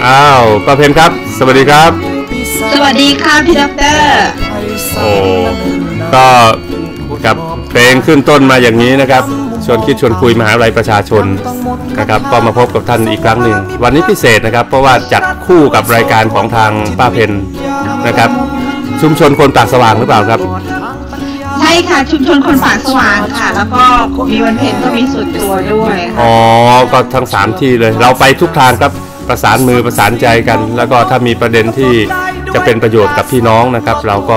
อ้าวป้าเพนครับสวัสดีครับสวัสดีค่ะพี่ดร. โอ้ก็กับเพลงขึ้นต้นมาอย่างนี้นะครับชวนคิดชวนคุยมหาวิทยาลัยประชาชนนะครับก็มาพบกับท่านอีกครั้งหนึ่งวันนี้พิเศษนะครับเพราะว่าจัดคู่กับรายการของทางป้าเพนนะครับชุมชนคนปากสว่างหรือเปล่าครับใช่ค่ะชุมชนคนปากสว่างค่ะแล้วก็มีวันเพ็ญก็มีส่วนตัวด้วยอ๋อก็ทั้ง3ที่เลยเราไปทุกทางครับประสานมือประสานใจกันแล้วก็ถ้ามีประเด็นที่จะเป็นประโยชน์กับพี่น้องนะครับเราก็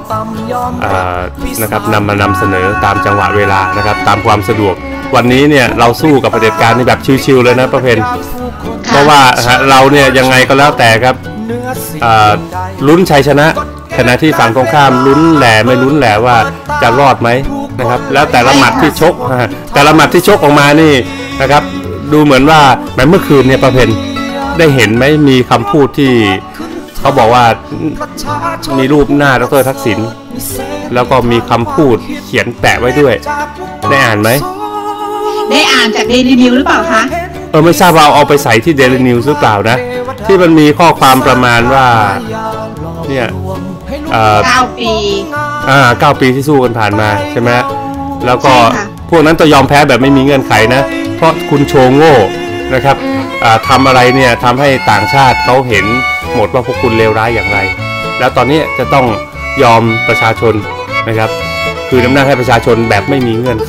นะครับนำเสนอตามจังหวะเวลานะครับตามความสะดวกวันนี้เนี่ยเราสู้กับเผด็จการในแบบชิวๆเลยนะป้าเพนเพราะว่าเราเนี่ยยังไงก็แล้วแต่ครับลุ้นชัยชนะขณะที่ฝั่งตรงข้ามลุ้นแหล่ไม่ลุ้นแหล่ว่าจะรอดไหมนะครับแล้วแต่ละหมัดที่ชกออกมานี่นะครับดูเหมือนว่าแบบเมื่อคืนเนี่ยป้าเพนได้เห็นไหมมีคำพูดที่เขาบอกว่ามีรูปหน้าดร.ทักษิณแล้วก็มีคำพูดเขียนแปะไว้ด้วยได้อ่านไหมได้อ่านจากเดลี่นิวหรือเปล่าคะไม่ทราบว่าเอาไปใส่ที่เดลี่นิวหรือเปล่านะที่มันมีข้อความประมาณว่าเนี่ย 9 ปี 9 ปีที่สู้กันผ่านมาใช่ไหมแล้วก็พวกนั้นจะยอมแพ้แบบไม่มีเงื่อนไขนะเพราะคุณโชว์โง่นะครับทำอะไรเนี่ยทำให้ต่างชาติเขาเห็นหมดว่าพวกคุณเลวร้ายอย่างไรแล้วตอนนี้จะต้องยอมประชาชนนะครับคืออำนาจให้ประชาชนแบบไม่มีเงื่อนไข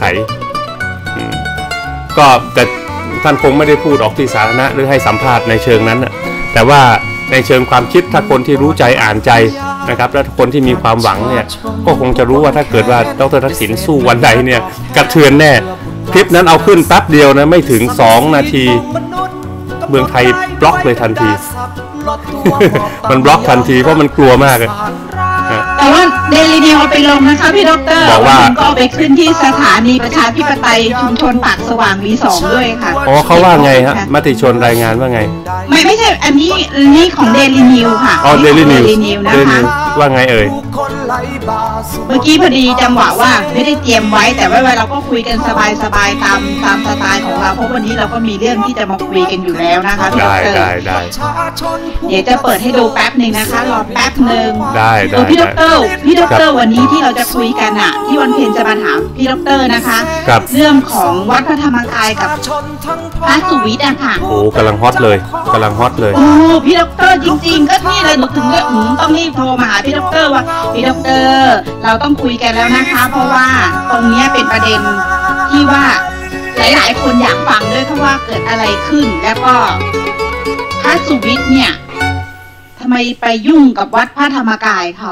ก็แต่ท่านคงไม่ได้พูดออกที่สาธารณะหรือให้สัมภาษณ์ในเชิงนั้นแต่ว่าในเชิงความคิดถ้าคนที่รู้ใจอ่านใจนะครับและคนที่มีความหวังเนี่ยก็คงจะรู้ว่าถ้าเกิดว่าดร.ทักษิณสู้วันใดเนี่ยกระเทือนแน่คลิปนั้นเอาขึ้นแป๊บเดียวนะไม่ถึง2 นาทีเมืองไทยบล็อกเลยทันทีมันบล็อกทันทีเพราะมันกลัวมากแต่ว่าเดลี่นิวเอาไปลงนะคะพี่ดร. บอกว่าก็เอาไปขึ้นที่สถานีประชาธิปไตยชุมชนปากสว่างV2ด้วยค่ะอ๋อเขาว่าไงฮะมติชนรายงานว่าไงไม่ใช่อันนี้ของเดลี่นิวค่ะอ๋อเดลี่นิวนะคะว่าไงเเมื่อกี้พอดีจังหวะว่าไม่ได้เตรียมไว้แต่ว่าเราก็คุยกันสบายๆตามสไตล์ของเราเพราะวันนี้เราก็มีเรื่องที่จะมาคุยกันอยู่แล้วนะคะพี่ดร. ได้เดี๋ยวจะเปิดให้ดูแป๊บหนึ่งนะคะรอแป๊บหนึ่งได้พี่ดร.วันนี้ที่เราจะคุยกันอ่ะที่วันเพ็ญจะมาถามพี่ดร.นะคะเรื่องของวัดพระธรรมกายกับพระสุวิทย์อะค่ะโอ้กำลังฮอตเลยโอ้พี่ดร.จริงๆก็นี่เลยหนูถึงต้องรีบโทรมาหาพี่ดร.ว่าพี่ดร.เราต้องคุยกันแล้วนะคะเพราะว่าตรงนี้เป็นประเด็นที่ว่าหลายๆคนอยากฟังด้วยเพราะว่าเกิดอะไรขึ้นแล้วก็พระสุวิทย์เนี่ยทำไมไปยุ่งกับวัดพระธรรมกายเขา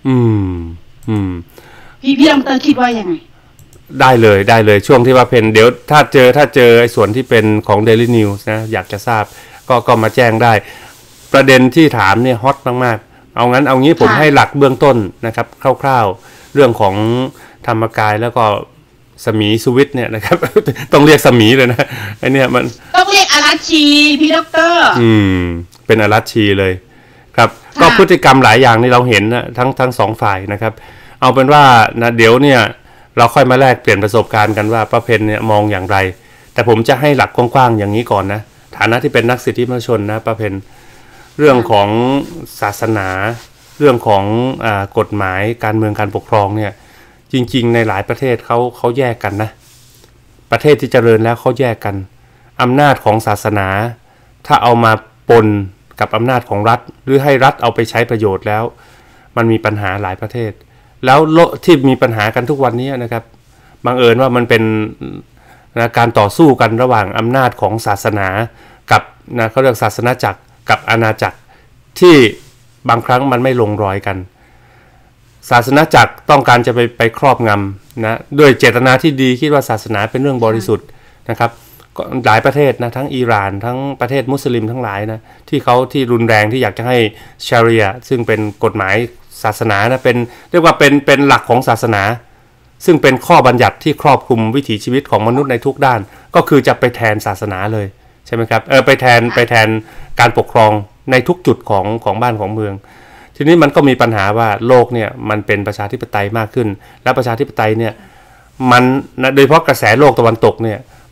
พี่ดร.คิดว่ายังไงได้เลยช่วงที่ว่าเพนเดี๋ยวถ้าเจอส่วนที่เป็นของ Daily News นะอยากจะทราบก็มาแจ้งได้ประเด็นที่ถามเนี่ยฮอตมากๆเอางี้ผมให้หลักเบื้องต้นนะครับคร่าวๆเรื่องของธรรมกายแล้วก็สมีสุวิทย์เนี่ยนะครับต้องเรียกสมีเลยนะไอเนี่ยมันต้องเรียกอารัชชีพี่ดร. เป็นอารัชชีเลยครับก็พฤติกรรมหลายอย่างที่เราเห็นนะทั้ง2 ฝ่ายนะครับเอาเป็นว่านะเดี๋ยวเนี่ยเราค่อยมาแลกเปลี่ยนประสบการณ์กันว่าป้าเพนเนี่ยมองอย่างไรแต่ผมจะให้หลักกว้างๆอย่างนี้ก่อนนะฐานะที่เป็นนักสิทธิมนุษยชนนะป้าเพนเรื่องของศาสนาเรื่องของกฎหมายการเมืองการปกครองเนี่ยจริงๆในหลายประเทศเขาแยกกันนะประเทศที่เจริญแล้วเขาแยกกันอำนาจของศาสนาถ้าเอามาปนกับอำนาจของรัฐหรือให้รัฐเอาไปใช้ประโยชน์แล้วมันมีปัญหาหลายประเทศแล้วที่มีปัญหากันทุกวันนี้นะครับบังเอิญว่ามันเป็นการต่อสู้กันระหว่างอำนาจของศาสนากับเขาเรียกศาสนาจักรกับอาณาจักรที่บางครั้งมันไม่ลงรอยกันศาสนาจักรต้องการจะไปครอบงำนะด้วยเจตนาที่ดีคิดว่าศาสนาเป็นเรื่องบริสุทธิ์นะครับหลายประเทศนะทั้งอิหร่านทั้งประเทศมุสลิมทั้งหลายนะที่รุนแรงที่อยากจะให้ชารีอะห์ซึ่งเป็นกฎหมายศาสนานะเป็นเรียกว่าเป็นหลักของศาสนาซึ่งเป็นข้อบัญญัติที่ครอบคลุมวิถีชีวิตของมนุษย์ในทุกด้านก็คือจะไปแทนศาสนาเลยใช่ไหมครับไปแทนการปกครองในทุกจุดของบ้านของเมืองทีนี้มันก็มีปัญหาว่าโลกเนี่ยมันเป็นประชาธิปไตยมากขึ้นและประชาธิปไตยเนี่ยมันโดยเฉพาะกระแสโลกตะวันตกเนี่ย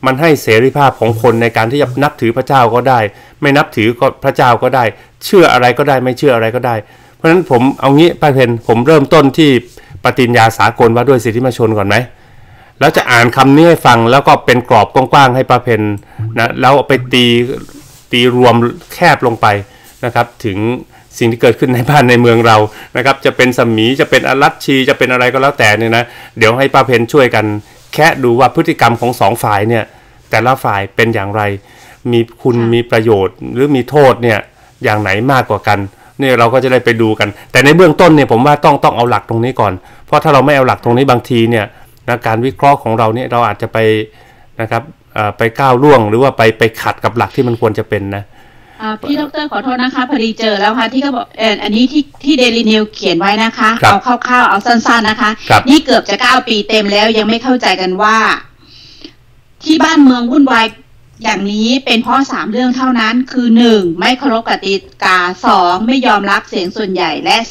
มันให้เสรีภาพของคนในการที่จะนับถือพระเจ้าก็ได้ไม่นับถือก็พระเจ้าก็ได้เชื่ออะไรก็ได้ไม่เชื่ออะไรก็ได้เพราะฉะนั้นผมเอางี้ป้าเพนผมเริ่มต้นที่ปฏิญญาสากลว่าด้วยสิทธิมนุษยชนก่อนไหมแล้วจะอ่านคำนี้ให้ฟังแล้วก็เป็นกรอบกว้างๆให้ป้าเพนนะแล้วไปตีรวมแคบลงไปนะครับถึงสิ่งที่เกิดขึ้นในบ้านในเมืองเรานะครับจะเป็นสมีจะเป็นอรัชชีจะเป็นอะไรก็แล้วแต่เนี่ยนะเดี๋ยวให้ป้าเพนช่วยกันแค่ดูว่าพฤติกรรมของสองฝ่ายเนี่ยแต่ละฝ่ายเป็นอย่างไรมีคุณมีประโยชน์หรือมีโทษเนี่ยอย่างไหนมากกว่ากันเนี่ยเราก็จะได้ไปดูกันแต่ในเบื้องต้นเนี่ยผมว่าต้องเอาหลักตรงนี้ก่อนเพราะถ้าเราไม่เอาหลักตรงนี้บางทีเนี่ยนะการวิเคราะห์ของเราเนี่ยเราอาจจะไปนะครับไปก้าวล่วงหรือว่าไปขัดกับหลักที่มันควรจะเป็นนะพี่ดร.ขอโทษนะคะพอดีเจอแล้วค่ะที่เขาบอกอันนี้ที่เดลินิวเขียนไว้นะคะเอาคร่าวๆเอาสั้นๆนะคะนี่เกือบจะ9 ปีเต็มแล้วยังไม่เข้าใจกันว่าที่บ้านเมืองวุ่นวายอย่างนี้เป็นเพราะ3 เรื่องเท่านั้นคือ1ไม่เคารพกติกา2ไม่ยอมรับเสียงส่วนใหญ่และ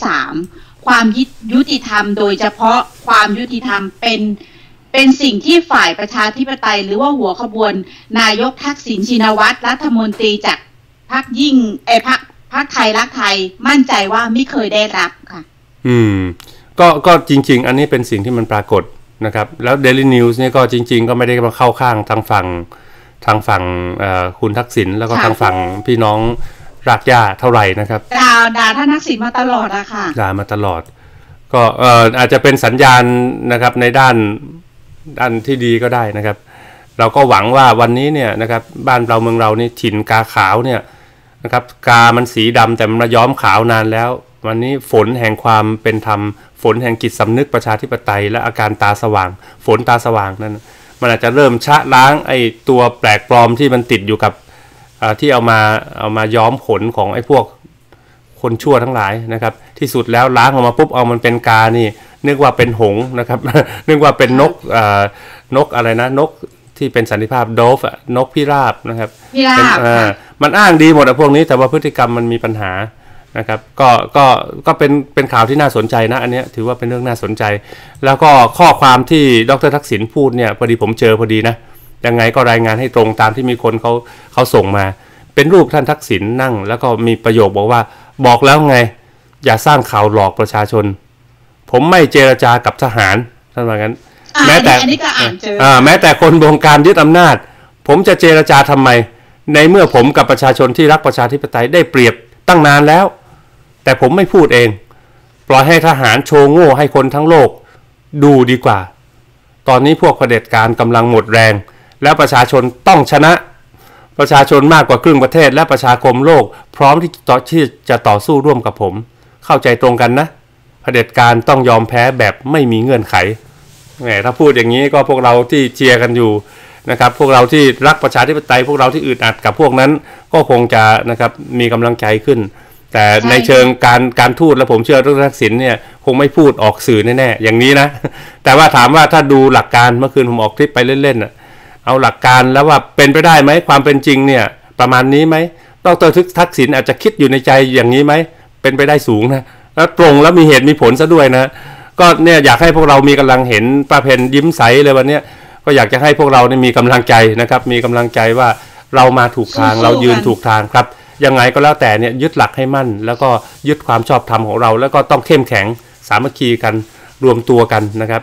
3ความยุติธรรมโดยเฉพาะความยุติธรรมเป็นสิ่งที่ฝ่ายประชาธิปไตยหรือว่าหัวขบวนนายกทักษิณชินวัตรรัฐมนตรีจากพรรคยิ่งพรรคไทยรักไทยมั่นใจว่าไม่เคยได้รับค่ะก็จริงๆอันนี้เป็นสิ่งที่มันปรากฏนะครับแล้ว Daily News เนี่ยก็จริงๆก็ไม่ได้มาเข้าข้างทางฝั่งคุณทักษิณแล้วก็ทางฝั่งพี่น้องรากหญ้าเท่าไหร่นะครับด่าท่านทักษิณมาตลอดอะค่ะด่ามาตลอดก็อาจจะเป็นสัญญาณนะครับในด้านที่ดีก็ได้นะครับเราก็หวังว่าวันนี้เนี่ยนะครับบ้านเราเมืองเรานี่ถิ่นกาขาวเนี่ยนะครับกามันสีดำแต่มันมาย้อมขาวนานแล้ววันนี้ฝนแห่งความเป็นธรรมฝนแห่งจิตสำนึกประชาธิปไตยและอาการตาสว่างฝนตาสว่างนั้นมันอาจจะเริ่มชะล้างไอ้ตัวแปลกปลอมที่มันติดอยู่กับที่เอามาย้อมขนของไอ้พวกคนชั่วทั้งหลายนะครับที่สุดแล้วล้างออกมาปุ๊บเอามันเป็นกานี่นึกว่าเป็นหงส์นะครับ นึกว่าเป็นนกอะไรนะนกที่เป็นสันติภาพโดฟนกพิราบนะครับมันอ้างดีหมดพวกนี้แต่ว่าพฤติกรรมมันมีปัญหานะครับก็เป็นข่าวที่น่าสนใจนะอันนี้ถือว่าเป็นเรื่องน่าสนใจแล้วก็ข้อความที่ดร.ทักษิณพูดเนี่ยพอดีผมเจอพอดีนะยังไงก็รายงานให้ตรงตามที่มีคนเขาส่งมาเป็นรูปท่านทักษิณนั่งแล้วก็มีประโยคบอกว่าบอกแล้วไงอย่าสร้างข่าวหลอกประชาชนผมไม่เจรจากับทหารท่านว่างั้นแม้แต่คนบงการยึดอำนาจผมจะเจรจาทำไมในเมื่อผมกับประชาชนที่รักประชาธิปไตยได้เปรียบตั้งนานแล้วแต่ผมไม่พูดเองปล่อยให้ทหารโชว์โง่ให้คนทั้งโลกดูดีกว่าตอนนี้พวกเผด็จการกำลังหมดแรงแล้วประชาชนต้องชนะประชาชนมากกว่าครึ่งประเทศและประชาคมโลกพร้อมที่จะต่อสู้ร่วมกับผมเข้าใจตรงกันนะเผด็จการต้องยอมแพ้แบบไม่มีเงื่อนไขแหมถ้าพูดอย่างนี้ก็พวกเราที่เชียร์กันอยู่นะครับพวกเราที่รักประชาธิปไตยพวกเราที่อึดอัดกับพวกนั้นก็คงจะนะครับมีกำลังใจขึ้นแต่ในเชิงการทูตและผมเชื่อเรื่องทักษิณเนี่ยคงไม่พูดออกสื่อแน่ๆอย่างนี้นะแต่ว่าถามว่าถ้าดูหลักการเมื่อคืนผมออกคลิปไปเล่นๆเอาหลักการแล้วว่าเป็นไปได้ไหมความเป็นจริงเนี่ยประมาณนี้ไหมดร.ทักษิณอาจจะคิดอยู่ในใจอย่างนี้ไหมเป็นไปได้สูงนะแล้วตรงแล้วมีเหตุมีผลซะด้วยนะก็เนี่ยอยากให้พวกเรามีกำลังเห็นป้าเพนยิ้มใสเลยวันนี้ก็อยากจะให้พวกเราเนี่ยมีกำลังใจนะครับมีกำลังใจว่าเรามาถูกทางเรายืนถูกทางครับยังไงก็แล้วแต่เนี่ยยึดหลักให้มั่นแล้วก็ยึดความชอบธรรมของเราแล้วก็ต้องเข้มแข็งสามัคคีกันรวมตัวกันนะครับ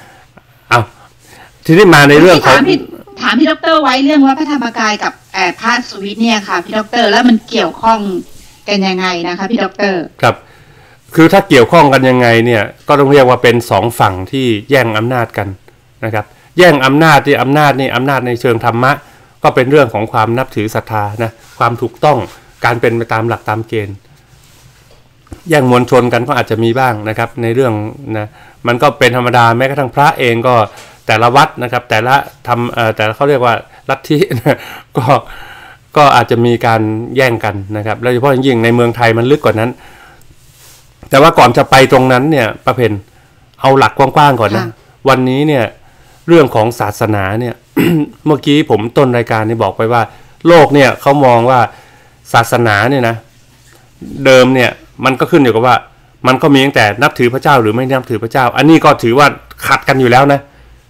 ทีนี้มาในเรื่องของถามพี่ดร.ไว้เรื่องว่าพระธรรมกายกับพระสุวิทย์เนี่ยค่ะพี่ดร.แล้วมันเกี่ยวข้องกันยังไงนะคะพี่ดร. ครับคือถ้าเกี่ยวข้องกันยังไงเนี่ยก็ต้องเรียกว่าเป็น2ฝั่งที่แย่งอำนาจกันนะครับแย่งอำนาจที่อำนาจในเชิงธรรมะก็เป็นเรื่องของความนับถือศรัทธานะความถูกต้องการเป็นไปตามหลักตามเกณฑ์แย่งมวลชนกันก็อาจจะมีบ้างนะครับในเรื่องนะมันก็เป็นธรรมดาแม้กระทั่งพระเองก็แต่ละวัดนะครับแต่ละเขาเรียกว่าลัทธิก็อาจจะมีการแย่งกันนะครับโดยเฉพาะยิ่งในเมืองไทยมันลึกกว่านั้นแต่ว่าก่อนจะไปตรงนั้นเนี่ยป้าเพนเอาหลักกว้างๆก่อนนะวันนี้เนี่ยเรื่องของศาสนาเนี่ย เมื่อกี้ผมต้นรายการนี่บอกไปว่าโลกเนี่ยเขามองว่าศาสนาเนี่ยนะเดิมเนี่ยมันก็ขึ้นอยู่กับว่ามันก็มีตั้งแต่นับถือพระเจ้าหรือไม่นับถือพระเจ้าอันนี้ก็ถือว่าขัดกันอยู่แล้วนะ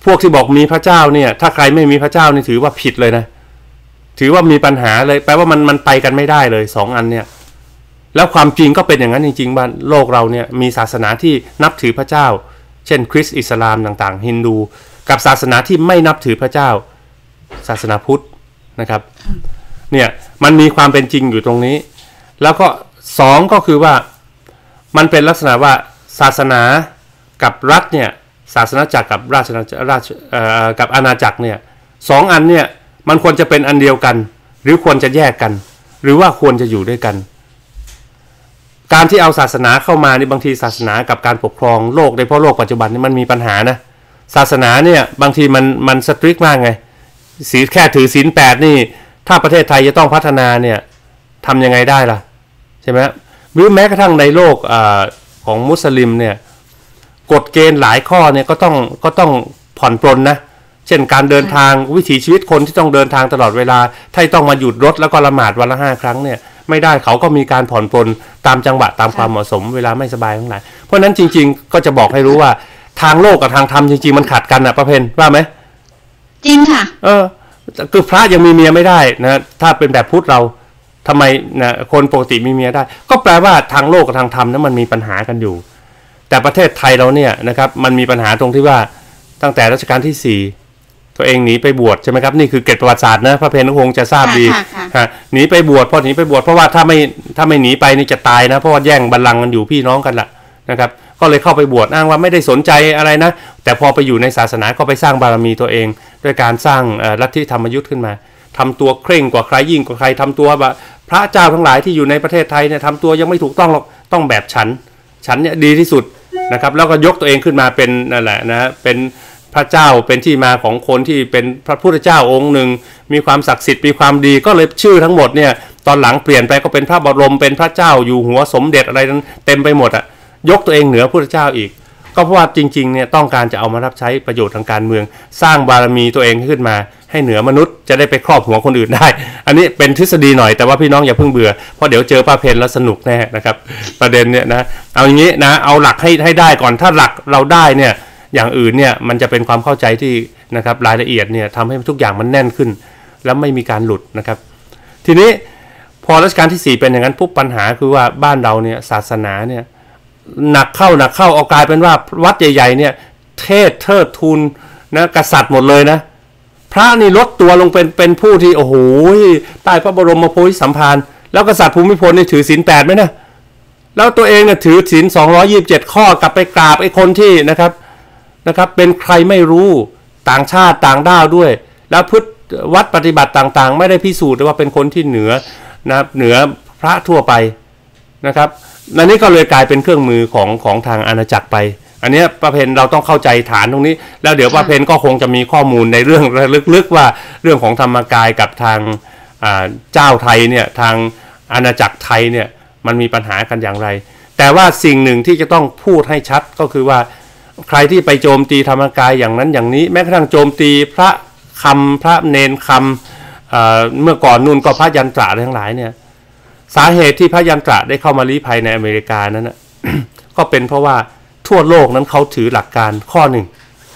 พวกที่บอกมีพระเจ้าเนี่ยถ้าใครไม่มีพระเจ้านี่ถือว่าผิดเลยนะถือว่ามีปัญหาเลยแปลว่ามันไปกันไม่ได้เลยสองอันเนี่ยแล้วความจริงก็เป็นอย่างนั้นจริงๆบ้านโลกเราเนี่ยมีศาสนาที่นับถือพระเจ้าเช่นคริสต์อิสลามต่างๆฮินดูกับศาสนาที่ไม่นับถือพระเจ้าศาสนาพุทธนะครับเนี่ยมันมีความเป็นจริงอยู่ตรงนี้แล้วก็สองก็คือว่ามันเป็นลักษณะว่าศาสนากับรัฐเนี่ยศาสนาจักรกับกับอาณาจักรเนี่ยสองอันเนี่ยมันควรจะเป็นอันเดียวกันหรือควรจะแยกกันหรือว่าควรจะอยู่ด้วยกันการที่เอาศาสนาเข้ามานี่บางทีศาสนากับการปกครองโลกโดยเฉพาะโลกปัจจุบันนี่มันมีปัญหานะศาสนาเนี่ยบางทีมันสตริกมากไงแค่ถือศีล8นี่ถ้าประเทศไทยจะต้องพัฒนาเนี่ยทำยังไงได้ล่ะใช่ไหมหรือแม้กระทั่งในโลกของมุสลิมเนี่ยกฎเกณฑ์หลายข้อเนี่ยก็ต้องผ่อนปรนนะเช่นการเดินทางวิถีชีวิตคนที่ต้องเดินทางตลอดเวลาถ้าต้องมาหยุดรถแล้วก็ละหมาดวันละ5 ครั้งเนี่ยไม่ได้เขาก็มีการผ่อนปรนตามจังหวะตามความเหมาะสมเวลาไม่สบายทั้งหลายเพราะนั้นจริงๆก็จะบอกให้รู้ว่าทางโลกกับทางธรรมจริงๆมันขัดกันนะประเพณว่าไหมจริงค่ะคือพระยังมีเมียไม่ได้นะถ้าเป็นแบบพุทธเราทำไมนะคนปกติมีเมียได้ก็แปลว่าทางโลกกับทางธรรมนั้นมันมีปัญหากันอยู่แต่ประเทศไทยเราเนี่ยนะครับมันมีปัญหาตรงที่ว่าตั้งแต่รัชกาลที่4ตัวเองหนีไปบวชใช่ไหมครับนี่คือเกร็ดประวัติศาสตร์นะพระเพญคงจะทราบดีหนีไปบวชเพราะหนีไปบวชเพราะว่าถ้าไม่หนีไปนี่จะตายนะเพราะว่าแย่งบัลลังก์กันอยู่พี่น้องกันละนะครับก็เลยเข้าไปบวชอ้างว่าไม่ได้สนใจอะไรนะแต่พอไปอยู่ในศาสนาก็ไปสร้างบารมีตัวเองด้วยการสร้างลัทธิธรรมยุทธ์ขึ้นมาทำตัวเคร่งกว่าใครยิ่งกว่าใครทำตัวแบบพระเจ้าทั้งหลายที่อยู่ในประเทศไทยเนี่ยทำตัวยังไม่ถูกต้องหรอกต้องแบบฉันเนี่ยดีที่สุดนะครับแล้วก็ยกตัวเองขึ้นมาเป็นนั่นแหละนะเป็นพระเจ้าเป็นที่มาของคนที่เป็นพระพุทธเจ้าองค์หนึ่งมีความศักดิ์สิทธิ์มีความดีก็เลยชื่อทั้งหมดเนี่ยตอนหลังเปลี่ยนไปก็เป็นพระบรมเป็นพระเจ้าอยู่หัวสมเด็จอะไรนั้นเต็มไปหมดอ่ะยกตัวเองเหนือพระพุทธเจ้าอีกก็เพราะว่าจริงๆเนี่ยต้องการจะเอามารับใช้ประโยชน์ทางการเมืองสร้างบารมีตัวเองขึ้นมาให้เหนือมนุษย์จะได้ไปครอบหัวคนอื่นได้อันนี้เป็นทฤษฎีหน่อยแต่ว่าพี่น้องอย่าเพิ่งเบื่อเพราะเดี๋ยวเจอป้าเพญแล้วสนุกแน่นะครับประเด็นเนี่ยนะเอาอย่างนี้นะเอาหลักให้ได้ก่อนถ้าหลักเราได้เนี่ยอย่างอื่นเนี่ยมันจะเป็นความเข้าใจที่นะครับรายละเอียดเนี่ยทำให้ทุกอย่างมันแน่นขึ้นแล้วไม่มีการหลุดนะครับทีนี้พอรัชกาลที่4เป็นอย่างนั้นปุ๊บปัญหาคือว่าบ้านเราเนี่ยศาสนาเนี่ยหนักเข้าเอากลายเป็นว่าวัดใหญ่ๆเนี่ยเทิดทูนนะกษัตริย์หมดเลยนะพระนี่ลดตัวลงเป็นผู้ที่โอ้โหใต้พระบรมโพธิสัมภารแล้วกษัตริย์ภูมิพลนี่ถือศีล8ไหมนะแล้วตัวเองเนี่ยถือศีล227ข้อกลับไปกราบไอ้คนที่นะครับเป็นใครไม่รู้ต่างชาติต่างด้าวด้วยแล้ววัดปฏิบัติต่างๆไม่ได้พิสูจน์ว่าเป็นคนที่เหนือนะเหนือพระทั่วไปนะครับนั่นนี่ก็เลยกลายเป็นเครื่องมือของทางอาณาจักรไปอันนี้ป้าเพญเราต้องเข้าใจฐานตรงนี้แล้วเดี๋ยวป้าเพญก็คงจะมีข้อมูลในเรื่องลึกๆว่าเรื่องของธรรมกายกับทางเจ้าไทยเนี่ยทางอาณาจักรไทยเนี่ยมันมีปัญหากันอย่างไรแต่ว่าสิ่งหนึ่งที่จะต้องพูดให้ชัดก็คือว่าใครที่ไปโจมตีธรรมกายอย่างนั้นอย่างนี้แม้กระทั่งโจมตีพระเนนคำเมื่อก่อนนู่นก็พระยันตระทั้งหลายเนี่ยสาเหตุที่พระยันตระได้เข้ามาลี้ภัยในอเมริกานั้นนะ ก็เป็นเพราะว่าทั่วโลกนั้นเขาถือหลักการข้อหนึ่ง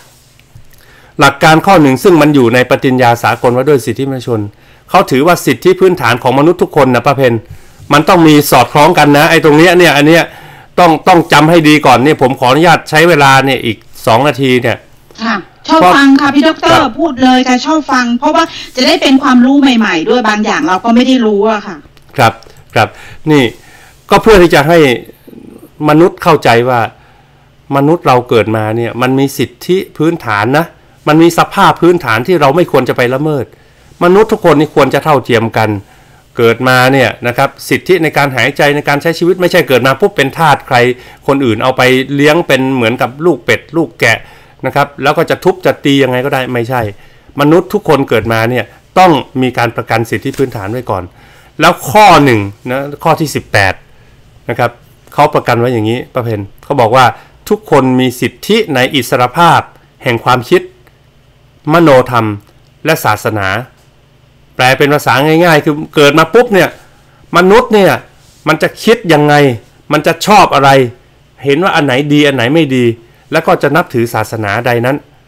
ซึ่งมันอยู่ในปฏิญญาสากลว่าด้วยสิทธิมนุษยชนเขาถือว่าสิทธิพื้นฐานของมนุษย์ทุกคนนะป้าเพญมันต้องมีสอดคล้องกันนะไอ้ตรงเนี้ยเนี่ยอันเนี้ยต้องจำให้ดีก่อนเนี่ยผมขออนุญาตใช้เวลาเนี่ยอีก2 นาทีเนี่ยค่ะชอบฟังค่ะพี่ดร.พูดเลยค่ะชอบฟังเพราะว่าจะได้เป็นความรู้ใหม่ๆด้วยบางอย่างเราก็ไม่ได้รู้อะค่ะครับนี่ก็เพื่อที่จะให้มนุษย์เข้าใจว่ามนุษย์เราเกิดมาเนี่ยมันมีสิทธิพื้นฐานนะมันมีสภาพพื้นฐานที่เราไม่ควรจะไปละเมิดมนุษย์ทุกคนนี่ควรจะเท่าเทียมกันเกิดมาเนี่ยนะครับสิทธิในการหายใจในการใช้ชีวิตไม่ใช่เกิดมาปุ๊บเป็นทาสใครคนอื่นเอาไปเลี้ยงเป็นเหมือนกับลูกเป็ดลูกแกะนะครับแล้วก็จะทุบจะตียังไงก็ได้ไม่ใช่มนุษย์ทุกคนเกิดมาเนี่ยต้องมีการประกันสิทธิพื้นฐานไว้ก่อนแล้วข้อหนึ่งนะข้อที่18นะครับเขาประกันไว้อย่างนี้ป้าเพญเขาบอกว่าทุกคนมีสิทธิในอิสรภาพแห่งความคิดมโนธรรมและศาสนาแปลเป็นภาษาง่ายๆคือเกิดมาปุ๊บเนี่ยมนุษย์เนี่ยมันจะคิดยังไงมันจะชอบอะไรเห็นว่าอันไหนดีอันไหนไม่ดีแล้วก็จะนับถือศาสนาใดนั้น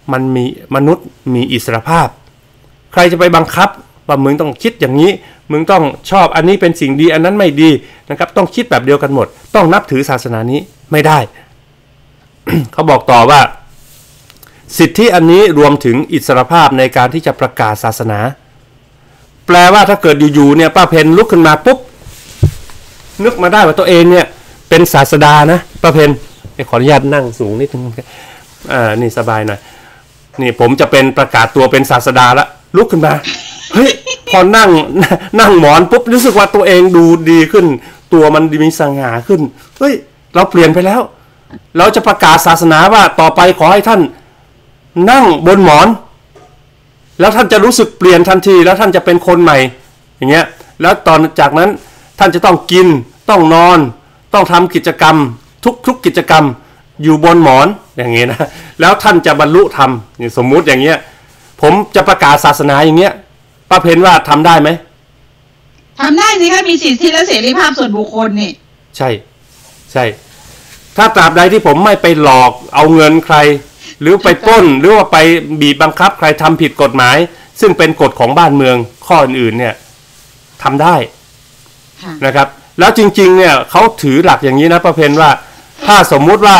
มันมีมนุษย์มีอิสรภาพใครจะไปบังคับว่ามึงต้องคิดอย่างนี้มึงต้องชอบอันนี้เป็นสิ่งดีอันนั้นไม่ดีนะครับต้องคิดแบบเดียวกันหมดต้องนับถือศาสนานี้ไม่ได้ เขาบอกต่อว่าสิทธิอันนี้รวมถึงอิสรภาพในการที่จะประกาศศาสนาแปลว่าถ้าเกิดอยู่ๆเนี่ยป้าเพนลุกขึ้นมาปุ๊บนึกมาได้ว่าตัวเองเนี่ยเป็นศาสดานะป้าเพนขออนุญาตนั่งสูงนิดนึงนี่สบายหน่อยนี่ผมจะเป็นประกาศตัวเป็นศาสดาละลุกขึ้นมาเฮ้ยพอนั่งหมอนปุ๊บรู้สึกว่าตัวเองดูดีขึ้นตัวมันมีสง่าขึ้นเฮ้ยเราเปลี่ยนไปแล้วเราจะประกาศศาสนาว่าต่อไปขอให้ท่านนั่งบนหมอนแล้วท่านจะรู้สึกเปลี่ยนทันทีแล้วท่านจะเป็นคนใหม่อย่างเงี้ยแล้วตอนจากนั้นท่านจะต้องกินต้องนอนต้องทำกิจกรรมทุกกิจกรรมอยู่บนหมอนอย่างเงี้ยนะแล้วท่านจะบรรลุธรรมสมมุติอย่างเงี้ยผมจะประกาศศาสนาอย่างเงี้ยป้าเพนว่าทำได้ไหมทำได้สิคะมีสิทธิและเสรีภาพส่วนบุคคลนี่ใช่ถ้าตราบใดที่ผมไม่ไปหลอกเอาเงินใครหรือไปปล้นหรือว่าไปบีบบังคับใครทำผิดกฎหมายซึ่งเป็นกฎของบ้านเมืองข้ออื่นๆเนี่ยทำได้นะครับแล้วจริงๆเนี่ยเขาถือหลักอย่างนี้นะป้าเพนว่าถ้าสมมุติว่า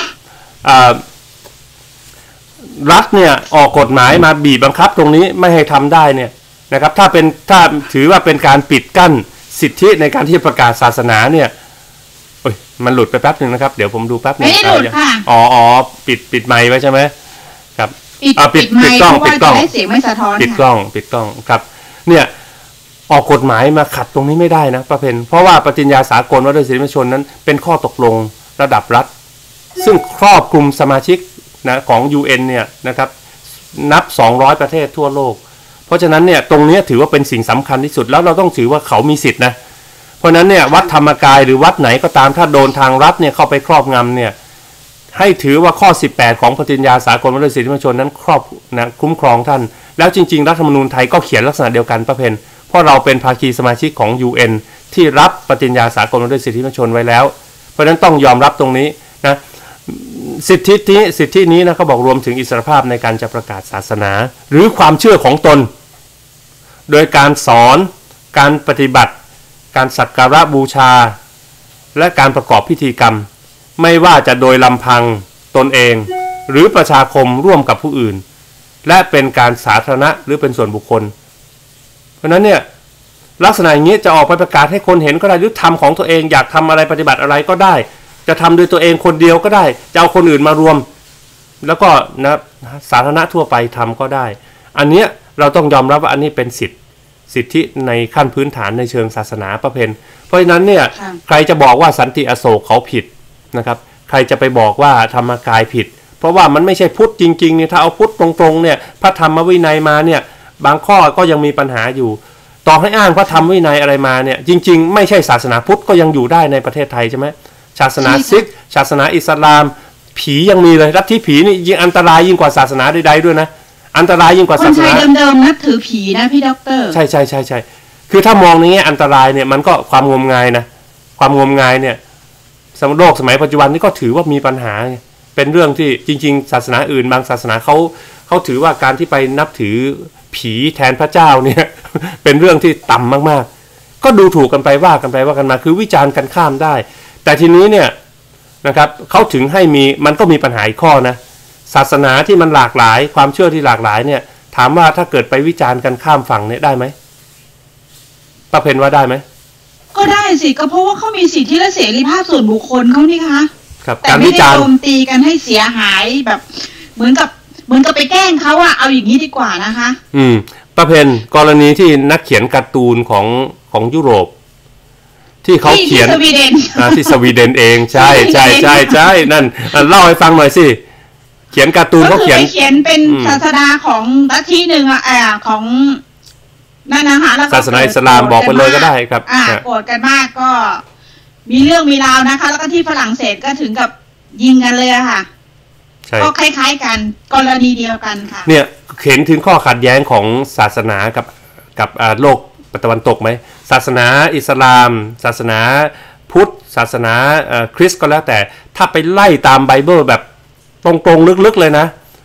รัฐเนี่ยออกกฎหมายมาบีบบังคับตรงนี้ไม่ให้ทำได้เนี่ยนะครับถ้าถือว่าเป็นการปิดกั้นสิทธิในการที่ประกาศศาสนาเนี่ยมันหลุดไปแป๊บนึงนะครับเดี๋ยวผมดูแป๊บนึงไม่หลุดค่ะอ๋อปิดไมค์ไว้ใช่ไหมครับปิดกล้องปิดกล้องเสียงไม่สะท้อนปิดกล้องครับเนี่ยออกกฎหมายมาขัดตรงนี้ไม่ได้นะป้าเพนเพราะว่าปฏิญญาสากลว่าด้วยสิทธิมนุษยชนนั้นเป็นข้อตกลงระดับรัฐซึ่งครอบคลุมสมาชิกนะของ UN เนี่ยนะครับนับ200ประเทศทั่วโลกเพราะฉะนั้นเนี่ยตรงนี้ถือว่าเป็นสิ่งสำคัญที่สุดแล้วเราต้องถือว่าเขามีสิทธินะเพราะนั้นเนี่ยวัดธรรมกายหรือวัดไหนก็ตามถ้าโดนทางรัฐเนี่ยเข้าไปครอบงำเนี่ยให้ถือว่าข้อ18ของปฏิญญาสากลว่าด้วยสิทธิมนุษยชนนั้นคุ้มครองท่านแล้วจริงๆรัฐธรรมนูญไทยก็เขียนลักษณะเดียวกันป้าเพนเพราะเราเป็นภาคีสมาชิกของ UN ที่รับปฏิญญาสากลว่าด้วยสิทธิมนุษยชนไว้แล้วเพราะฉะนั้นต้องยอมรับตรงนี้นะสิทธินี้นะเขาบอกรวมถึงอิสรภาพในการจะประกาศศาสนาหรือความเชื่อของตนโดยการสอนการปฏิบัติการสักการะบูชาและการประกอบพิธีกรรมไม่ว่าจะโดยลำพังตนเองหรือประชาคมร่วมกับผู้อื่นและเป็นการสาธารณะหรือเป็นส่วนบุคคลเพราะนั้นเนี่ยลักษณะอย่างนี้จะออกไปประกาศให้คนเห็นก็ได้หรือทำของตัวเองอยากทำอะไรปฏิบัติอะไรก็ได้จะทำโดยตัวเองคนเดียวก็ได้จะเอาคนอื่นมารวมแล้วก็นะสาธารณะทั่วไปทำก็ได้อันเนี้ยเราต้องยอมรับว่าอันนี้เป็นสิทธิในขั้นพื้นฐานในเชิงศาสนาป้าเพนเพราะฉะนั้นเนี่ยใครจะบอกว่าสันติอโศกเขาผิดนะครับใครจะไปบอกว่าธรรมกายผิดเพราะว่ามันไม่ใช่พุทธจริงๆเนี่ยถ้าเอาพุทธตรงๆเนี่ยพระธรรมวินัยมาเนี่ยบางข้อก็ยังมีปัญหาอยู่ต่อให้อ้างพระธรรมวินัยอะไรมาเนี่ยจริงๆไม่ใช่ศาสนาพุทธก็ยังอยู่ได้ในประเทศไทยใช่ไหมศาสนาซิกศาสนาอิสลามผียังมีเลยลัทธิผีนี่ยิ่งอันตรายยิ่งกว่าศาสนาใดๆด้วยนะอันตรายยิ่งกว่าศาสนาคนไทยเดิมๆนับถือผีนะพี่ด็อกเตอร์ใช่คือถ้ามองในแง่อันตรายเนี่ยมันก็ความงมงายนะความงมงายเนี่ยโลกสมัยปัจจุบันนี้ก็ถือว่ามีปัญหาเป็นเรื่องที่จริงๆศาสนาอื่นบางศาสนาเขาถือว่าการที่ไปนับถือผีแทนพระเจ้าเนี่ยเป็นเรื่องที่ต่ำมากๆก็ดูถูกกันไปว่ากันมาคือวิจารณ์กันข้ามได้แต่ทีนี้เนี่ยนะครับเขาถึงให้มันก็มีปัญหาอีกข้อนะศาสนาที่มันหลากหลายความเชื่อที่หลากหลายเนี่ยถามว่าถ้าเกิดไปวิจารณ์กันข้ามฝั่งเนี่ยได้ไหมป้าเพนว่าได้ไหมก็ได้สิก็เพราะว่าเขามีสิทธิและเสรีภาพส่วนบุคคลเขานี่คะครับแต่ไม่ได้โจมตีกันให้เสียหายแบบเหมือนกับไปแกล้งเขาอะเอาอย่างนี้ดีกว่านะคะป้าเพนกรณีที่นักเขียนการ์ตูนของยุโรปที่เขาเขียนที่สวีเดนเองใช่นั่นเล่าให้ฟังหน่อยสิเขียนการ์ตูนเขาเขียนเป็นศาสดาของลัทธิหนึ่งของนั่นนะคะแล้วศาสนาอิสลามบอกไปเลยก็ได้ครับโกรธกันมากก็มีเรื่องมีราวนะคะแล้วก็ที่ฝรั่งเศสก็ถึงกับยิงกันเลยค่ะก็คล้ายๆกันกรณีเดียวกันค่ะเนี่ยเห็นถึงข้อขัดแย้งของศาสนากับโลกตะวันตกไหมศาสนาอิสลามศาสนาพุทธศาสนาคริสต์ก็แล้วแต่ถ้าไปไล่ตามไบเบิลแบบตรงๆลึกๆเลยนะ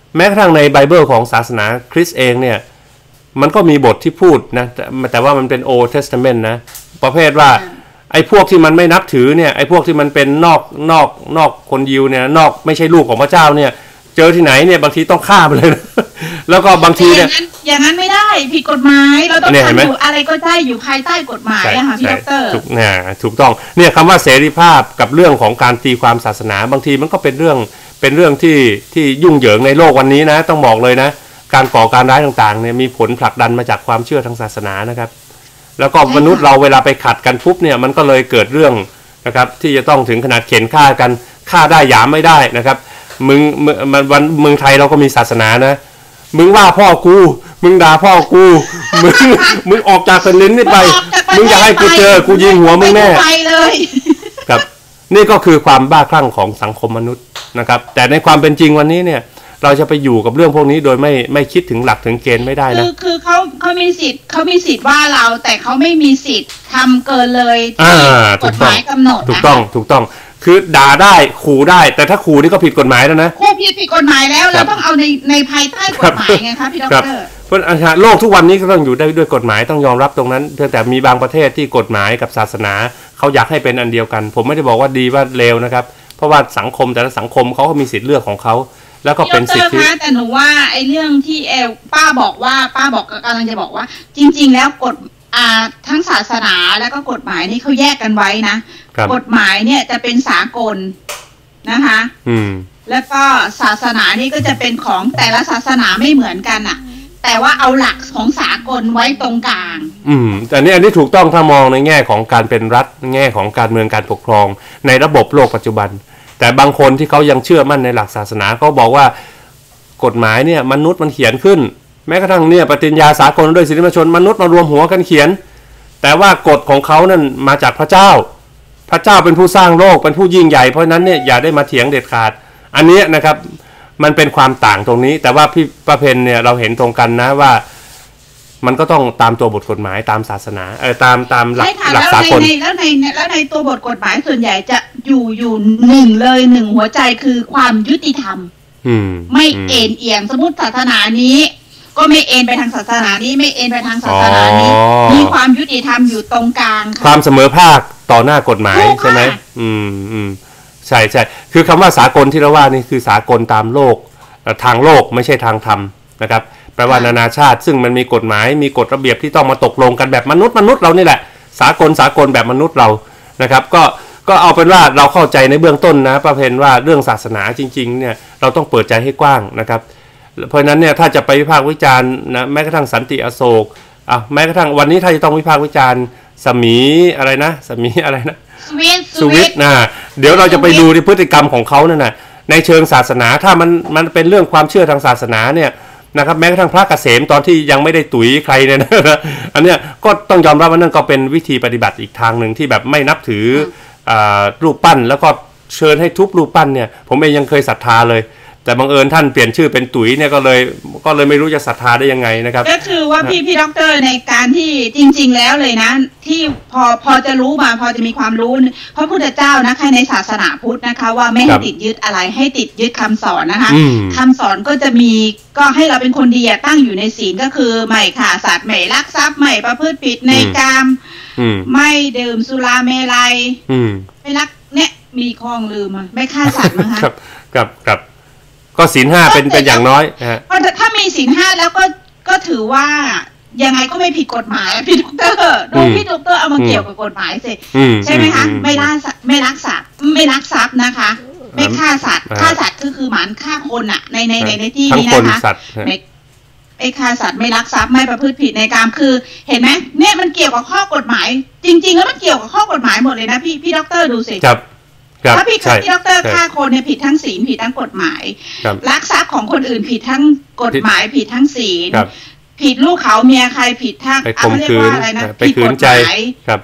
แม้กระทั่งในไบเบิลของศาสนาคริสต์เองเนี่ยมันก็มีบทที่พูดนะแต่ว่ามันเป็น Old Testament นะประเภทว่าไอ้พวกที่มันไม่นับถือเนี่ยไอ้พวกที่มันเป็นนอกคนยิวเนี่ยนอกไม่ใช่ลูกของพระเจ้าเนี่ยเจอที่ไหนเนี่ยบางทีต้องฆ่าไปเลยนะแล้วก็บางทีเนี่ยอย่างนั้นไม่ได้ผิดกฎหมายเราต้องทำอยู่อะไรก็ได้อยู่ภายใต้กฎหมายอะค่ะพี่ดร. ถูกต้องเนี่ยคำว่าเสรีภาพกับเรื่องของการตีความศาสนาบางทีมันก็เป็นเรื่องที่ยุ่งเหยิงในโลกวันนี้นะต้องบอกเลยนะการก่อการร้ายต่างๆเนี่ยมีผลผลักดันมาจากความเชื่อทางศาสนานะครับแล้วก็มนุษย์เราเวลาไปขัดกันปุ๊บเนี่ยมันก็เลยเกิดเรื่องนะครับที่จะต้องถึงขนาดเข็นฆ่ากันฆ่าได้หยามไม่ได้นะครับเมืองไทยเราก็มีศาสนานะมึงว่าพ่อกูมึงด่าพ่อกูมึงออกจากแผ่นดินนี่ไปมึงอยากให้กูเจอกูยิงหัวมึงแน่ครับนี่ก็คือความบ้าคลั่งของสังคมมนุษย์นะครับแต่ในความเป็นจริงวันนี้เนี่ยเราจะไปอยู่กับเรื่องพวกนี้โดยไม่คิดถึงหลักถึงเกณฑ์ไม่ได้นะคือเขามีสิทธิ์ว่าเราแต่เขาไม่มีสิทธิ์ทำเกินเลยที่กฎหมายกำหนดถูกต้องคือด่าได้ขู่ได้แต่ถ้าขู่นี่ก็ผิดกฎหมายแล้วนะขู่ผิดกฎหมายแล้วเราต้องเอาในภายใต้กฎหมายไงคะพี่ดร. เพราะโลกทุกวันนี้ก็ต้องอยู่ได้ด้วยกฎหมายต้องยอมรับตรงนั้นเพียงแต่มีบางประเทศที่กฎหมายกับศาสนาเขาอยากให้เป็นอันเดียวกันผมไม่ได้บอกว่าดีว่าเลวนะครับเพราะว่าสังคมแต่ละสังคมเขาก็มีสิทธิ์เลือกของเขาแล้วก็เป็นสิทธิแต่หนูว่าไอ้เรื่องที่ป้าบอกกำลังจะบอกว่าจริงๆแล้วกฎทั้งศาสนาแล้วก็กฎหมายนี่เขาแยกกันไว้นะกฎหมายเนี่ยจะเป็นสากลนะคะแล้วก็ศาสนานี่ก็จะเป็นของแต่ละศาสนาไม่เหมือนกันอ่ะแต่ว่าเอาหลักของสากลไว้ตรงกลางแต่อันนี้ถูกต้องถ้ามองในแง่ของการเป็นรัฐแง่ของการเมืองการปกครองในระบบโลกปัจจุบันแต่บางคนที่เขายังเชื่อมั่นในหลักศาสนาเขาบอกว่ากฎหมายเนี่ยมนุษย์มันเขียนขึ้นแม้กระทั่งเนี่ยปฏิญญาสากลโดยสิทธิมนุษยชนมนุษย์มารวมหัวกันเขียนแต่ว่ากฎของเขานั่นมาจากพระเจ้าเป็นผู้สร้างโลกเป็นผู้ยิ่งใหญ่เพราะนั้นเนี่ยอย่าได้มาเถียงเด็ดขาดอันนี้นะครับมันเป็นความต่างตรงนี้แต่ว่าพี่ประเพณเนี่ยเราเห็นตรงกันนะว่ามันก็ต้องตามตัวบทกฎหมายตามศาสนาตามหลักสากลแล้วในตัวบทกฎหมายส่วนใหญ่จะอยู่หนึ่งหัวใจคือความยุติธรรมไม่เอ็นเอียงสมมติศาสนานี้ก็ไม่เอ็นไปทางศาสนานี้ไม่เอ็นไปทางศาสนานี้มีความยุติธรรมอยู่ตรงกลางความเสมอภาคต่อหน้ากฎหมายใช่ไหมใช่คือคำว่าสากลที่เราว่านี่คือสากลตามโลกทางโลกไม่ใช่ทางธรรมนะครับแปลว่านานาชาติซึ่งมันมีกฎหมายมีกฎระเบียบที่ต้องมาตกลงกันแบบมนุษย์เรานี่แหละสากลแบบมนุษย์เรานะครับก็เอาเป็นว่าเราเข้าใจในเบื้องต้นนะประเพณว่าเรื่องศาสนาจริงๆเนี่ยเราต้องเปิดใจให้กว้างนะครับเพราะนั้นเนี่ยถ้าจะไปวิพากษ์วิจารณ์นะแม้กระทั่งสันติอโศกแม้กระทั่งวันนี้ถ้าจะต้องวิพากษ์วิจารณ์สมีอะไรนะสวิตนะเดี๋ยวเราจะไปดูในพฤติกรรมของเขานั่นนะในเชิงศาสนาถ้ามันเป็นเรื่องความเชื่อทางศาสนาเนี่ยนะครับแม้กระทั่งพระเกษมตอนที่ยังไม่ได้ตุ๋ยใครเนี่ยนะอันเนี้ยก็ต้องยอมรับว่านั่นก็เป็นวิธีปฏิบัติอีกทางหนึ่งที่แบบไม่นับถือรูปปั้นแล้วก็เชิญให้ทุบรูปปั้นเนี่ยผมเองยังเคยศรัทธาเลยแต่บังเอิญท่านเปลี่ยนชื่อเป็นตุ๋ยเนี่ยก็เลยไม่รู้จะศรัทธาได้ยังไงนะครับก็คือว่าพี่ด็อกเตอร์ในการที่จริงๆแล้วเลยนะที่พอจะรู้มาพอจะมีความรู้พระพุทธเจ้านะคะในศาสนาพุทธนะคะว่าไม่ให้ติดยึดอะไรให้ติดยึดคำสอนนะคะคำสอนก็จะมีก็ให้เราเป็นคนดีตั้งอยู่ในศีลก็คือไม่ฆ่าสัตว์ไม่ลักทรัพย์ไม่ประพฤติผิดในกามไม่ดื่มสุราเมลัยไม่ลักเนี่ยมีข้องลืมไม่ฆ่าสัตว์นะคะครับก็ศีล 5เป็นอย่างน้อยเพราะถ้ามีศีล 5แล้วก็ถือว่ายังไงก็ไม่ผิดกฎหมายพี่ดร.ดูพี่ดร.เอามาเกี่ยวกับกฎหมายสิใช่ไหมคะไม่ลักทรัพย์นะคะไม่ฆ่าสัตว์คือหมายฆ่าคนอ่ะในที่นี้นะคะไม่ฆ่าสัตว์ไม่ลักทรัพย์ไม่ประพฤติผิดในกามคือเห็นไหมเนี่ยมันเกี่ยวกับข้อกฎหมายจริงๆแล้วมันเกี่ยวกับข้อกฎหมายหมดเลยนะพี่ดร.ดูสิถ้าพี่ดร.ฆ่าคนเนี่ยผิดทั้งศีลผิดทั้งกฎหมายลักทรัพย์ของคนอื่นผิดทั้งกฎหมายผิดทั้งศีลผิดลูกเขาเมียใครผิดทั้งไปข่มขืนอะไรนะผิดกฎหมาย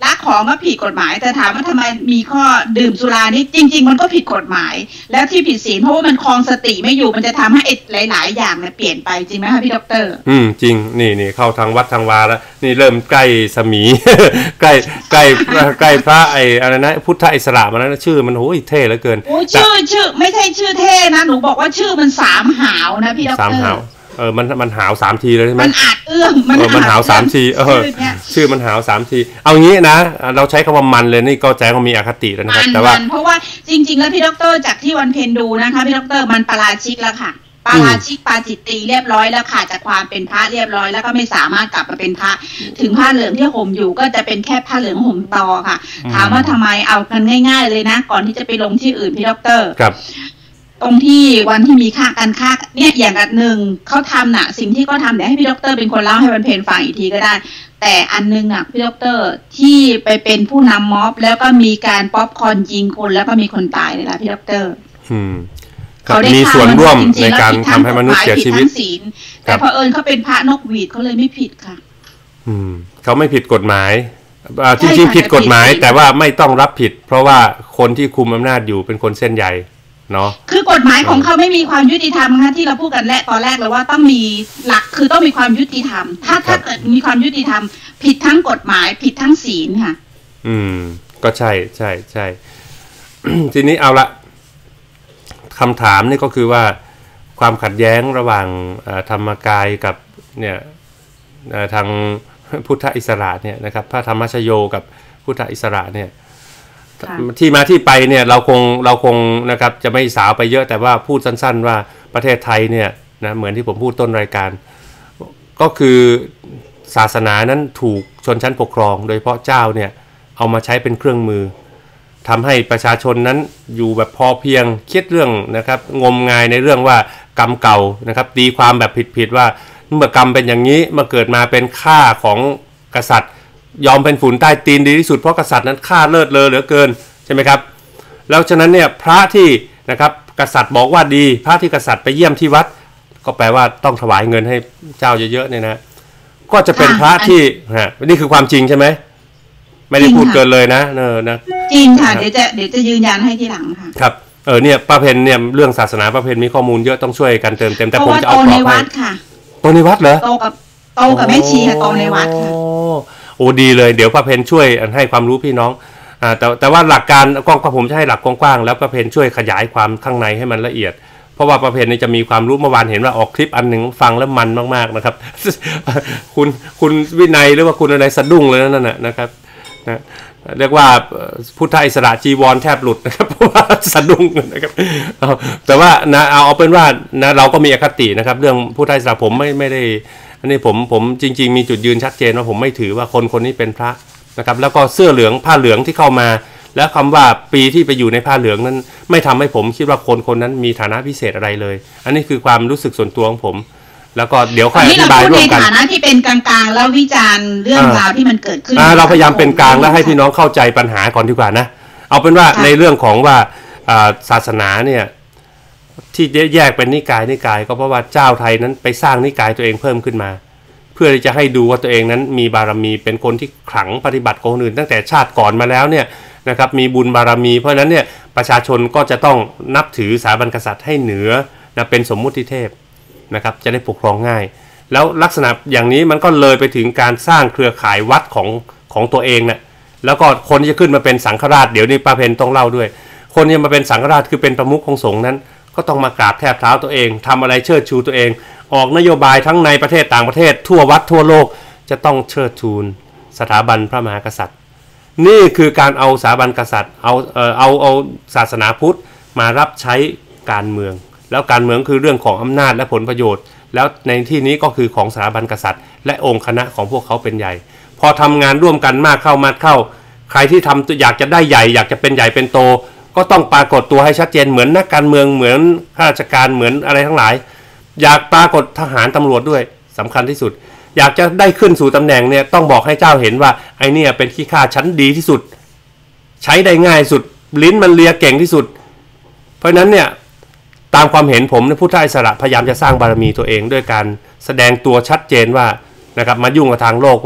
รักของก็ผิดกฎหมายแต่ถามว่าทำไมมีข้อดื่มสุรานี่จริงๆมันก็ผิดกฎหมายแล้วที่ผิดศีลเพราะว่ามันครองสติไม่อยู่มันจะทำให้หลายๆอย่างเนี่ยเปลี่ยนไปจริงไหมคะพี่ดร. จริงนี่เข้าทางวัดทางวาแล้วนี่เริ่มใกล้สมี ใกล้พระอะไรนะพุทธอิสระมาแล้วชื่อมันโหยเท่เหลือเกินชื่อไม่ใช่ชื่อเท่นะหนูบอกว่าชื่อมัน3 หาวนะพี่ดร.3 หาวมันหาว3 ทีเลยใช่ไหมมันอาจเอื้อมมันหาว3 ทีชื่อมันหาว3 ทีเอางี้นะเราใช้คำว่ามันเลยนี่ก็แจ้งว่ามีอคติแล้วนะครับแต่ว่าเพราะว่าจริงๆแล้วพี่ดร.จากที่วันเพ็ญดูนะคะพี่ดร.มันปาราชิกแล้วค่ะปาราชิกปาจิตตีเรียบร้อยแล้วค่ะจากความเป็นพระเรียบร้อยแล้วก็ไม่สามารถกลับมาเป็นพระถึงผ้าเหลืองที่ห่มอยู่ก็จะเป็นแค่ผ้าเหลืองห่มตอค่ะถามว่าทำไมเอากันง่ายๆเลยนะก่อนที่จะไปลงที่อื่นพี่ดร. ครับตรงที่วันที่มีฆ่าเนี่ยอย่างอันหนึ่งเขาทำน่ะสิ่งที่เขาทำเดี๋ยวให้พี่ดร.เป็นคนเล่าให้วันเพ็ญฟังอีกทีก็ได้แต่อันนึงน่ะพี่ดร.ที่ไปเป็นผู้นำม็อบแล้วก็มีการป๊อปคอร์นยิงคนแล้วก็มีคนตายเลยล่ะพี่ดร. เขาได้มีส่วนร่วมในการทำให้มนุษย์เสียชีวิตแต่เผอิญเขาเป็นพระนกหวีดเขาเลยไม่ผิดค่ะเขาไม่ผิดกฎหมายจริงๆผิดกฎหมายแต่ว่าไม่ต้องรับผิดเพราะว่าคนที่คุมอำนาจอยู่เป็นคนเส้นใหญ่เนาะคือกฎหมายของเขาไม่มีความยุติธรรมค่ะที่เราพูดกันและตอนแรกเลยว่าต้องมีหลักคือต้องมีความยุติธรรมถ้าเกิดมีความยุติธรรมผิดทั้งกฎหมายผิดทั้งศีลค่ะก็ใช่ ทีนี้เอาละคำถามนี่ก็คือว่าความขัดแย้งระหว่างธรรมกายกับเนี่ยทางพุทธอิสระเนี่ยนะครับพระธรรมชโยกับพุทธอิสระเนี่ยที่มาที่ไปเนี่ยเราคงนะครับจะไม่สาวไปเยอะแต่ว่าพูดสั้นๆว่าประเทศไทยเนี่ยนะเหมือนที่ผมพูดต้นรายการก็คือศาสนานั้นถูกชนชั้นปกครองโดยเฉพาะเจ้าเนี่ยเอามาใช้เป็นเครื่องมือทำให้ประชาชนนั้นอยู่แบบพอเพียงคิดเรื่องนะครับงมงายในเรื่องว่ากรรมเก่านะครับตีความแบบผิดๆว่าเมื่อกรรมเป็นอย่างนี้มาเกิดมาเป็นข้าของกษัตริย์ยอมเป็นฝุ่นใต้ตีนดีที่สุดเพราะกษัตริย์นั้นฆ่าเลิศเลอเหลือเกินใช่ไหมครับแล้วฉะนั้นเนี่ยพระที่นะครับกษัตริย์บอกว่าดีพระที่กษัตริย์ไปเยี่ยมที่วัดก็แปลว่าต้องถวายเงินให้เจ้าเยอะๆเนี่ยนะก็จะเป็นพระที่นี่คือความจริงใช่ไหมไม่ได้พูดเกินเลยนะนะจริงค่ะเดี๋ยวจะยืนยันให้ทีหลังค่ะครับเนี่ยป้าเพนเนี่ยเรื่องศาสนาป้าเพนมีข้อมูลเยอะต้องช่วยกันเติมเต็มแต่ผมจะเอาโตในวัดค่ะโตในวัดเหรอโตกับแม่ชีค่ะโตในวัดค่ะโอ้ดีเลยเดี๋ยวป้าเพนช่วยให้ความรู้พี่น้องแต่ว่าหลักการกว้างผมจะให้หลักกว้างๆแล้วป้าเพนช่วยขยายความข้างในให้มันละเอียดเพราะว่าป้าเพนนี่จะมีความรู้เมื่อวานเห็นว่าออกคลิปอันหนึ่งฟังแล้วมันมากๆนะครับ คุณวินัยหรือว่าคุณอะไรสะดุ้งเลยนั่นน่ะนะครับนะเรียกว่าพุทธอิสระจีวรแทบหลุดนะครับเพราะว่าสะดุ้งนะครับแต่ว่านะเอาเป็นว่านะเราก็มีอคตินะครับเรื่องพุทธอิสระผมไม่ได้อันนี้ผมจริงๆมีจุดยืนชัดเจนว่าผมไม่ถือว่าคนนี้เป็นพระนะครับแล้วก็เสื้อเหลืองผ้าเหลืองที่เข้ามาแล้วคำว่าปีที่ไปอยู่ในผ้าเหลืองนั้นไม่ทำให้ผมคิดว่าคนนั้นมีฐานะพิเศษอะไรเลยอันนี้คือความรู้สึกส่วนตัวของผมแล้วก็เดี๋ยวค่อยอธิบายร่วมกันในฐานะที่เป็นกลางๆแล้ววิจารณ์เรื่องราวที่มันเกิดขึ้นเราพยายามเป็นกลางแล้วให้พี่น้องเข้าใจปัญหาก่อนดีกว่านะเอาเป็นว่าในเรื่องของว่าศาสนาเนี่ยที่แยกเป็นนิกายก็เพราะว่าเจ้าไทยนั้นไปสร้างนิกายตัวเองเพิ่มขึ้นมาเพื่อที่จะให้ดูว่าตัวเองนั้นมีบารมีเป็นคนที่ขลังปฏิบัติกับคนอื่นตั้งแต่ชาติก่อนมาแล้วเนี่ยนะครับมีบุญบารมีเพราะฉะนั้นเนี่ยประชาชนก็จะต้องนับถือสถาบันกษัตริย์ให้เหนือนะเป็นสมมุติเทพนะครับจะได้ปกครองง่ายแล้วลักษณะอย่างนี้มันก็เลยไปถึงการสร้างเครือข่ายวัดของตัวเองนะแล้วก็คนที่จะขึ้นมาเป็นสังฆราชเดี๋ยวนี้ป้าเพนต้องเล่าด้วยคนที่มาเป็นสังฆราชคือเป็นประมุขของสงฆ์นั้นก็ต้องมากราบแทบเท้าตัวเองทำอะไรเชิดชูตัวเองออกนโยบายทั้งในประเทศต่างประเทศทั่ววัดทั่วโลกจะต้องเชิดชูสถาบันพระมหากษัตริย์นี่คือการเอาสถาบันกษัตริย์เอาศาสนาพุทธมารับใช้การเมืองแล้วการเมืองคือเรื่องของอำนาจและผลประโยชน์แล้วในที่นี้ก็คือของสถาบันกษัตริย์และองค์คณะของพวกเขาเป็นใหญ่พอทำงานร่วมกันมากเข้าใครที่ทำอยากจะได้ใหญ่อยากจะเป็นใหญ่เป็นโตก็ต้องปรากฏตัวให้ชัดเจนเหมือนนักการเมืองเหมือนข้าราชการเหมือนอะไรทั้งหลายอยากปรากฏทหารตำรวจด้วยสำคัญที่สุดอยากจะได้ขึ้นสู่ตำแหน่งเนี่ยต้องบอกให้เจ้าเห็นว่าไอเนี่ยเป็นขี้ข้าชั้นดีที่สุดใช้ได้ง่ายสุดลิ้นมันเลียเก่งที่สุดเพราะนั้นเนี่ยตามความเห็นผมพุทธอิสระพยายามจะสร้างบารมีตัวเองด้วยการแสดงตัวชัดเจนว่านะครับมายุ่งกับทางโลกว่า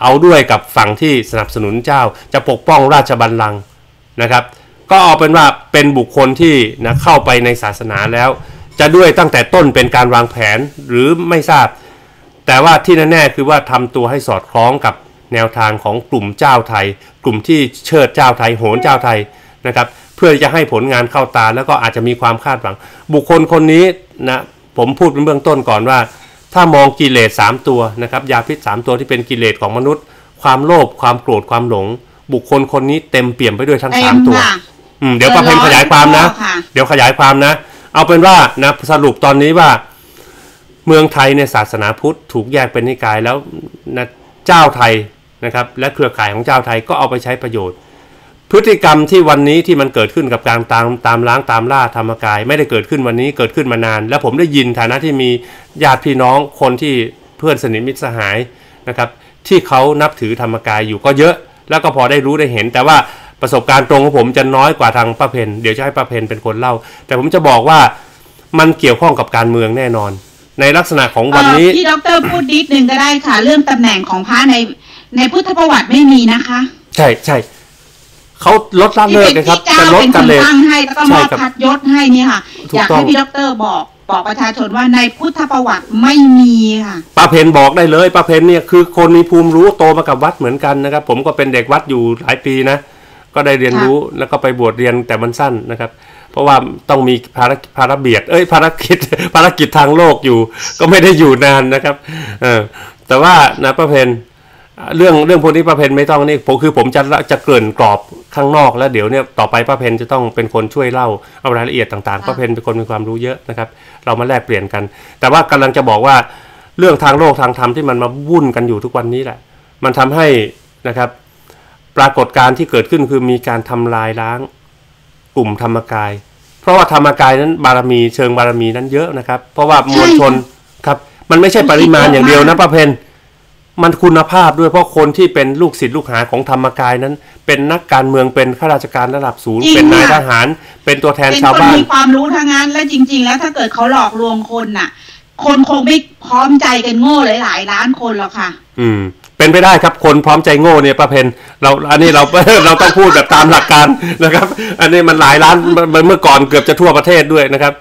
เอาด้วยกับฝั่งที่สนับสนุนเจ้าจะปกป้องราชบัลลังก์นะครับก็เอาเป็นว่าเป็นบุคคลที่นะเข้าไปในศาสนาแล้วจะด้วยตั้งแต่ต้นเป็นการวางแผนหรือไม่ทราบแต่ว่าที่แน่ๆคือว่าทำตัวให้สอดคล้องกับแนวทางของกลุ่มเจ้าไทยกลุ่มที่เชิดเจ้าไทยโหนเจ้าไทยนะครับเพื่อจะให้ผลงานเข้าตาแล้วก็อาจจะมีความคาดหวังบุคคลคนนี้นะผมพูดเป็นเบื้องต้นก่อนว่าถ้ามองกิเลส3ตัวนะครับยาพิษ3ตัวที่เป็นกิเลสของมนุษย์ความโลภความโกรธความหลงบุคคลคนนี้เต็มเปี่ยมไปด้วยทั้ง3ตัวเดี๋ยวประเพณขยายความนะเดี๋ยวขยายความนะเอาเป็นว่านะสรุปตอนนี้ว่าเมืองไทยในศาสนาพุทธถูกแยกเป็นนิกายแล้วนะเจ้าไทยนะครับและเครือข่ายของเจ้าไทยก็เอาไปใช้ประโยชน์พฤติกรรมที่วันนี้ที่มันเกิดขึ้นกับการตามล้างตามล่าธรรมกายไม่ได้เกิดขึ้นวันนี้เกิดขึ้นมานานแล้วผมได้ยินฐานะที่มีญาติพี่น้องคนที่เพื่อนสนิทมิตรสหายนะครับที่เขานับถือธรรมกายอยู่ก็เยอะแล้วก็พอได้รู้ได้เห็นแต่ว่าประสบการณ์ตรงของผมจะน้อยกว่าทางป้าเพนเดี๋ยวจะให้ป้าเพนเป็นคนเล่าแต่ผมจะบอกว่ามันเกี่ยวข้องกับการเมืองแน่นอนในลักษณะของวันนี้พี่ดร.พูดนิดนึงก็ได้ค่ะเรื่องตำแหน่งของพระในพุทธประวัติไม่มีนะคะใช่เขาลดละเลิกนะครับจะลดกันเลยตั้งให้แล้วก็มอบพัดยศให้นี่ค่ะอยากให้พี่ดร.บอกประชาชนว่าในพุทธประวัติไม่มีค่ะป้าเพนบอกได้เลยป้าเพนเนี่ยคือคนมีภูมิรู้โตมากับวัดเหมือนกันนะครับผมก็เป็นเด็กวัดอยู่หลายปีนะก็ได้เรียนรู้แล้วก็ไปบวชเรียนแต่มันสั้นนะครับเพราะว่าต้องมีภารกิจทางโลกอยู่ก็ไม่ได้อยู่นานนะครับแต่ว่านะป้าเพนเรื่องพวกนี้ป้าเพนไม่ต้องนี่ผมจะเกริ่นกรอบข้างนอกแล้วเดี๋ยวเนี่ยต่อไปป้าเพนจะต้องเป็นคนช่วยเล่าเอารายละเอียดต่างๆป้าเพนเป็นคนมีความรู้เยอะนะครับเรามาแลกเปลี่ยนกันแต่ว่ากำลังจะบอกว่าเรื่องทางโลกทางธรรมที่มันมาวุ่นกันอยู่ทุกวันนี้แหละมันทำให้นะครับปรากฏการณ์ที่เกิดขึ้นคือมีการทำลายล้างกลุ่มธรรมกายเพราะว่าธรรมกายนั้นบารมีเชิงบารมีนั้นเยอะนะครับเพราะว่ามวลชนครับมันไม่ใช่ปริมาณอย่างเดียวนะป้าเพนมันคุณภาพด้วยเพราะคนที่เป็นลูกศิษย์ลูกหาของธรรมกายนั้นเป็นนักการเมืองเป็นข้าราชการระดับสูงเป็นนายทหารเป็นตัวแทนชาวบ้านมีความรู้ทางนั้นและจริงๆแล้วถ้าเกิดเขาหลอกลวงคนน่ะคนคงไม่พร้อมใจกันโง่หลายล้านคนหรอกค่ะเป็นไปได้ครับคนพร้อมใจโง่เนี่ยป้าเพนอันนี้เราต้องพูดแบบตามหลักการนะครับอันนี้มันหลายล้านเมื่อก่อนเกือบจะทั่วประเทศด้วยนะครับ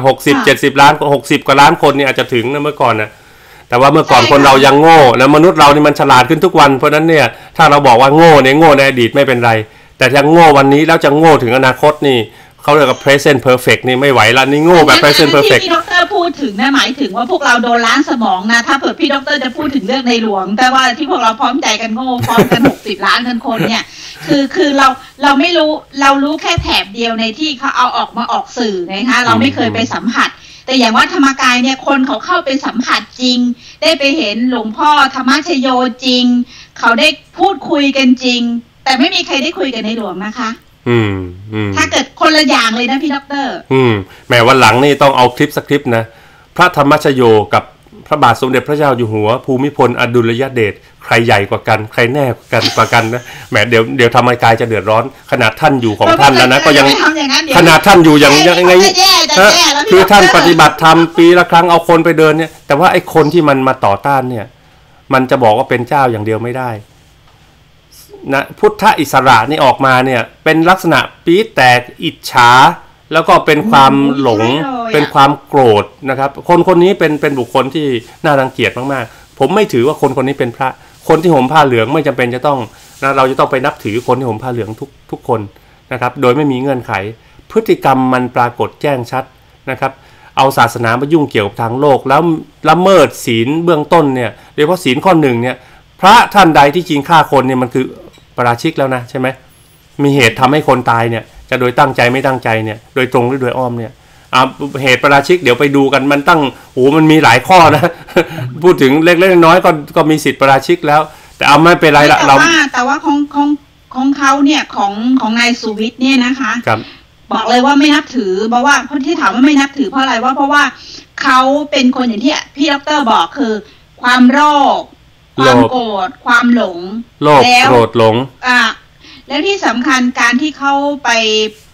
60-70 ล้าน60 กว่าล้านคนเนี่ยอาจจะถึงนะเมื่อก่อนนะแต่ว่าเมื่อก่อนคนเรายังโง่แล้วมนุษย์เรานี่มันฉลาดขึ้นทุกวันเพราะนั้นเนี่ยถ้าเราบอกว่าโง่เนี่ยโง่ในอดีตไม่เป็นไรแต่ถ้าโง่วันนี้แล้วจะโง่ถึงอนาคตนี่เขาเรียกว่า present perfect นี่ไม่ไหวละนี่โง่แบบ present perfect ที่พี่ดร.พูดถึงนะหมายถึงว่าพวกเราโดนล้างสมองนะถ้าเผื่อพี่ดร.จะพูดถึงเรื่องในหลวงแต่ว่าที่พวกเราพร้อมใจกันโง่พร้อมกัน60 ล้านคนเนี่ยคือเราไม่รู้เรารู้แค่แถบเดียวในที่เขาเอาออกสื่อนะคะเราไม่เคยไปสัมผัสแต่อย่างว่าธรรมกายเนี่ยคนเขาเข้าไปสัมผัสจริงได้ไปเห็นหลวงพ่อธรรมชโยจริงเขาได้พูดคุยกันจริงแต่ไม่มีใครได้คุยกันในหลวงนะคะถ้าเกิดคนละอย่างเลยนะพี่ดร. แม้วันหลังนี่ต้องเอาคลิปสักคลิปนะพระธรรมชโยกับพระบาทสมเด็จพระเจ้าอยู่หัวภูมิพลอดุลยเดชใครใหญ่กว่ากันใครแน่กว่ากันนะแหมเดี๋ยวธรรมกายจะเดือดร้อนขนาดท่านอยู่ของท่านแล้วนะก็ยังขนาดท่านอยู่อย่างไงคือท่านปฏิบัติธรรมปีละครั้งเอาคนไปเดินเนี่ยแต่ว่าไอ้คนที่มันมาต่อต้านเนี่ยมันจะบอกว่าเป็นเจ้าอย่างเดียวไม่ได้นะพุทธอิสระนี่ออกมาเนี่ยเป็นลักษณะปี๊ดแตกอิจฉาแล้วก็เป็นความหลงเป็นความโกรธนะครับคนนี้เป็นบุคคลที่น่ารังเกียจมากๆผมไม่ถือว่าคนนี้เป็นพระคนที่ห่มผ้าเหลืองไม่จำเป็นจะต้องนะเราจะต้องไปนับถือคนที่ห่มผ้าเหลืองทุกคนนะครับโดยไม่มีเงื่อนไขพฤติกรรมมันปรากฏแจ้งชัดนะครับเอาศาสนามายุ่งเกี่ยวกับทางโลกแล้วละเมิดศีลเบื้องต้นเนี่ยโดยเฉพาะศีลข้อหนึ่งเนี่ยพระท่านใดที่จริงฆ่าคนเนี่ยมันคือปาราชิกแล้วนะใช่ไหมมีเหตุทำให้คนตายเนี่ยจะโดยตั้งใจไม่ตั้งใจเนี่ยโดยตรงหรือโดยอ้อมเนี่ยเหตุปาราชิกเดี๋ยวไปดูกันมันมันมีหลายข้อนะพูดถึงเล็กๆน้อยๆก็มีสิทธิ์ปาราชิกแล้วแต่เอาไม่เป็นไรละเราแต่ว่าของเขาเนี่ยของนายสุวิทย์เนี่ยนะคะบอกเลยว่าไม่นับถือเพราะว่าที่ถามว่าไม่นับถือเพราะอะไรเพราะว่าเขาเป็นคนอย่างที่พี่ดร.บอกคือความโลภความโกรธความหลงโลภโกรธหลงแล้วที่สำคัญการที่เขาไป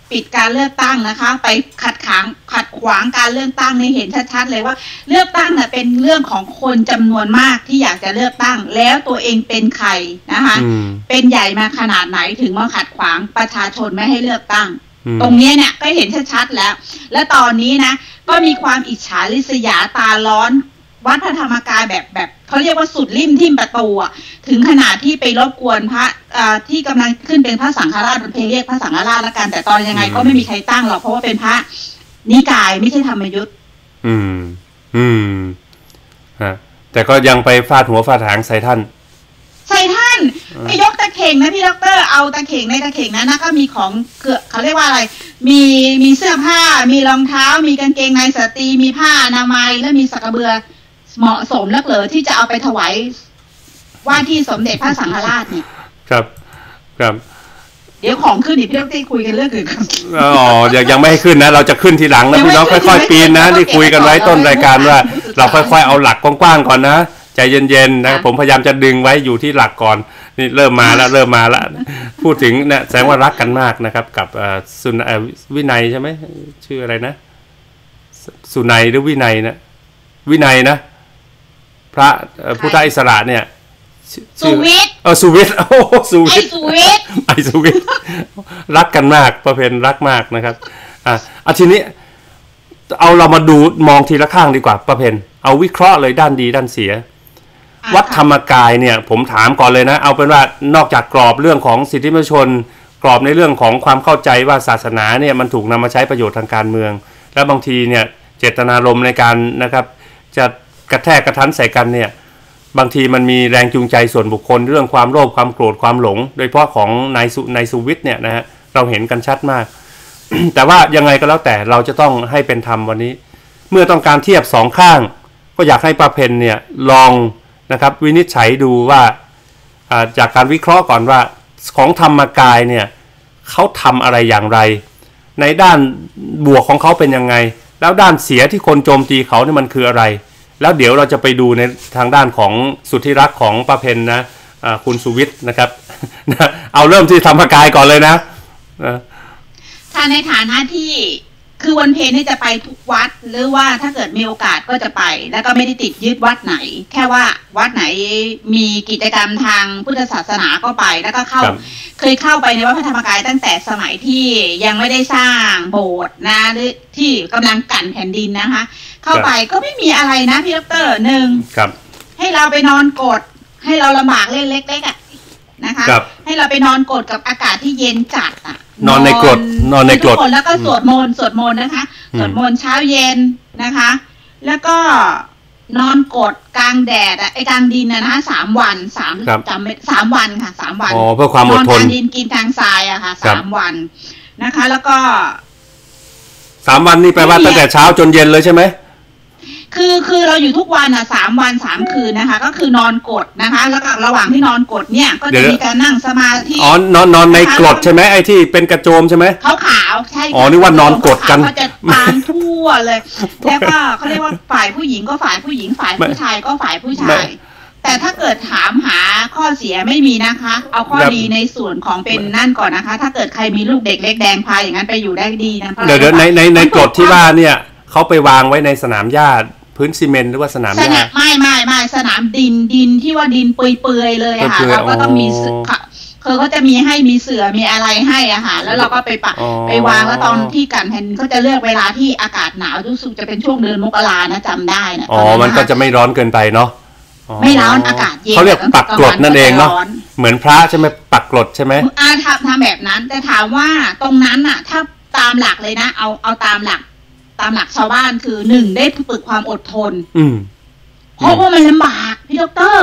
ปิดการเลือกตั้งนะคะไปขัดขวางการเลือกตั้งนี่เห็นชัดๆเลยว่าเลือกตั้งน่ะเป็นเรื่องของคนจำนวนมากที่อยากจะเลือกตั้งแล้วตัวเองเป็นใครนะคะเป็นใหญ่มาขนาดไหนถึงมาขัดขวางประชาชนไม่ให้เลือกตั้งตรงนี้เนี่ยก็เห็นชัดๆแล้วและตอนนี้นะก็มีความอิจฉาริษยาตาร้อนวัดพระธรรมกายแบบเขาเรียกว่าสุดริมทิ่มประตูถึงขนาดที่ไปรบกวนพระที่กำลังขึ้นเป็นพระสังฆราชเพลงเรียกพระสังฆราชละกันแต่ตอนยังไงก็ไม่มีใครตั้งหรอกเพราะว่าเป็นพระนิกายไม่ใช่ธรรมยุทธ์แต่ก็ยังไปฟาดหัวฟาดหางใส่ท่านไปยกตะเข่งนะพี่ดร.เอาตะเข่งในตะเข่งนั้นนะก็มีของเขาเรียกว่าอะไรมีเสื้อผ้ามีรองเท้ามีกางเกงในสตรีมีผ้าอนามัยและมีสักกระเบือเหมาะสมแล้วเหรอที่จะเอาไปถวายว่าที่สมเด็จพระสังฆราชเนี่ยครับเดี๋ยวของขึ้นอีกพี่ดร.คุยกันเรื่องอื่นครับยังไม่ให้ขึ้นนะเราจะขึ้นทีหลังนะพี่น้องค่อยๆปีนนะที่คุยกันไว้ต้นรายการว่าเราค่อยๆเอาหลักกว้างๆก่อนนะใจเย็นๆนะผมพยายามจะดึงไว้อยู่ที่หลักก่อนนี่เริ่มมาแล้วพูดถึงเนี่ยแสดงว่ารักกันมากนะครับกับวินัยใช่ไหมชื่ออะไรนะสุนัยหรือวินัยนะวินัยนะพระพุทธอิสระเนี่ยสุวิทย์สุวิทย์โอ้สุวิทย์ไอสุวิทย์รักกันมากประเพณรักมากนะครับทีนี้เอาเรามาดูมองทีละข้างดีกว่าประเพณเอาวิเคราะห์เลยด้านดีด้านเสียวัดธรรมกายเนี่ยผมถามก่อนเลยนะเอาเป็นว่านอกจากกรอบเรื่องของสิทธิมนุษยชนกรอบในเรื่องของความเข้าใจว่าศาสนาเนี่ยมันถูกนำมาใช้ประโยชน์ทางการเมืองและบางทีเนี่ยเจตนารมณ์ในการนะครับจะกระแทกกระทันใส่กันเนี่ยบางทีมันมีแรงจูงใจส่วนบุคคลเรื่องความโลภความโกรธความหลงโดยเฉพาะของนายสุวิทย์เนี่ยนะฮะเราเห็นกันชัดมาก แต่ว่ายังไงก็แล้วแต่เราจะต้องให้เป็นธรรมวันนี้เมื่อต้องการเทียบสองข้างก็อยากให้ป้าเพนเนี่ยลองนะครับวินิจฉัยดูว่าจากการวิเคราะห์ก่อนว่าของธรรมกายเนี่ยเขาทำอะไรอย่างไรในด้านบวกของเขาเป็นยังไงแล้วด้านเสียที่คนโจมตีเขาเนี่ยมันคืออะไรแล้วเดี๋ยวเราจะไปดูในทางด้านของสุทธิรักของป้าเพนนะคุณสุวิทย์นะครับ เอาเริ่มที่ธรรมกายก่อนเลยนะถ้าในฐานะที่คือวันเพลนี่จะไปทุกวัดหรือว่าถ้าเกิดมีโอกาสก็จะไปแล้วก็ไม่ได้ติดยึดวัดไหนแค่ว่าวัดไหนมีกิจกรรมทางพุทธศาสนาก็ไปแล้วก็เคยเข้าไปในวัดพระธรรมกายตั้งแต่สมัยที่ยังไม่ได้สร้างโบสถ์นะหรือที่กำลังกั่นแผ่นดินนะคะเข้าไปก็ไม่มีอะไรนะพี่ดร.หนึ่งให้เราไปนอนกดให้เราลำบากเล็กๆอ่ะนะคะให้เราไปนอนกดกับอากาศที่เย็นจัดอ่ะนอนในกรดแล้วก็สวดมนต์นะคะสวดมนต์เช้าเย็นนะคะแล้วก็นอนกดกลางแดดไอ้กลางดินนะคะ3 วัน3วันค่ะ3 วันเพื่อความอดทนนอนกลางดินกินทางทรายอะค่ะ3 วันนะคะแล้วก็ 3 วันนี่แปลว่าตั้งแต่เช้าจนเย็นเลยใช่ไหมคือเราอยู่ทุกวันอ่ะ3 วัน 3 คืนนะคะก็คือนอนกดนะคะแล้วก็ระหว่างที่นอนกดเนี่ยก็จะมีการนั่งสมาธินอนในกรดใช่ไหมไอ้ที่เป็นกระโจมใช่ไหมขาวใช่นี่ว่านอนกดกันเขาจะตามทั่วเลยแล้วก็เขาเรียกว่าฝ่ายผู้หญิงก็ฝ่ายผู้หญิงฝ่ายผู้ชายก็ฝ่ายผู้ชายแต่ถ้าเกิดถามหาข้อเสียไม่มีนะคะเอาข้อดีในส่วนของเป็นนั่นก่อนนะคะถ้าเกิดใครมีลูกเด็กเล็กแดงพาอย่างนั้นไปอยู่ได้ดีนะเดี๋ยวในกรดที่ว่าเนี่ยเขาไปวางไว้ในสนามหญ้าพื้นซีเมนต์หรือว่าสนามหญ้าไม่สนามดินที่ว่าดินเปื่อยๆเลยค่ะเราก็ต้องมีเขาจะมีให้มีเสื่อมีอะไรให้อะค่ะแล้วเราก็ไปวางแล้วตอนที่กันแผ่นเขาจะเลือกเวลาที่อากาศหนาวรู้สึกจะเป็นช่วงเดือนมกรานะจำได้นะมันก็จะไม่ร้อนเกินไปเนาะไม่ร้อนอากาศเย็นเขาเรียกปักกรดนั่นเองเนาะเหมือนพระใช่ไหมปักกรดใช่ไหมทำแบบนั้นแต่ถามว่าตรงนั้นอะถ้าตามหลักเลยนะเอาตามหลักชาวบ้านคือ1ได้ฝึกความอดทนเพราะว่ามันลำบากพี่ดร.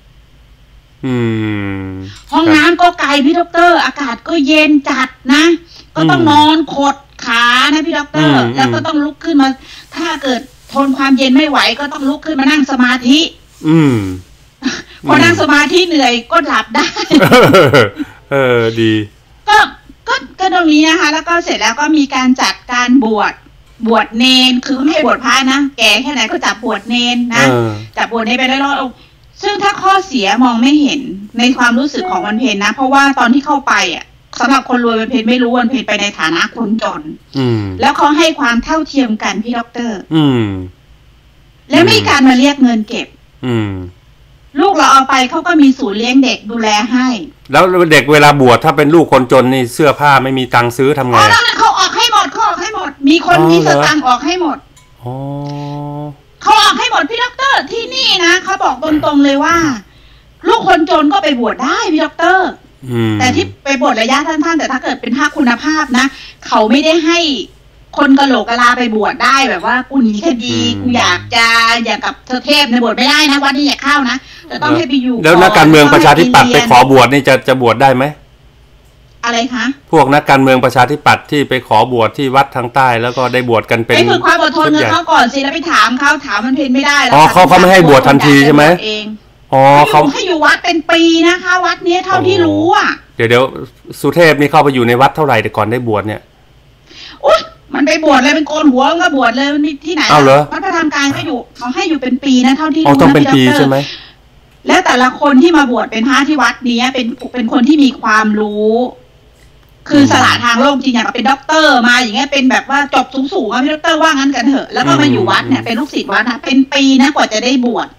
ห้องน้ำก็ไกลพี่ดร.อากาศก็เย็นจัดนะก็ต้องนอนขดขานะพี่ดร.แล้วก็ต้องลุกขึ้นมาถ้าเกิดทนความเย็นไม่ไหวก็ต้องลุกขึ้นมานั่งสมาธิพอนั่งสมาธิเหนื่อยก็หลับได้ดีก็ตรงนี้นะคะแล้วก็เสร็จแล้วก็มีการจัดการบวชเนนคือไม่ให้บวชพระนะแก่แค่ไหนก็จับบวชเนนนะจับบวชเนนไปได้ร้อยองค์ซึ่งถ้าข้อเสียมองไม่เห็นในความรู้สึกของวันเพ็ญนะเพราะว่าตอนที่เข้าไปอ่ะสำหรับคนรวยวันเพ็ญไม่รู้วันเพ็ญไปในฐานะคนจนแล้วเขาให้ความเท่าเทียมกันพี่ด็อกเตอร์แล้วไม่มีการมาเรียกเงินเก็บลูกเราเอาไปเขาก็มีศูนย์เลี้ยงเด็กดูแลให้แล้วเด็กเวลาบวชถ้าเป็นลูกคนจนนี่เสื้อผ้าไม่มีตังค์ซื้อทำไงเขาออกให้หมดเขาออกให้หมดมีคนมีสตางค์ออกให้หมดเขาออกให้หมดพี่ด็อกเตอร์ที่นี่นะเขาบอกตรงๆเลยว่าลูกคนจนก็ไปบวชได้พี่ด็อกเตอร์แต่ที่ไปบวชระยะสั้นๆแต่ถ้าเกิดเป็นภาคคุณภาพนะเขาไม่ได้ให้คนกะโหลกกะลาไปบวชได้แบบว่ากูหนีคดีกูอยากกับเทพในบวชไม่ได้นะวัดนี้อย่าเข้านะจะต้องให้ไปอยู่แล้วนักการเมืองประชาธิปัตย์ไปขอบวชนี่จะบวชได้ไหมอะไรคะพวกนักการเมืองประชาธิปัตย์ที่ไปขอบวชที่วัดทางใต้แล้วก็ได้บวชกันเป็นไปฝึกความอดทนกับเขาก่อนสิแล้วไปถามมันเพนไม่ได้แล้วเขาไม่ให้บวชทันทีใช่ไหมเขาให้อยู่วัดเป็นปีนะคะวัดนี้เท่าที่รู้อ่ะเดี๋ยวสุเทพนี่เข้าไปอยู่ในวัดเท่าไหร่แต่ก่อนได้บวชเนี่ยอุ๊ยมันไปบวชเลยเป็นโกนหัวก็บวชเลยมันที่ไหนวัดพระธรรมกายเขาให้อยู่เป็นปีนะเท่าที่รู้ต้องเป็นปีใช่ไหมแล้วแต่ละคนที่มาบวชเป็นพระที่วัดนี้เป็นคนที่มีความรู้คือสละทางโลกจริงอย่างเป็นด็อกเตอร์มาอย่างเงี้ยเป็นแบบว่าจบสูงๆพี่ด็อกเตอร์ว่างั้นกันเถอะแล้วก็มาอยู่วัดเนี่ยเป็นลูกศิษย์วัดนะเป็นปีนะกว่าจะได้บวช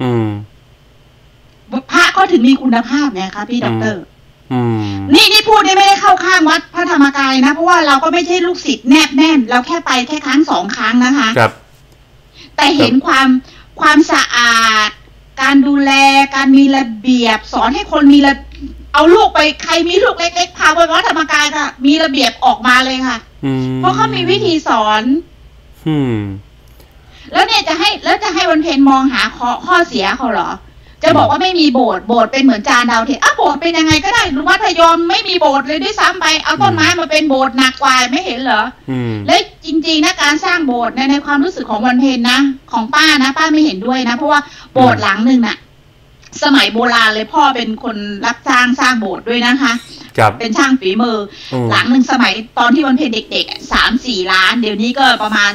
พระก็ถึงมีคุณภาพไงคะพี่ด็อกเตอร์นี่พูดได้ไม่ได้เข้าข้างวัดพระธรรมกายนะเพราะว่าเราก็ไม่ใช่ลูกศิษย์แนบแน่นเราแค่ไปแค่ครั้ง2 ครั้งนะคะครับแต่เห็นความสะอาดการดูแลการมีระเบียบสอนให้คนมีเอาลูกไปใครมีลูกเล็กๆพาไปวัดธรรมกายค่ะมีระเบียบออกมาเลยค่ะเพราะเขามีวิธีสอนแล้วเนี่ยจะให้วันเพ็ญมองหาข้อเสียเขาเหรอจะบอกว่าไม่มีโบสถ์เป็นเหมือนจานดาวเทียมโบสถ์เป็นยังไงก็ได้วัดพยอมไม่มีโบสถ์เลยด้วยซ้ำไปเอาต้นไม้มาเป็นโบสถ์หนักกว่าไม่เห็นเหรอและจริงๆนะการสร้างโบสถ์ในความรู้สึกของวันเพ็ญนะของป้านะป้าไม่เห็นด้วยนะเพราะว่าโบสถ์หลังหนึ่งน่ะสมัยโบราณเลยพ่อเป็นคนรับจ้างสร้างโบสถ์ด้วยนะคะเป็นช่างฝีมือหลังหนึ่งสมัยตอนที่วันเพ็ญเด็กๆ3-4 ล้านเดี๋ยวนี้ก็ประมาณ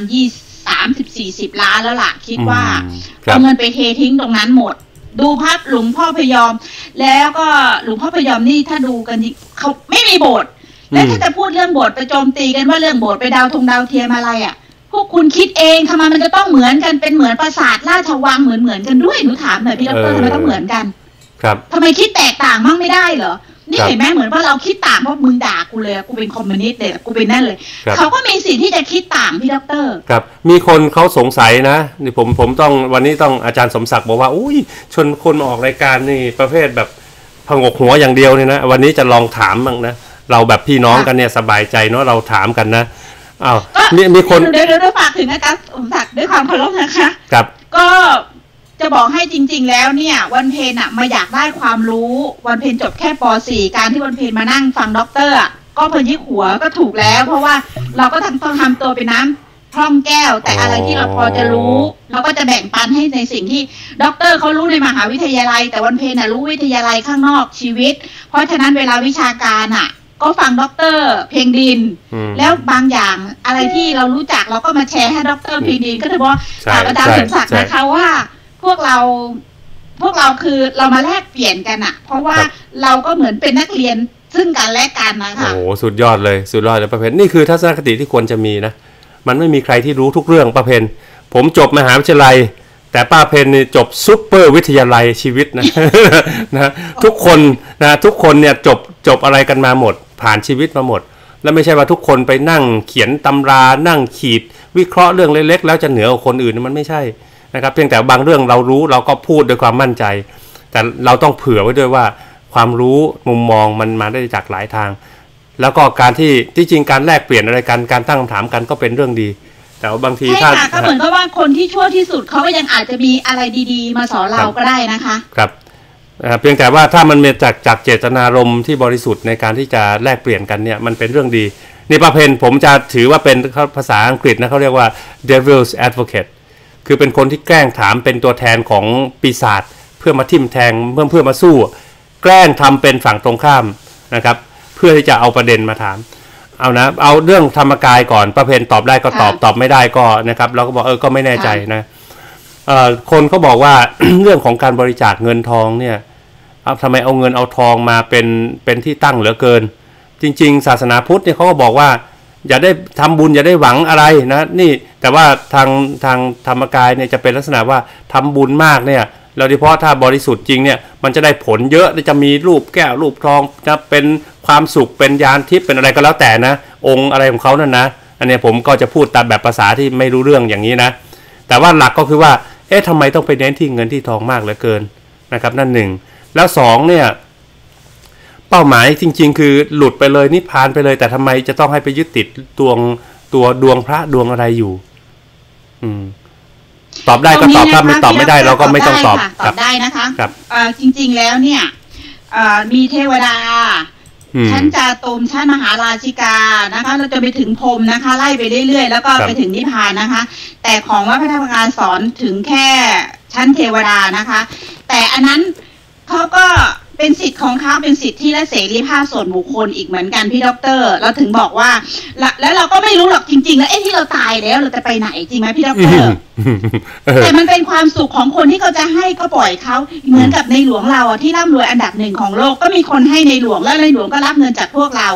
30-40 ล้านแล้วล่ะคิดว่าเอาเงินไปเททิ้งตรงนั้นหมดดูภาพหลวงพ่อพยอมแล้วก็หลวงพ่อพยอมนี่ถ้าดูกันเขาไม่มีโบสถ์แล้วถ้าจะพูดเรื่องโบสถ์ไปโจมตีกันว่าเรื่องโบสถ์ไปดาวเทียมอะไรอ่ะพวกคุณคิดเองทำไมมันจะต้องเหมือนกันเป็นเหมือนปราสาทราชวังเหมือนกันด้วยหนูถามหน่อยพี่ดร.ทำไมต้องเหมือนกันครับทำไมคิดแตกต่างมั่งไม่ได้เหรอนี่เห็นไหมเหมือนว่าเราคิดต่างเพราะมึงด่ากูเลยกูเป็นคอมมิวนิสต์เลยกูเป็นนั่นเลยเขาก็มีสิทธิ์ที่จะคิดต่างพี่ดร. ครับมีคนเขาสงสัยนะนี่ผมต้องวันนี้ต้องอาจารย์สมศักดิ์บอกว่าอุ้ยชวนคนมาออกรายการนี่ประเภทแบบผงกหัวอย่างเดียวเนี่ยนะวันนี้จะลองถามบ้างนะเราแบบพี่น้องกันเนี่ยสบายใจเนาะเราถามกันนะอ้าวมีคนเดี๋ยวฝากถึงอาจารย์สมศักดิ์ด้วยความเคารพนะคะครับก็จะบอกให้จริงๆแล้วเนี่ยวันเพ็ญมาอยากได้ความรู้วันเพ็ญจบแค่ป .4 การที่วันเพ็ญมานั่งฟังด็อกเตอร์ก็พยิกหัวก็ถูกแล้วเพราะว่าเราก็ต้องทำตัวเป็นน้ำพร่องแก้วแต่อะไรที่เราพอจะรู้เราก็จะแบ่งปันให้ในสิ่งที่ด็อกเตอร์เขารู้ในมหาวิทยาลัยแต่วันเพ็ญรู้วิทยาลัยข้างนอกชีวิตเพราะฉะนั้นเวลาวิชาการก็ฟังด็อกเตอร์เพียงดินแล้วบางอย่างอะไรที่เรารู้จักเราก็มาแชร์ให้ด็อกเตอร์เพียงดินก็ถือว่าอาจารย์สมศักดิ์นะคะว่าพวกเราคือเรามาแลกเปลี่ยนกันเพราะว่าเราก็เหมือนเป็นนักเรียนซึ่งกันและกันนะคะโอ้สุดยอดเลยสุดยอดเลยประเพณนี่คือทัศนคติที่ควรจะมีนะมันไม่มีใครที่รู้ทุกเรื่องประเพณผมจบมหาวิทยาลัยแต่ป้าเพนนี่จบซุปเปอร์วิทยาลัยชีวิตนะ นะทุกคนเนี่ยจบอะไรกันมาหมดผ่านชีวิตมาหมดแล้วไม่ใช่ว่าทุกคนไปนั่งเขียนตำรานั่งขีดวิเคราะห์เรื่องเล็กๆแล้วจะเหนือกว่าคนอื่นมันไม่ใช่นะครับเพียงแต่บางเรื่องเรารู้เราก็พูดด้วยความมั่นใจแต่เราต้องเผื่อไว้ด้วยว่าความรู้มุมมองมันมาได้จากหลายทางแล้วก็การที่จริงการแลกเปลี่ยนอะไรกันการตั้งคำถามกันก็เป็นเรื่องดีแต่ว่าบางทีถ้าก็เหมือนกับว่าคนที่ชั่วที่สุดเขาก็ยังอาจจะมีอะไรดีๆมาสอนเราก็ได้นะคะครับเพียงแต่ว่าถ้ามันมาจากเจตนารมณ์ที่บริสุทธิ์ในการที่จะแลกเปลี่ยนกันเนี่ยมันเป็นเรื่องดีนี่ประเพณผมจะถือว่าเป็นภาษาอังกฤษนะเขาเรียกว่า devil's advocateคือเป็นคนที่แกล้งถามเป็นตัวแทนของปีศาจเพื่อมาทิ่มแทงเพื่อมาสู้แกล้งทำเป็นฝั่งตรงข้ามนะครับเพื่อที่จะเอาประเด็นมาถามเอาเรื่องธรรมกายก่อนประเพณตอบได้ก็ตอบไม่ได้ก็นะครับเราก็บอกก็ไม่แน่ใจนะคนเขาบอกว่า เรื่องของการบริจาคเงินทองเนี่ยทำไมเอาเงินเอาทองมาเป็นที่ตั้งเหลือเกินจริงๆศาสนาพุทธเนี่ยเขาก็บอกว่าอย่าได้ทำบุญอย่าได้หวังอะไรนะนี่แต่ว่าทางธรรมกายเนี่ยจะเป็นลักษณะว่าทำบุญมากเนี่ยโดยเฉพาะถ้าบริสุทธิ์จริงเนี่ยมันจะได้ผลเยอะจะมีรูปแก้วรูปทองจะเป็นความสุขเป็นญาณทิพย์เป็นอะไรก็แล้วแต่นะองค์อะไรของเขานั่นนะอันนี้ผมก็จะพูดตามแบบภาษาที่ไม่รู้เรื่องอย่างนี้นะแต่ว่าหลักก็คือว่าทำไมต้องไปเน้นที่เงินที่ทองมากเหลือเกินนะครับนั่นหนึ่งแล้วสองเนี่ยเป้าหมายจริงๆคือหลุดไปเลยนิพพานไปเลยแต่ทำไมจะต้องให้ไปยึดติดตัวดวงพระดวงอะไรอยู่ตอบได้ก็ตอบครับไม่ตอบไม่ได้เราก็ไม่ต้องตอบตอบได้นะคะครับจริงๆแล้วเนี่ยมีเทวดาชั้นจาตุมชั้นมหาราชิกานะคะเราจะไปถึงพรหมนะคะไล่ไปเรื่อยๆแล้วก็ไปถึงนิพพานนะคะแต่ของวัดพระธรรมกายสอนถึงแค่ชั้นเทวดานะคะแต่อันนั้นเขาก็เป็นสิทธิ์ของเขาเป็นสิทธิและเสรีภาพส่วนบุคคลอีกเหมือนกันพี่ด็อกเตอร์เราถึงบอกว่าแล้วเราก็ไม่รู้หรอกจริงๆแล้วที่เราตายแล้วเราจะไปไหนจริงไหมพี่ด็อกเตอร์แต่มันเป็นความสุขของคนที่เขาจะให้ก็ปล่อยเขาเหมือนกับในหลวงเราที่ร่ำรวยอันดับหนึ่งของโลกก็มีคนให้ในหลวงแล้วในหลวงก็รับเงินจากพวกเรา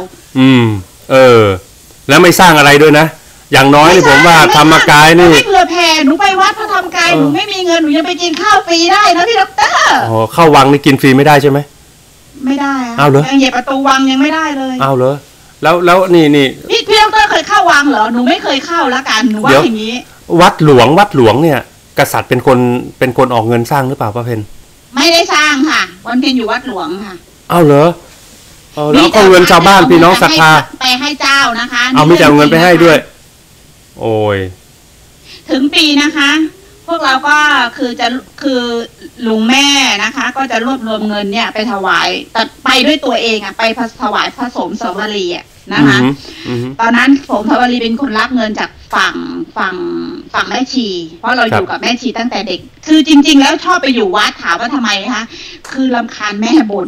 แล้วไม่สร้างอะไรด้วยนะอย่างน้อยนี่ผมว่าธรรมกายนี่ไม่เผื่อแผ่หนูไปวัดพระธรรมกายหนูไม่มีเงินหนูยังไปกินข้าวฟรีได้นะพี่ด็อกเตอร์เข้าวังนี่กินฟรีไม่ได้ใช่ไหมไม่ได้เอาเหรอยังเหยียบประตูวังยังไม่ได้เลยเอาเหรอแล้วนี่พี่ด็อกเตอร์เคยเข้าวังเหรอหนูไม่เคยเข้าละกันหนูว่าอย่างนี้วัดหลวงเนี่ยกษัตริย์เป็นคนออกเงินสร้างหรือเปล่าป้าเพนไม่ได้สร้างค่ะวันเพ็ญอยู่วัดหลวงค่ะเอาเหรอแล้วก็เงินชาวบ้านพี่น้องศรัทธาไปให้เจ้านะคะเอาไม่จะเอาเงินไปให้ด้วยโอ้ยถึงปีนะคะพวกเราก็คือลุงแม่นะคะก็จะรวบรวมเงินเนี่ยไปถวายแต่ไปด้วยตัวเองอ่ะไปถวายพระสมสวรีนะคะตอนนั้นสมสวรีเป็นคนรับเงินจากฝั่งแม่ชีเพราะเราอยู่กับแม่ชีตั้งแต่เด็กคือจริงๆแล้วชอบไปอยู่วัดถามว่าทำไมคะคือรำคาญแม่บ่น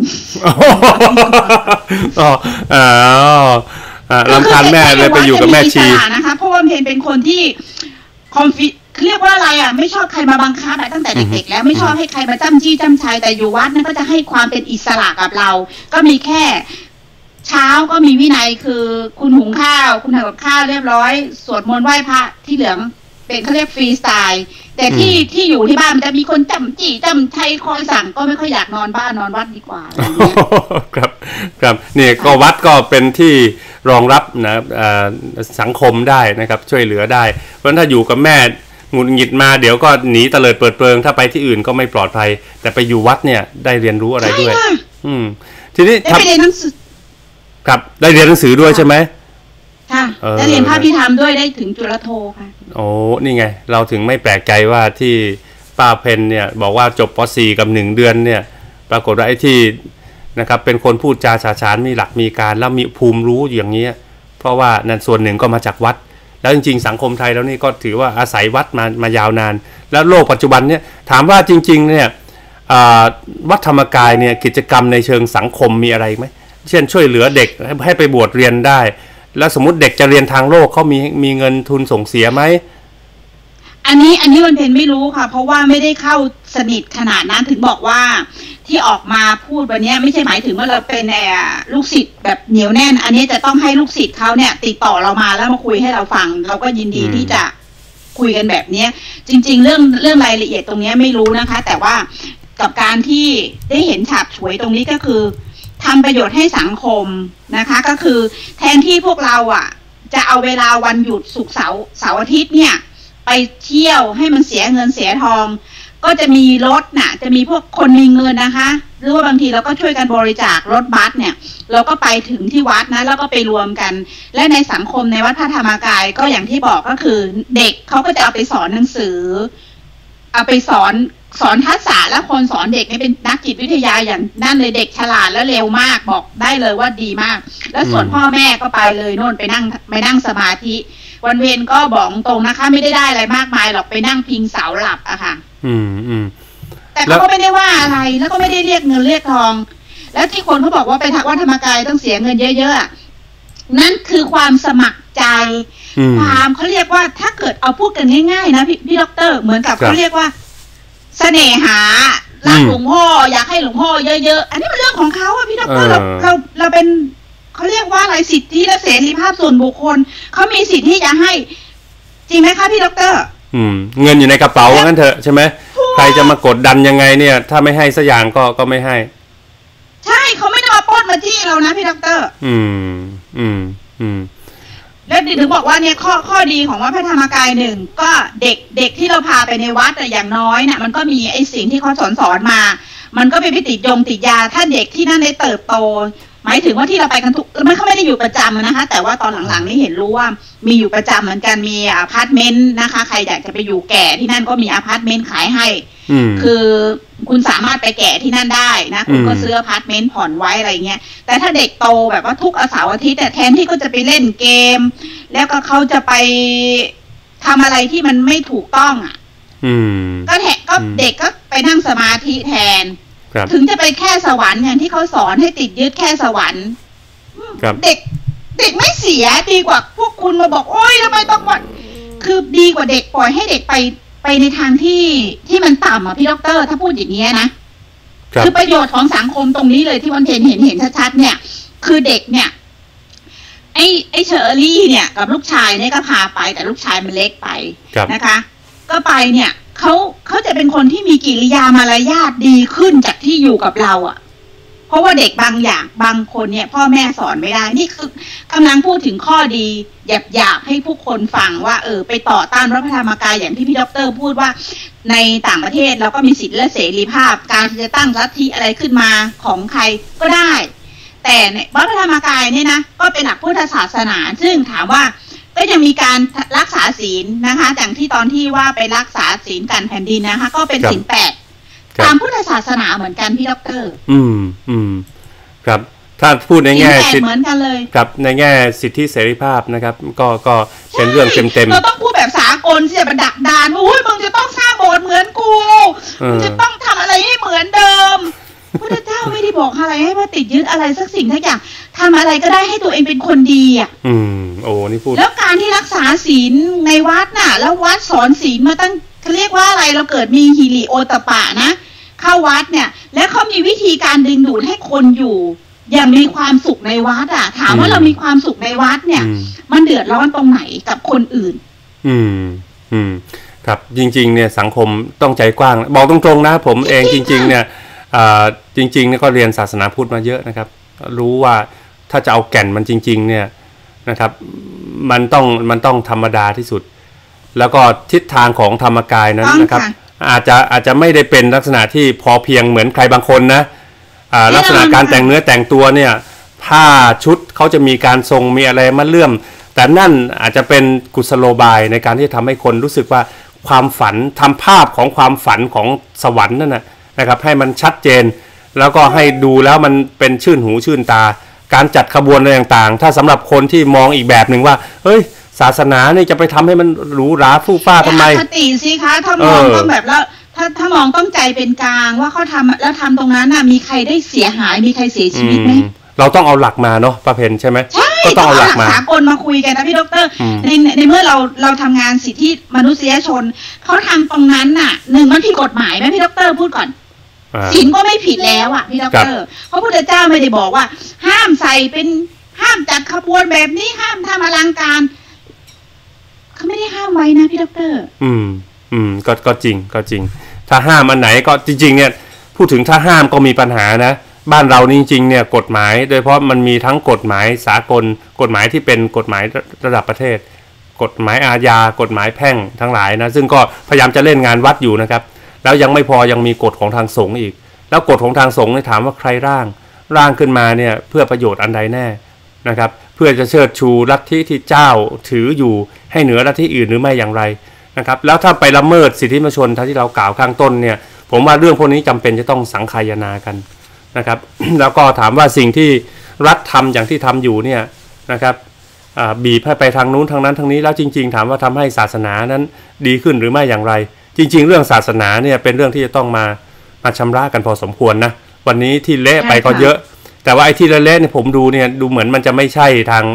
รำคาญแม่เลยไปอยู่กับแม่ชีนะคะเพราะว่าเพนเป็นคนที่เรียกว่าอะไรอ่ะไม่ชอบใครมาบังคับตั้งแต่เด็กๆแล้วไม่ชอบให้ใครมาจ้ำจี้จ้ำชัยแต่อยู่วัดนั้นก็จะให้ความเป็นอิสระกับเราก็มีแค่เช้าก็มีวินัยคือคุณหุงข้าวคุณทำกับข้าวเรียบร้อยสวดมนต์ไหว้พระที่เหลืองเป็นเขาเรียกฟรีสไตล์แต่ที่อยู่ที่บ้านมันจะมีคนจ้ำจี้จ้ำชัยคอยสั่งก็ไม่ค่อยอยากนอนบ้านนอนวัดดีกว่าครับนี่ก็วัดก็เป็นที่รองรับนะสังคมได้นะครับช่วยเหลือได้เพราะถ้าอยู่กับแม่หงุดหงิดมาเดี๋ยวก็หนีเตลิดเปิดเปลืองถ้าไปที่อื่นก็ไม่ปลอดภัยแต่ไปอยู่วัดเนี่ยได้เรียนรู้อะไรด้วยทีนี้ได้เรียนหนังสือครับได้เรียนหนังสือด้วยใช่ไหมค่ะได้เรียนภาพพิธรรมด้วยได้ถึงจุลโทค่ะโอ้นี่ไงเราถึงไม่แปลกใจว่าที่ป้าเพนเนี่ยบอกว่าจบป .4 กับ1 เดือนเนี่ยปรากฏว่าไอ้ที่นะครับเป็นคนพูดจาฉาฉานมีหลักมีการแล้วมีภูมิรู้อย่างนี้เพราะว่านั่นส่วนหนึ่งก็มาจากวัดแล้วจริงๆสังคมไทยแล้วนี่ก็ถือว่าอาศัยวัดมายาวนานแล้วโลกปัจจุบันเนี่ยถามว่าจริงๆเนี่ยวัดธรรมกายเนี่ยกิจกรรมในเชิงสังคมมีอะไรไหมเช่นช่วยเหลือเด็กให้ไปบวชเรียนได้แล้วสมมุติเด็กจะเรียนทางโลกเขามีเงินทุนส่งเสียไหมอันนี้มันเป็นไม่รู้ค่ะเพราะว่าไม่ได้เข้าสนิทขนาดนั้นถึงบอกว่าที่ออกมาพูดวันนี้ไม่ใช่หมายถึงว่าเราเป็นลูกศิษย์แบบเหนียวแน่นอันนี้จะต้องให้ลูกศิษย์เขาเนี่ยติดต่อเรามาแล้วมาคุยให้เราฟังเราก็ยินดีที่จะคุยกันแบบนี้จริงๆเรื่องรายละเอียดตรงนี้ไม่รู้นะคะแต่ว่ากับการที่ได้เห็นฉาบฉวยตรงนี้ก็คือทำประโยชน์ให้สังคมนะคะก็คือแทนที่พวกเราจะเอาเวลาวันหยุดศุกร์เสาร์อาทิตย์เนี่ยไปเที่ยวให้มันเสียเงินเสียทองก็จะมีรถน่ะจะมีพวกคนมีเงินนะคะหรือว่าบางทีเราก็ช่วยกันบริจาครถบัสเนี่ยเราก็ไปถึงที่วัดนะแล้วก็ไปรวมกันและในสังคมในวัดพระธรรมกายก็อย่างที่บอกก็คือเด็กเขาก็จะเอาไปสอนหนังสือเอาไปสอนทักษะและคนสอนเด็กให้เป็นนักจิตวิทยาอย่างนั่นเลยเด็กฉลาดและเร็วมากบอกได้เลยว่าดีมากแล้วส่วนพ่อแม่ก็ไปเลยโน่นไปนั่งสมาธิวันเวรก็บอกตรงนะคะไม่ได้อะไรมากมายหรอกไปนั่งพิงเสาหลับอะค่ะแต่เขาก็ไม่ได้ว่าอะไรแล้วก็ไม่ได้เรียกเงินเรียกทองแล้วที่คนเขาบอกว่าไปทักวัดธรรมกายต้องเสียเงินเยอะๆนั่นคือความสมัครใจความเขาเรียกว่าถ้าเกิดเอาพูดกันง่ายๆนะพี่ด็อกเตอร์เหมือนกับเขาเรียกว่าเสน่หารักหลวงพ่ออยากให้หลวงพ่อเยอะๆอันนี้เป็นเรื่องของเขาอะพี่ด็อกเตอร์เราเป็นเขาเรียกว่าอะไรสิทธิและเสรีภาพส่วนบุคคลเขามีสิทธิที่จะให้จริงไหมคะพี่ดร. เงินอยู่ในกระเป๋างั้นเถอะใช่ไหมใครจะมากดดันยังไงเนี่ยถ้าไม่ให้สักอย่างก็ไม่ให้ใช่เขาไม่ได้มาปล้นมาจี้เรานะพี่ดร.แล้วถึงบอกว่าเนี่ยข้อดีของวัดพระธรรมกายหนึ่งก็เด็กที่เราพาไปในวัดแต่อย่างน้อยเนี่ยมันก็มีไอ้สิ่งที่เขาสอนมามันก็ไปติดยาถ้าเด็กที่นั่นได้เติบโตหมายถึงว่าที่เราไปกันทุกมันเขาไม่ได้อยู่ประจำนะคะแต่ว่าตอนหลังๆนี่เห็นรู้ว่ามีอยู่ประจำเหมือนกันมีอพาร์ตเมนต์นะคะใครอยากจะไปอยู่แก่ที่นั่นก็มีอพาร์ตเมนต์ขายให้คือคุณสามารถไปแก่ที่นั่นได้นะคุณก็ซื้ออพาร์ตเมนต์ผ่อนไว้อะไรเงี้ยแต่ถ้าเด็กโตแบบว่าทุกเสาร์อาทิตย์แต่แทนที่ก็จะไปเล่นเกมแล้วก็เขาจะไปทำอะไรที่มันไม่ถูกต้องอ่ะก็เด็กก็ไปนั่งสมาธิแทนถึงจะไปแค่สวรรค์อย่างที่เขาสอนให้ติดยึดแค่สวรรค์เด็กไม่เสียดีกว่าพวกคุณมาบอกโอ๊ยทำไมต้องวัดคือดีกว่าเด็กปล่อยให้เด็กไปในทางที่มันต่ำอ่ะพี่ดร.ถ้าพูดอย่างเงี้ยนะคือประโยชน์ของสังคมตรงนี้เลยที่วันเห็นชัดๆเนี่ยคือเด็กเนี่ยไอ้เชอรี่เนี่ยกับลูกชายเนี่ยก็พาไปแต่ลูกชายมันเล็กไปนะคะก็ไปเนี่ยเขาจะเป็นคนที่มีกิริยามารยาทดีขึ้นจากที่อยู่กับเราอ่ะเพราะว่าเด็กบางอย่างบางคนเนี่ยพ่อแม่สอนไม่ได้นี่คือกำลังพูดถึงข้อดีหยาบให้ผู้คนฟังว่าไปต่อต้านวัดพระธรรมกายอย่างที่พี่ดร.พูดว่าในต่างประเทศเราก็มีสิทธิและเสรีภาพการจะตั้งลัทธิอะไรขึ้นมาของใครก็ได้แต่ในวัดพระธรรมกายเนี่ยนะก็เป็นหลักพุทธศาสนาซึ่งถามว่าก็ยังมีการรักษาศีลนะคะอย่างที่ตอนที่ว่าไปรักษาศีลกันแผ่นดินนะคะก็เป็นศีล8ตามพุทธศาสนาเหมือนกันพี่ดร. ครับถ้าพูดในแง่สิทธิเหมือนกันเลยครับในแง่สิทธิเสรีภาพนะครับก็เป็นเรื่องเต็มเราต้องพูดแบบสากลที่จะมาดักดานว่ามึงจะต้องสร้างโบสถ์เหมือนกูมึงจะต้องทำอะไรให้เหมือนเดิมพระเจ้าไม่ได้บอกอะไรให้มาติดยึดอะไรสักสิ่งทักอย่างทำอะไรก็ได้ให้ตัวเองเป็นคนดีอ่ะโอ้นี่พูดแล้วการที่รักษาศีลในวัดน่ะแล้ววัดสอนศีลมาตั้งเขาเรียกว่าอะไรเราเกิดมีหิริโอตปะนะเข้าวัดเนี่ยแล้วเขามีวิธีการดึงดูดให้คนอยู่อย่างมีความสุขในวัดอ่ะถามว่าเรามีความสุขในวัดเนี่ยมันเดือดร้อนตรงไหนกับคนอื่นครับจริงๆเนี่ยสังคมต้องใจกว้างบอกตรงๆนะผมเองจริงๆเนี่ยจริงๆเนี่ยก็เรียนศาสนาพุทธมาเยอะนะครับรู้ว่าถ้าจะเอาแก่นมันจริงๆเนี่ยนะครับมันต้องธรรมดาที่สุดแล้วก็ทิศทางของธรรมกายนั้นนะครับอาจจะไม่ได้เป็นลักษณะที่พอเพียงเหมือนใครบางคนนะลักษณะการแต่งเนื้อแต่งตัวเนี่ยผ้าชุดเขาจะมีการทรงมีอะไรมาเลื่อมแต่นั่นอาจจะเป็นกุศโลบายในการที่ทำให้คนรู้สึกว่าความฝันทำภาพของความฝันของสวรรค์นั่นนะครับให้มันชัดเจนแล้วก็ให้ดูแล้วมันเป็นชื่นหูชื่นตาการจัดขบวนอะไรต่างๆถ้าสำหรับคนที่มองอีกแบบหนึ่งว่าเฮ้ยศาสนาเนี่ยจะไปทำให้มันหรูหราฟู่ฟ้าทำไมปกติสิคะถ้ามองต้องแบบแล้วถ้ามองต้องใจเป็นกลางว่าเขาทำแล้วทำตรงนั้นน่ะมีใครได้เสียหายมีใครเสียชีวิตไหมเราต้องเอาหลักมาเนาะประเพณใช่ไหมใช่ก็ต้องเอาหลักสากลมาคุยกันนะพี่ดร.ในเมื่อเราทำงานสิทธิมนุษยชนเขาทำตรงนั้นน่ะมันผิดกฎหมายไหมพี่ดร.พูดก่อนศีลก็ไม่ผิดแล้วอ่ะพี่ดร.เพราะพระพุทธเจ้าไม่ได้บอกว่าห้ามใส่เป็นห้ามจัดขบวนแบบนี้ห้ามทำอลังการเขาไม่ได้ห้ามไว้นะพี่ดร. ก็จริงถ้าห้ามอันไหนก็จริงๆเนี่ยพูดถึงถ้าห้ามก็มีปัญหานะบ้านเราจริงๆเนี่ยกฎหมายโดยเฉพาะมันมีทั้งกฎหมายสากลกฎหมายที่เป็นกฎหมายระดับประเทศกฎหมายอาญากฎหมายแพ่งทั้งหลายนะซึ่งก็พยายามจะเล่นงานวัดอยู่นะครับแล้วยังไม่พอยังมีกฎของทางสงฆ์อีกแล้วกฎของทางสงฆ์เนี่ยถามว่าใครร่างขึ้นมาเนี่ยเพื่อประโยชน์อันใดแน่นะครับเพื่อจะเชิดชูลัทธิที่เจ้าถืออยู่ให้เหนือลัทธิอื่นหรือไม่อย่างไรนะครับแล้วถ้าไปละเมิดสิทธิมนุษยชนที่เรากล่าวข้างต้นเนี่ยผมว่าเรื่องพวกนี้จำเป็นจะต้องสังคายนากันนะครับ แล้วก็ถามว่าสิ่งที่รัฐทำอย่างที่ทำอยู่เนี่ยนะครับบีบให้ไปทางนู้นทางนั้นทางนี้แล้วจริงๆถามว่าทำให้ศาสนานั้นดีขึ้นหรือไม่อย่างไรจริงๆเรื่องศาสนาเนี่ยเป็นเรื่องที่จะต้องมาชำระกันพอสมควรนะวันนี้ที่เละไปก็เยอะแต่ว่าไอ้ที่เละๆเนี่ยผมดูเนี่ยดูเหมือนมันจะไม่ใช่ทาง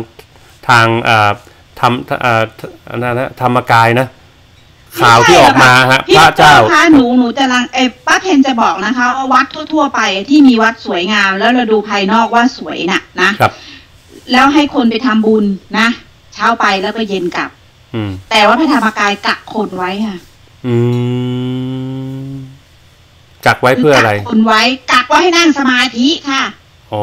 ธรรมกายนะข่าวที่ออกมาฮะพระเจ้าค่ะหนูจะป้าเพนจะบอกนะคะว่าวัดทั่วๆไปที่มีวัดสวยงามแล้วเราดูภายนอกว่าสวยนะครับแล้วให้คนไปทำบุญนะเช้าไปแล้วก็เย็นกลับแต่ว่าพระธรรมกายกักคนไว้ค่ะกักไว้เพื่ออะไรกักคนไว้กักไว้ให้นั่งสมาธิค่ะอ๋อ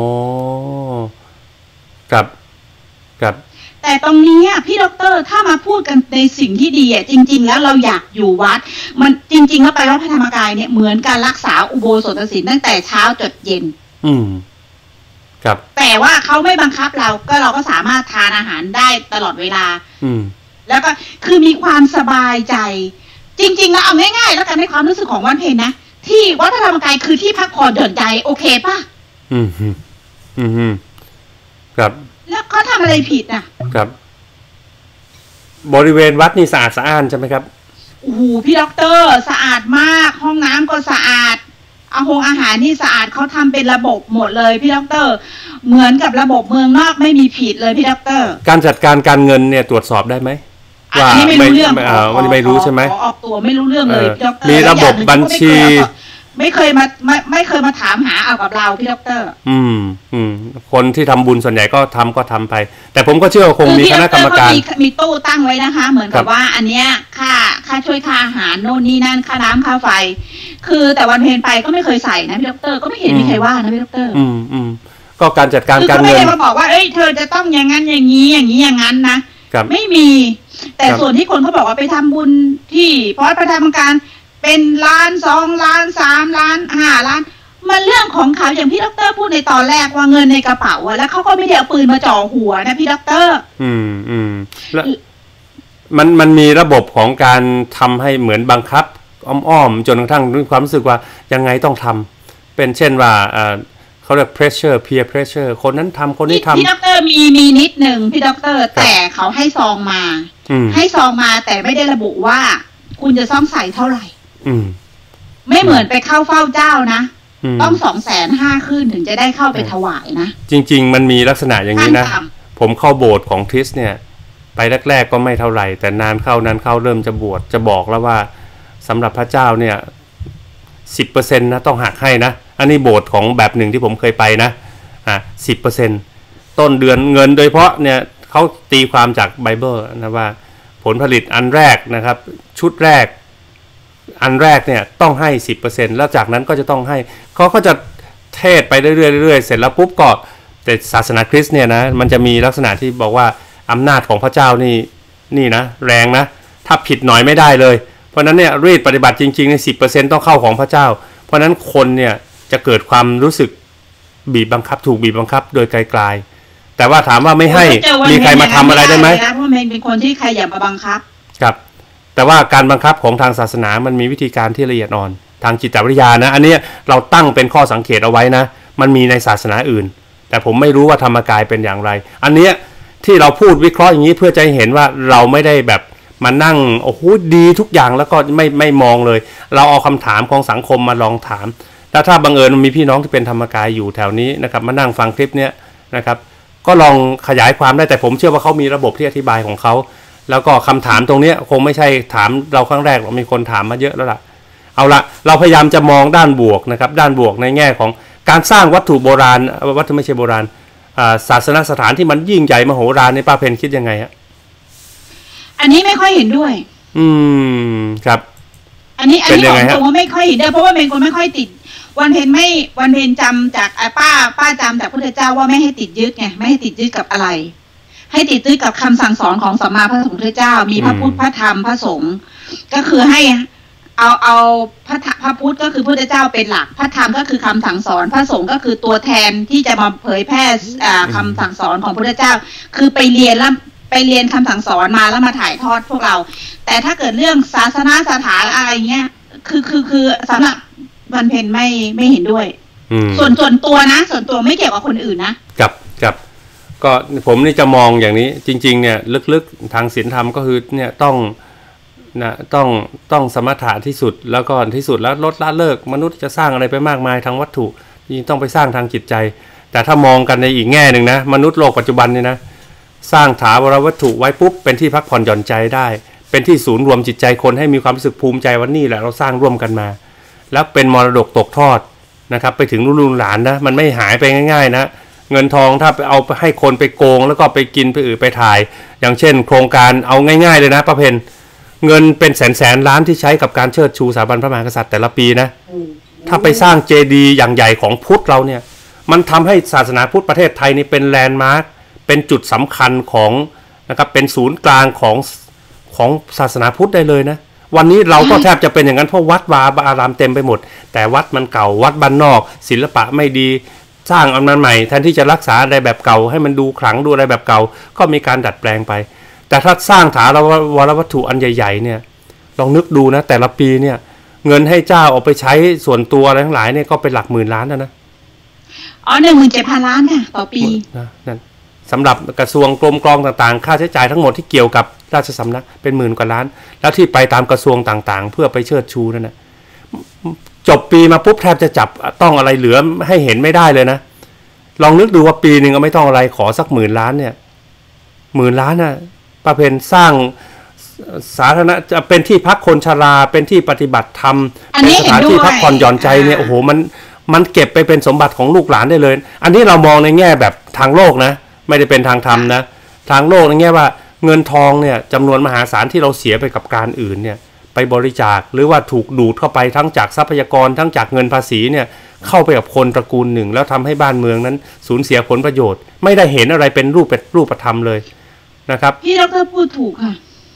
กับแต่ตรงนี้พี่ด็อกเตอร์ถ้ามาพูดกันในสิ่งที่ดีจริงๆแล้วเราอยากอยู่วัดมันจริงๆแล้วไปวัดพระธรรมกายเนี่ยเหมือนการรักษาอุโบสถศีลตั้งแต่เช้าจดเย็นครับแต่ว่าเขาไม่บังคับเราก็สามารถทานอาหารได้ตลอดเวลาแล้วก็คือมีความสบายใจจริงๆแล้วเอาง่ายๆแล้วกันในความรู้สึกของวันเพ็ญนะที่วัดพระธรรมกายคือที่พักผ่อนหย่อนใจโอเคป่ะครับแล้วเขาทำอะไรผิดครับบริเวณวัดนี่สะอาดสะอ้านใช่ไหมครับโอ้โหพี่ด็อกเตอร์สะอาดมากห้องน้ำก็สะอาดอาหารนี่สะอาดเขาทำเป็นระบบหมดเลยพี่ด็อกเตอร์เหมือนกับระบบเมืองนอกไม่มีผิดเลยพี่ด็อกเตอร์การจัดการการเงินเนี่ยตรวจสอบได้ไหมว่าไม่รู้เรื่องวันนี้ไม่รู้ใช่ไหมออกตัวไม่รู้เรื่องเลยพี่ด็อกเตอร์มีระบบบัญชีไม่เคยมาถามหาเอากับเราพี่ด็อกเตอร์คนที่ทำบุญส่วนใหญ่ก็ทำไปแต่ผมก็เชื่อคงมีคณะกรรมการมีตู้ตั้งไว้นะคะเหมือนกับว่าอันเนี้ยค่าช่วยค่าอาหารโน่นนี่นั่นค่าน้ำค่าไฟคือแต่วันเพลนไปก็ไม่เคยใส่นะพี่ด็อกเตอร์ก็ไม่เห็นมีใครว่านะพี่ด็อกเตอร์ก็การจัดการการเงินไม่ได้มาบอกว่าเอ้ยเธอจะต้องอย่างนั้นอย่างนี้อย่างนั้นนะไม่มีแต่ส่วนที่คนเขาบอกว่าไปทำบุญที่พอประธานการเป็นล้าน2 ล้าน3 ล้าน5 ล้านมันเรื่องของเขาอย่างพี่ด็อกเตอร์พูดในตอนแรกว่าเงินในกระเป๋าแล้วเขาก็ไม่ได้เอาปืนมาจ่อหัวนะพี่ด็อกเตอร์แล้วมันมีระบบของการทำให้เหมือนบังคับอ้อมจนกระทั่งมีความรู้สึกว่ายังไงต้องทำเป็นเช่นว่าเขาเรียก pressure peer pressure คนนั้นทำคนนี้ทำพี่ด็อกเตอร์มีนิดหนึ่งพี่ด็อกเตอร์แต่เขาให้ซองมาแต่ไม่ได้ระบุว่าคุณจะต้องใส่เท่าไหร่ไม่เหมือนไปเข้าเฝ้าเจ้านะต้อง250,000ขึ้นถึงจะได้เข้าไปถวายนะจริงๆมันมีลักษณะอย่างนี้นะผมเข้าโบสถ์ของคริสต์เนี่ยไปแรกๆก็ไม่เท่าไหร่แต่นานเข้าเริ่มจะบวชจะบอกแล้วว่าสำหรับพระเจ้าเนี่ย 10% นะต้องหักให้นะอันนี้โบสถ์ของแบบหนึ่งที่ผมเคยไปนะ10% ต้นเดือนเงินโดยเฉพาะเนี่ยเขาตีความจากไบเบิลนะว่าผลผลิตอันแรกนะครับชุดแรกอันแรกเนี่ยต้องให้ 10% แล้วจากนั้นก็จะต้องให้เขาก็จะเทศไปเรื่อยๆเสร็จแล้วปุ๊บก็แต่ศาสนาคริสต์เนี่ยนะมันจะมีลักษณะที่บอกว่าอำนาจของพระเจ้านี่นะแรงนะถ้าผิดหน่อยไม่ได้เลยเพราะนั้นเนี่ยรีดปฏิบัติจริงๆใน 10% ต้องเข้าของพระเจ้าเพราะนั้นคนเนี่ยจะเกิดความรู้สึกบีบบังคับถูกบีบบังคับโดยไกลๆแต่ว่าถามว่าไม่ให้มีใครมาทำอะไรได้ไหมเพราะมันเป็นคนที่ใครอย่ามาบังคับครับแต่ว่าการบังคับของทางศาสนามันมีวิธีการที่ละเอียดอ่อนทางจิตวิทยานะอันนี้เราตั้งเป็นข้อสังเกตเอาไว้นะมันมีในศาสนาอื่นแต่ผมไม่รู้ว่าธรรมกายเป็นอย่างไรอันนี้ที่เราพูดวิเคราะห์อย่างนี้เพื่อจะเห็นว่าเราไม่ได้แบบมานั่งโอ้โหดีทุกอย่างแล้วก็ไม่มองเลยเราเอาคำถามของสังคมมาลองถามแล้วถ้าบังเอิญมีพี่น้องที่เป็นธรรมกายอยู่แถวนี้นะครับมานั่งฟังคลิปนี้นะครับก็ลองขยายความได้แต่ผมเชื่อว่าเขามีระบบที่อธิบายของเขาแล้วก็คำถามตรงนี้คงไม่ใช่ถามเราครั้งแรกหรอกมีคนถามมาเยอะแล้วล่ะเอาละเราพยายามจะมองด้านบวกนะครับด้านบวกในแง่ของการสร้างวัตถุโบราณวัตถุไม่ใช่โบราณศาสนสถานที่มันยิ่งใหญ่มโหฬารในป้าเพนคิดยังไงฮะอันนี้ไม่ค่อยเห็นด้วยครับอันนี้ของตัวไม่ค่อยเห็นด้วยเพราะว่าเป็นคนไม่ค่อยติดวันเพนจำจากป้าจำจากพุทธเจ้าว่าไม่ให้ติดยึดไงไม่ให้ติดยึดกับอะไรให้ติดยึดกับคำสั่งสอนของสัมมาสัมพุทธเจ้ามีพระพุทธพระธรรมพระสงฆ์ก็คือให้เอาพระพุทธก็คือพุทธเจ้าเป็นหลักพระธรรมก็คือคำสั่งสอนพระสงฆ์ก็คือตัวแทนที่จะมาเผยแพร่คำสั่งสอนของพุทธเจ้าคือไปเรียนคำสั่งสอนมาแล้วมาถ่ายทอดพวกเราแต่ถ้าเกิดเรื่องศาสนาสถานอะไรเงี้ยคือสำหรับวันเพ็ญไม่เห็นด้วยส่วนตัวนะส่วนตัวไม่เกี่ยวกับคนอื่นนะกับก็ผมนี่จะมองอย่างนี้จริงๆเนี่ยลึกๆทางศีลธรรมก็คือเนี่ยต้องสมถะที่สุดแล้วก็ที่สุดแล้วลดละเลิกมนุษย์จะสร้างอะไรไปมากมายทางวัตถุยิ่งต้องไปสร้างทางจิตใจแต่ถ้ามองกันในอีกแง่หนึ่งนะมนุษย์โลกปัจจุบันนี่นะสร้างถาวรวัตถุไว้ปุ๊บเป็นที่พักผ่อนหย่อนใจได้เป็นที่ศูนย์รวมจิตใจคนให้มีความรู้สึกภูมิใจว่านี่แหละเราสร้างร่วมกันมาแล้วเป็นมรดกตกทอดนะครับไปถึงรุ่นหลานนะมันไม่หายไปง่ายๆนะเงินทองถ้าเอาให้คนไปโกงแล้วก็ไปกินไปไปถ่าย อย่างเช่นโครงการเอาง่ายๆเลยนะประเพณเงินเป็นแสนล้านที่ใช้กับการเชิดชูสถาบันพระมหากษัตริย์แต่ละปีนะถ้าไปสร้างเจดีย์อย่างใหญ่ของพุทธเราเนี่ยมันทำให้ศาสนาพุทธประเทศไทยนี่เป็นแลนด์มาร์คเป็นจุดสำคัญของนะครับเป็นศูนย์กลางของศาสนาพุทธได้เลยนะวันนี้เราก็แทบจะเป็นอย่างนั้นเพราะวัดวาอารามเต็มไปหมดแต่วัดมันเก่าวัดบ้านนอกศิลปะไม่ดีสร้างอันนั้นใหม่แทนที่จะรักษาอะไรแบบเก่าให้มันดูขลังดูอะไรแบบเก่าก็มีการดัดแปลงไปแต่ถ้าสร้างถาวรวัตถุอันใหญ่ๆเนี่ยลองนึกดูนะแต่ละปีเนี่ยเงินให้เจ้าเอาไปใช้ส่วนตัวอะไรทั้งหลายเนี่ยก็เป็นหลักหมื่นล้านนะอ๋อ17,000 ล้านค่ะต่อปีนั่นสำหรับกระทรวงกรมกองต่างๆค่าใช้จ่ายทั้งหมดที่เกี่ยวกับราชสำนักเป็นหมื่นกว่าล้านแล้วที่ไปตามกระทรวงต่างๆเพื่อไปเชิดชูนั่นนะจบปีมาปุ๊บแทบจะจับต้องอะไรเหลือให้เห็นไม่ได้เลยนะลองนึกดูว่าปีหนึ่งก็ไม่ต้องอะไรขอสัก10,000 ล้านเนี่ย10,000 ล้านนะประเพณสร้างสาธารณะจะเป็นที่พักคนชราเป็นที่ปฏิบัติธรรมเป็นสถานที่พักผ่อนหย่อนใจเนี่ยโอ้โหมันเก็บไปเป็นสมบัติของลูกหลานได้เลยอันนี้เรามองในแง่แบบทางโลกนะไม่ได้เป็นทางธรรมนะทางโลกในแง่ว่าเงินทองเนี่ยจำนวนมหาศาลที่เราเสียไปกับการอื่นเนี่ยไปบริจาคหรือว่าถูกดูดเข้าไปทั้งจากทรัพยากรทั้งจากเงินภาษีเนี่ยเข้าไปกับคนตระกูลหนึ่งแล้วทำให้บ้านเมืองนั้นสูญเสียผลประโยชน์ไม่ได้เห็นอะไรเป็นรูปธรรมเลยนะครับพี่ดร.พูดถูกค่ะ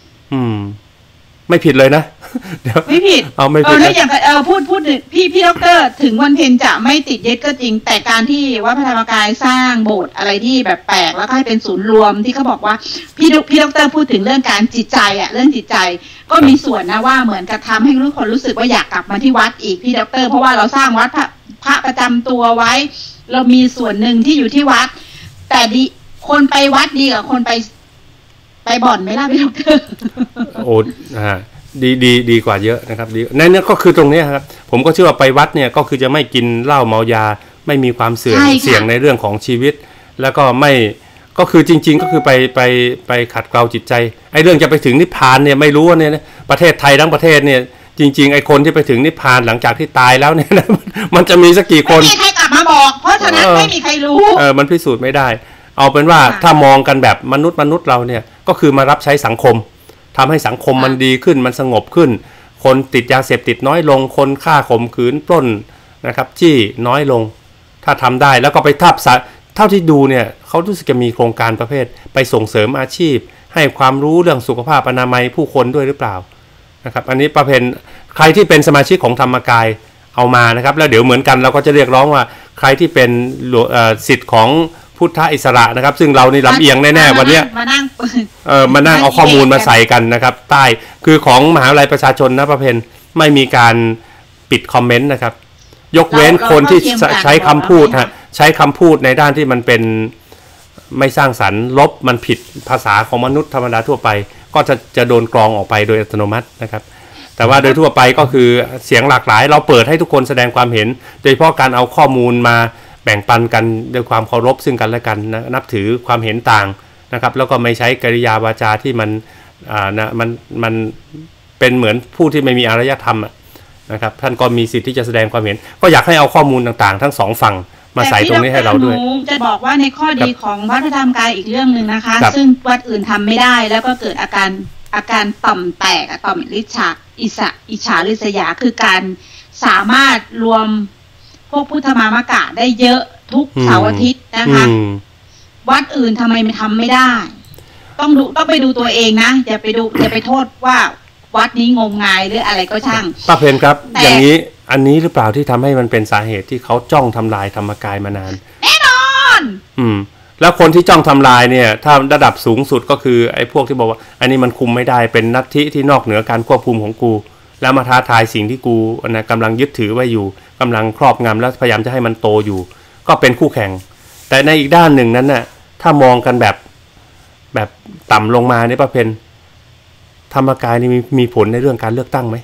ไม่ผิดเลยนะเดี๋ยวไม่ผิดไม่ผิดแล้วอย่างพูดพี่ดร.ถึงวันเพ็ญจะไม่ติดยึดก็จริงแต่การที่วัดพระธรรมกายสร้างโบสถ์อะไรที่แบบแปลกแล้วก็ให้เป็นศูนย์รวมที่เขาบอกว่าพี่ดร.พูดถึงเรื่องการจิตใจเรื่องจิตใจก็มีส่วนนะว่าเหมือนกับทำให้ทุกคนรู้สึกว่าอยากกลับมาที่วัดอีกพี่ดร.เพราะว่าเราสร้างวัดพระประจำตัวไว้เรามีส่วนหนึ่งที่อยู่ที่วัดแต่ดีคนไปวัดดีกว่าคนไปบ่อนไหมล่ะพี่ดร. โอ้ดีกว่าเยอะนะครับดีนั่นก็คือตรงนี้ครับผมก็เชื่อว่าไปวัดเนี่ยก็คือจะไม่กินเหล้าเมายาไม่มีความเสี่ยงในเรื่องของชีวิตแล้วก็ไม่ก็คือจริงๆก็คือไปขัดเกลาจิตใจไอ้เรื่องจะไปถึงนิพพานเนี่ยไม่รู้เนี่ยประเทศไทยทั้งประเทศเนี่ยจริงๆไอ้คนที่ไปถึงนิพพานหลังจากที่ตายแล้วเนี่ยมันจะมีสักกี่คนไม่มีใครกลับมาบอกเพราะฉะนั้นไม่มีใครรู้มันพิสูจน์ไม่ได้เอาเป็นว่าถ้ามองกันแบบมนุษย์เราเนี่ยก็คือมารับใช้สังคมทำให้สังคมมันดีขึ้นมันสงบขึ้นคนติดยาเสพติดน้อยลงคนฆ่าข่มขืนปล้นนะครับจี้น้อยลงถ้าทำได้แล้วก็ไปเท่าที่ดูเนี่ยเขารู้สึกจะมีโครงการประเภทไปส่งเสริมอาชีพให้ความรู้เรื่องสุขภาพอนามัยผู้คนด้วยหรือเปล่านะครับอันนี้ประเภทใครที่เป็นสมาชิกของธรรมกายเอามานะครับแล้วเดี๋ยวเหมือนกันเราก็จะเรียกร้องว่าใครที่เป็นสิทธิ์ของพุทธอิสระนะครับซึ่งเรานี่ลำเอียงแน่ๆวันนี้มานั่งเอาข้อมูลมาใส่กันนะครับใต้คือของมหาวิทยาลัยประชาชนนะประเพณไม่มีการปิดคอมเมนต์นะครับยกเว้นคนที่ใช้คำพูดใช้คำพูดในด้านที่มันเป็นไม่สร้างสรรค์ลบมันผิดภาษาของมนุษย์ธรรมดาทั่วไปก็จะโดนกรองออกไปโดยอัตโนมัตินะครับแต่ว่าโดยทั่วไปก็คือเสียงหลากหลายเราเปิดให้ทุกคนแสดงความเห็นโดยเฉพาะการเอาข้อมูลมาแบ่งปันกันด้วยความเคารพซึ่งกันและกันนะนับถือความเห็นต่างนะครับแล้วก็ไม่ใช้กริยาวาจาที่มันเป็นเหมือนผู้ที่ไม่มีอารยธรรมนะครับท่านก็มีสิทธิ์ที่จะแสดงความเห็นก็อยากให้เอาข้อมูลต่างๆทั้งสองฝั่งมาใส่ตรงนี้ให้เราด้วยจะบอกว่าในข้อดีของวัดพระธรรมกายอีกเรื่องหนึ่งนะคะซึ่งวัดอื่นทำไม่ได้แล้วก็เกิดอาการต่อมแตกต่อมอิจฉาริษยาคือการสามารถรวมพวกพุทธมามกะได้เยอะทุกเสาร์อาทิตย์นะคะวัดอื่นทำไมมันทำไม่ได้ต้องไปดูตัวเองนะอย่าไปโทษว่าวัดนี้งมงายหรืออะไรก็ช่างป้าเพนครับอย่างนี้อันนี้หรือเปล่าที่ทำให้มันเป็นสาเหตุที่เขาจ้องทำลายธรรมกายมานานแน่นอนแล้วคนที่จ้องทำลายเนี่ยถ้าระดับสูงสุดก็คือไอ้พวกที่บอกว่าอันนี้มันคุมไม่ได้เป็นลัทธิที่นอกเหนือการควบคุมของกูแล้วมาท้าทายสิ่งที่กูนะกำลังยึดถือไว้อยู่กำลังครอบงำแล้วพยายามจะให้มันโตอยู่ก็เป็นคู่แข่งแต่ในอีกด้านหนึ่งนั้นน่ะถ้ามองกันแบบต่ำลงมาในประเพณธรรมกายนี่มีผลในเรื่องการเลือกตั้งไหม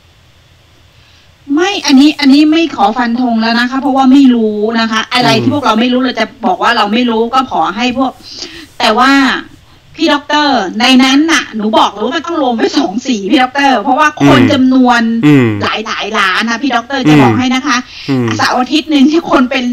ไม่อันนี้ไม่ขอฟันธงแล้วนะคะเพราะว่าไม่รู้นะคะอะไรที่พวกเราไม่รู้เราจะบอกว่าเราไม่รู้ก็ขอให้พวกแต่ว่าพี่ด็อกเตอร์ในนั้นน่ะหนูบอกเลยว่ามันต้องลงไป2-4พี่ด็อกเตอร์เพราะว่าคนจำนวนหลายล้านนะพี่ด็อกเตอร์จะบอกให้นะคะเสาร์อาทิตย์นึงที่คนเป็น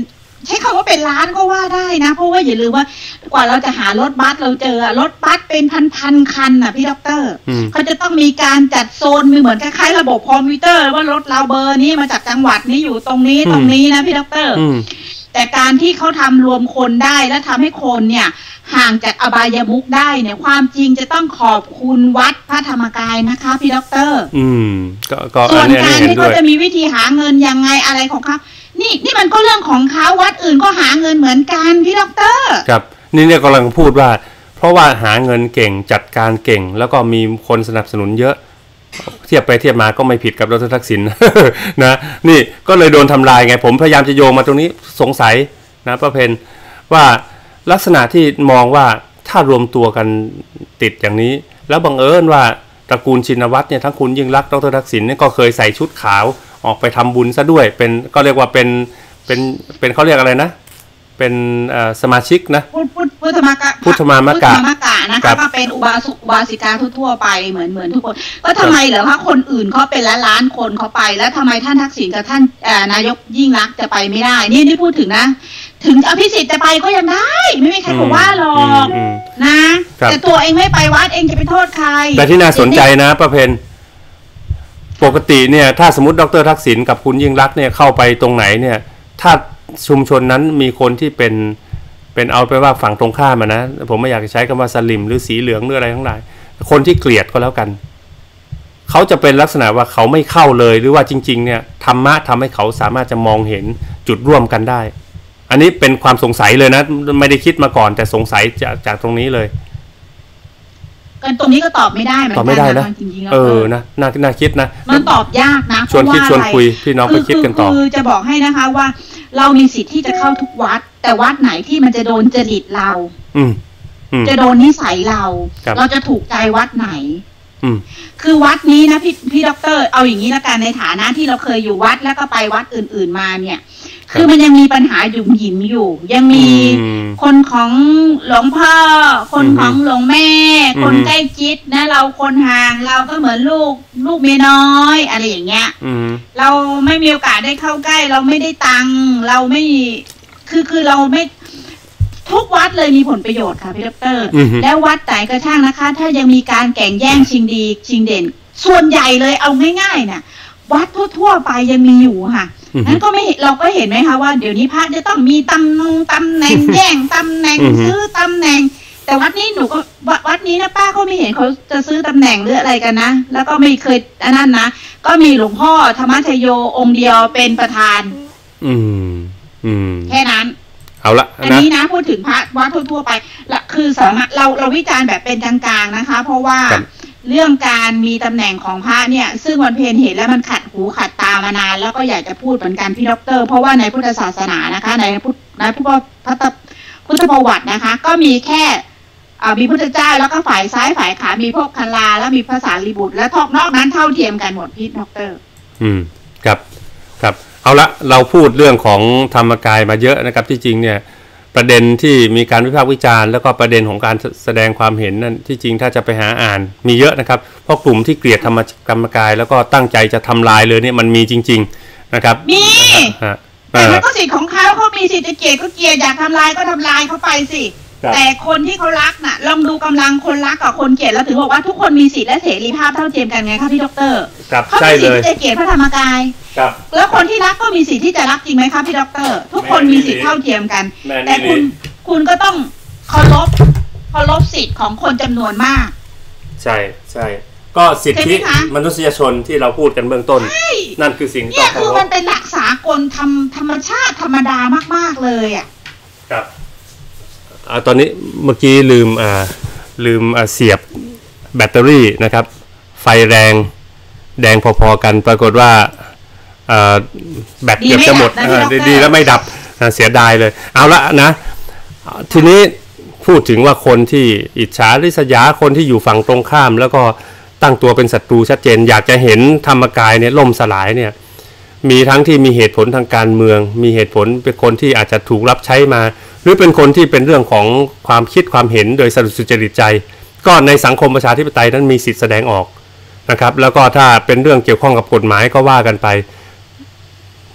ใช้คำว่าเป็นล้านก็ว่าได้นะเพราะว่าอย่าลืมว่ากว่าเราจะหารถบัสเราเจอรถบัสเป็นพันคันน่ะพี่ด็อกเตอร์เขาจะต้องมีการจัดโซนมีเหมือนคล้ายๆระบบคอมพิวเตอร์ว่ารถเราเบอร์นี้มาจากจังหวัดนี้อยู่ตรงนี้นะพี่ด็อกเตอร์แต่การที่เขาทำรวมคนได้และทำให้คนเนี่ยห่างจากอบายมุขได้เนี่ยความจริงจะต้องขอบคุณวัดพระธรรมกายนะคะพี่ด็อกเตอร์ส่วนการที่เขาจะมีวิธีหาเงินยังไงอะไรของเขานี่มันก็เรื่องของเขาวัดอื่นก็หาเงินเหมือนกันพี่ด็อกเตอร์ครับนี่เนี่ยกำลังพูดว่าเพราะว่าหาเงินเก่งจัดการเก่งแล้วก็มีคนสนับสนุนเยอะเทียบไปเทียบมาก็ไม่ผิดกับดร.ทักษิณนะนี่ก็เลยโดนทำลายไงผมพยายามจะโยงมาตรงนี้สงสัยนะป้าเพนว่าลักษณะที่มองว่าถ้ารวมตัวกันติดอย่างนี้แล้วบังเอิญว่าตระกูลชินวัตรเนี่ยทั้งคุณยิ่งลักษณ์ดร.ทักษิณเนี่ยก็เคยใส่ชุดขาวออกไปทำบุญซะด้วยเป็นก็เรียกว่าเป็นเขาเรียกอะไรนะเป็นสมาชิกนะพุทธมากะนะคะก็เป็นอุบาสิกาทั่วไปเหมือนทุกคนก็ทำไมเหรอคะคนอื่นเขาเป็นล้านคนเขาไปแล้วทำไมท่านทักษิณกับท่านนายกยิ่งลักษณ์จะไปไม่ได้นี่พูดถึงนะถึงอภิสิทธิ์จะไปก็ยังได้ไม่มีใครบอกว่าหรอกนะแต่ตัวเองไม่ไปวัดเองจะไปโทษใครแต่ที่น่าสนใจนะป้าเพนปกติเนี่ยถ้าสมมติดร.ทักษิณกับคุณยิ่งลักษณ์เนี่ยเข้าไปตรงไหนเนี่ยถ้าชุมชนนั้นมีคนที่เป็นเอาไปว่าฝั่งตรงข้ามนะผมไม่อยากจะใช้คำว่าสลิมหรือสีเหลืองหรืออะไรทั้งหลายคนที่เกลียดก็แล้วกันเขาจะเป็นลักษณะว่าเขาไม่เข้าเลยหรือว่าจริงๆเนี่ยธรรมะทำให้เขาสามารถจะมองเห็นจุดร่วมกันได้อันนี้เป็นความสงสัยเลยนะไม่ได้คิดมาก่อนแต่สงสัยจากตรงนี้เลยตรงนี้ก็ตอบไม่ได้เหมือนกันนะจริงๆนะน่าคิดนะมันตอบยากนะชวนคิดชวนคุยพี่น้องไปคิดกันต่อคือจะบอกให้นะคะว่าเรามีสิทธิ์ที่จะเข้าทุกวัดแต่วัดไหนที่มันจะโดนจริตเราจะโดนนิสัยเราจะถูกใจวัดไหนคือวัดนี้นะพี่ด็อกเตอร์เอาอย่างนี้ละกันในฐานะที่เราเคยอยู่วัดแล้วก็ไปวัดอื่นๆมาเนี่ยคือมันยังมีปัญหาหยุ่มหยิมอยู่ยังมีคนของหลวงพ่อคนของหลวงแม่คนใกล้ชิดนะเราคนห่างเราก็เหมือนลูกเมียน้อยอะไรอย่างเงี้ยเราไม่มีโอกาสได้เข้าใกล้เราไม่ได้ตังเราไม่คือเราไม่ทุกวัดเลยมีผลประโยชน์ค่ะพี่ดร.แล้ววัดไหนก็ช่างนะคะถ้ายังมีการแข่งแย่งชิงดีชิงเด่นส่วนใหญ่เลยเอาง่ายๆน่ะวัดทั่วไปยังมีอยู่ค่ะนั้นก็ไม่เราก็เห็นไหมคะว่าเดี๋ยวนี้พระจะต้องมีตำแหน่งแย่งตำแหน่งซื้อตำแหน่งแต่วัดนี้หนูก็วัดนี้นะป้าก็ไม่เห็นเขาจะซื้อตำแหน่งหรืออะไรกันนะแล้วก็ไม่เคยอันนั้นนะก็มีหลวงพ่อธรรมชโยองค์เดียวเป็นประธานแค่นั้นเอาละอันนี้นะพูดถึงพระวัดทั่วไปละคือสามารถเราวิจารณ์แบบเป็นกลางๆนะคะเพราะว่าเรื่องการมีตำแหน่งของพระเนี่ยซึ่งวันเพ็ญเห็นแล้วมันขัดหูขัดตามานานแล้วก็อยากจะพูดเหมือนกันพี่ด็อกเตอร์เพราะว่าในพุทธศาสนานะคะในพุทธประวัตินะคะก็มีแค่มีพุทธเจ้าแล้วก็ฝ่ายซ้ายฝ่ายขวามีพวกคันลาแล้วมีภาษาลีบุตรและนอกนั้นเท่าเทียมกันหมดพี่ด็อกเตอร์ครับเอาละเราพูดเรื่องของธรรมกายมาเยอะนะครับที่จริงเนี่ยประเด็นที่มีการวิพากษ์วิจารณ์แล้วก็ประเด็นของการแสดงความเห็นนั่นที่จริงถ้าจะไปหาอ่านมีเยอะนะครับเพราะกลุ่มที่เกลียดธรรมกายแล้วก็ตั้งใจจะทำลายเลยเนี่ยมันมีจริงๆนะครับมีแต่ถ้าก็สิทธิ์ของเขามีสิทธิ์จะเกลียดก็เกลียดอยากทำลายก็ทำลายเขาไปสิแต่คนที่เขารักน่ะลองดูกำลังคนรักกับคนเกลียดแล้วถือบอกว่าทุกคนมีสิทธิ์และเสรีภาพเท่าเทียมกันไงคะพี่ด็อกเตอร์เขามีสิทธิ์ที่จะเกลียดพระธรรมกายแล้วคนที่รักก็มีสิทธิ์ที่จะรักจริงไหมครับพี่ด็อกเตอร์ทุกคนมีสิทธิ์เท่าเทียมกันแต่คุณก็ต้องเคารพสิทธิ์ของคนจำนวนมากใช่ก็สิทธิมนุษยชนที่เราพูดกันเบื้องต้นนั่นคือสิ่งที่คือมันเป็นหลักสากลธรรมชาติธรรมดามากๆเลยอ่ะครับตอนนี้เมื่อกี้ลืมเสียบแบตเตอรี่นะครับไฟแดงพอๆกันปรากฏว่าแบตเกือบจะหมดดีแล้วไม่ดับเสียดายเลยเอาละนะทีนี้พูดถึงว่าคนที่อิจฉาริษยาคนที่อยู่ฝั่งตรงข้ามแล้วก็ตั้งตัวเป็นศัตรูชัดเจนอยากจะเห็นธรรมกายเนี่ยล่มสลายเนี่ยมีทั้งที่มีเหตุผลทางการเมืองมีเหตุผลเป็นคนที่อาจจะถูกรับใช้มาหรือเป็นคนที่เป็นเรื่องของความคิดความเห็นโดยสุจริตใจก็ในสังคมประชาธิปไตยนั้นมีสิทธิแสดงออกนะครับแล้วก็ถ้าเป็นเรื่องเกี่ยวข้องกับกฎหมายก็ว่ากันไป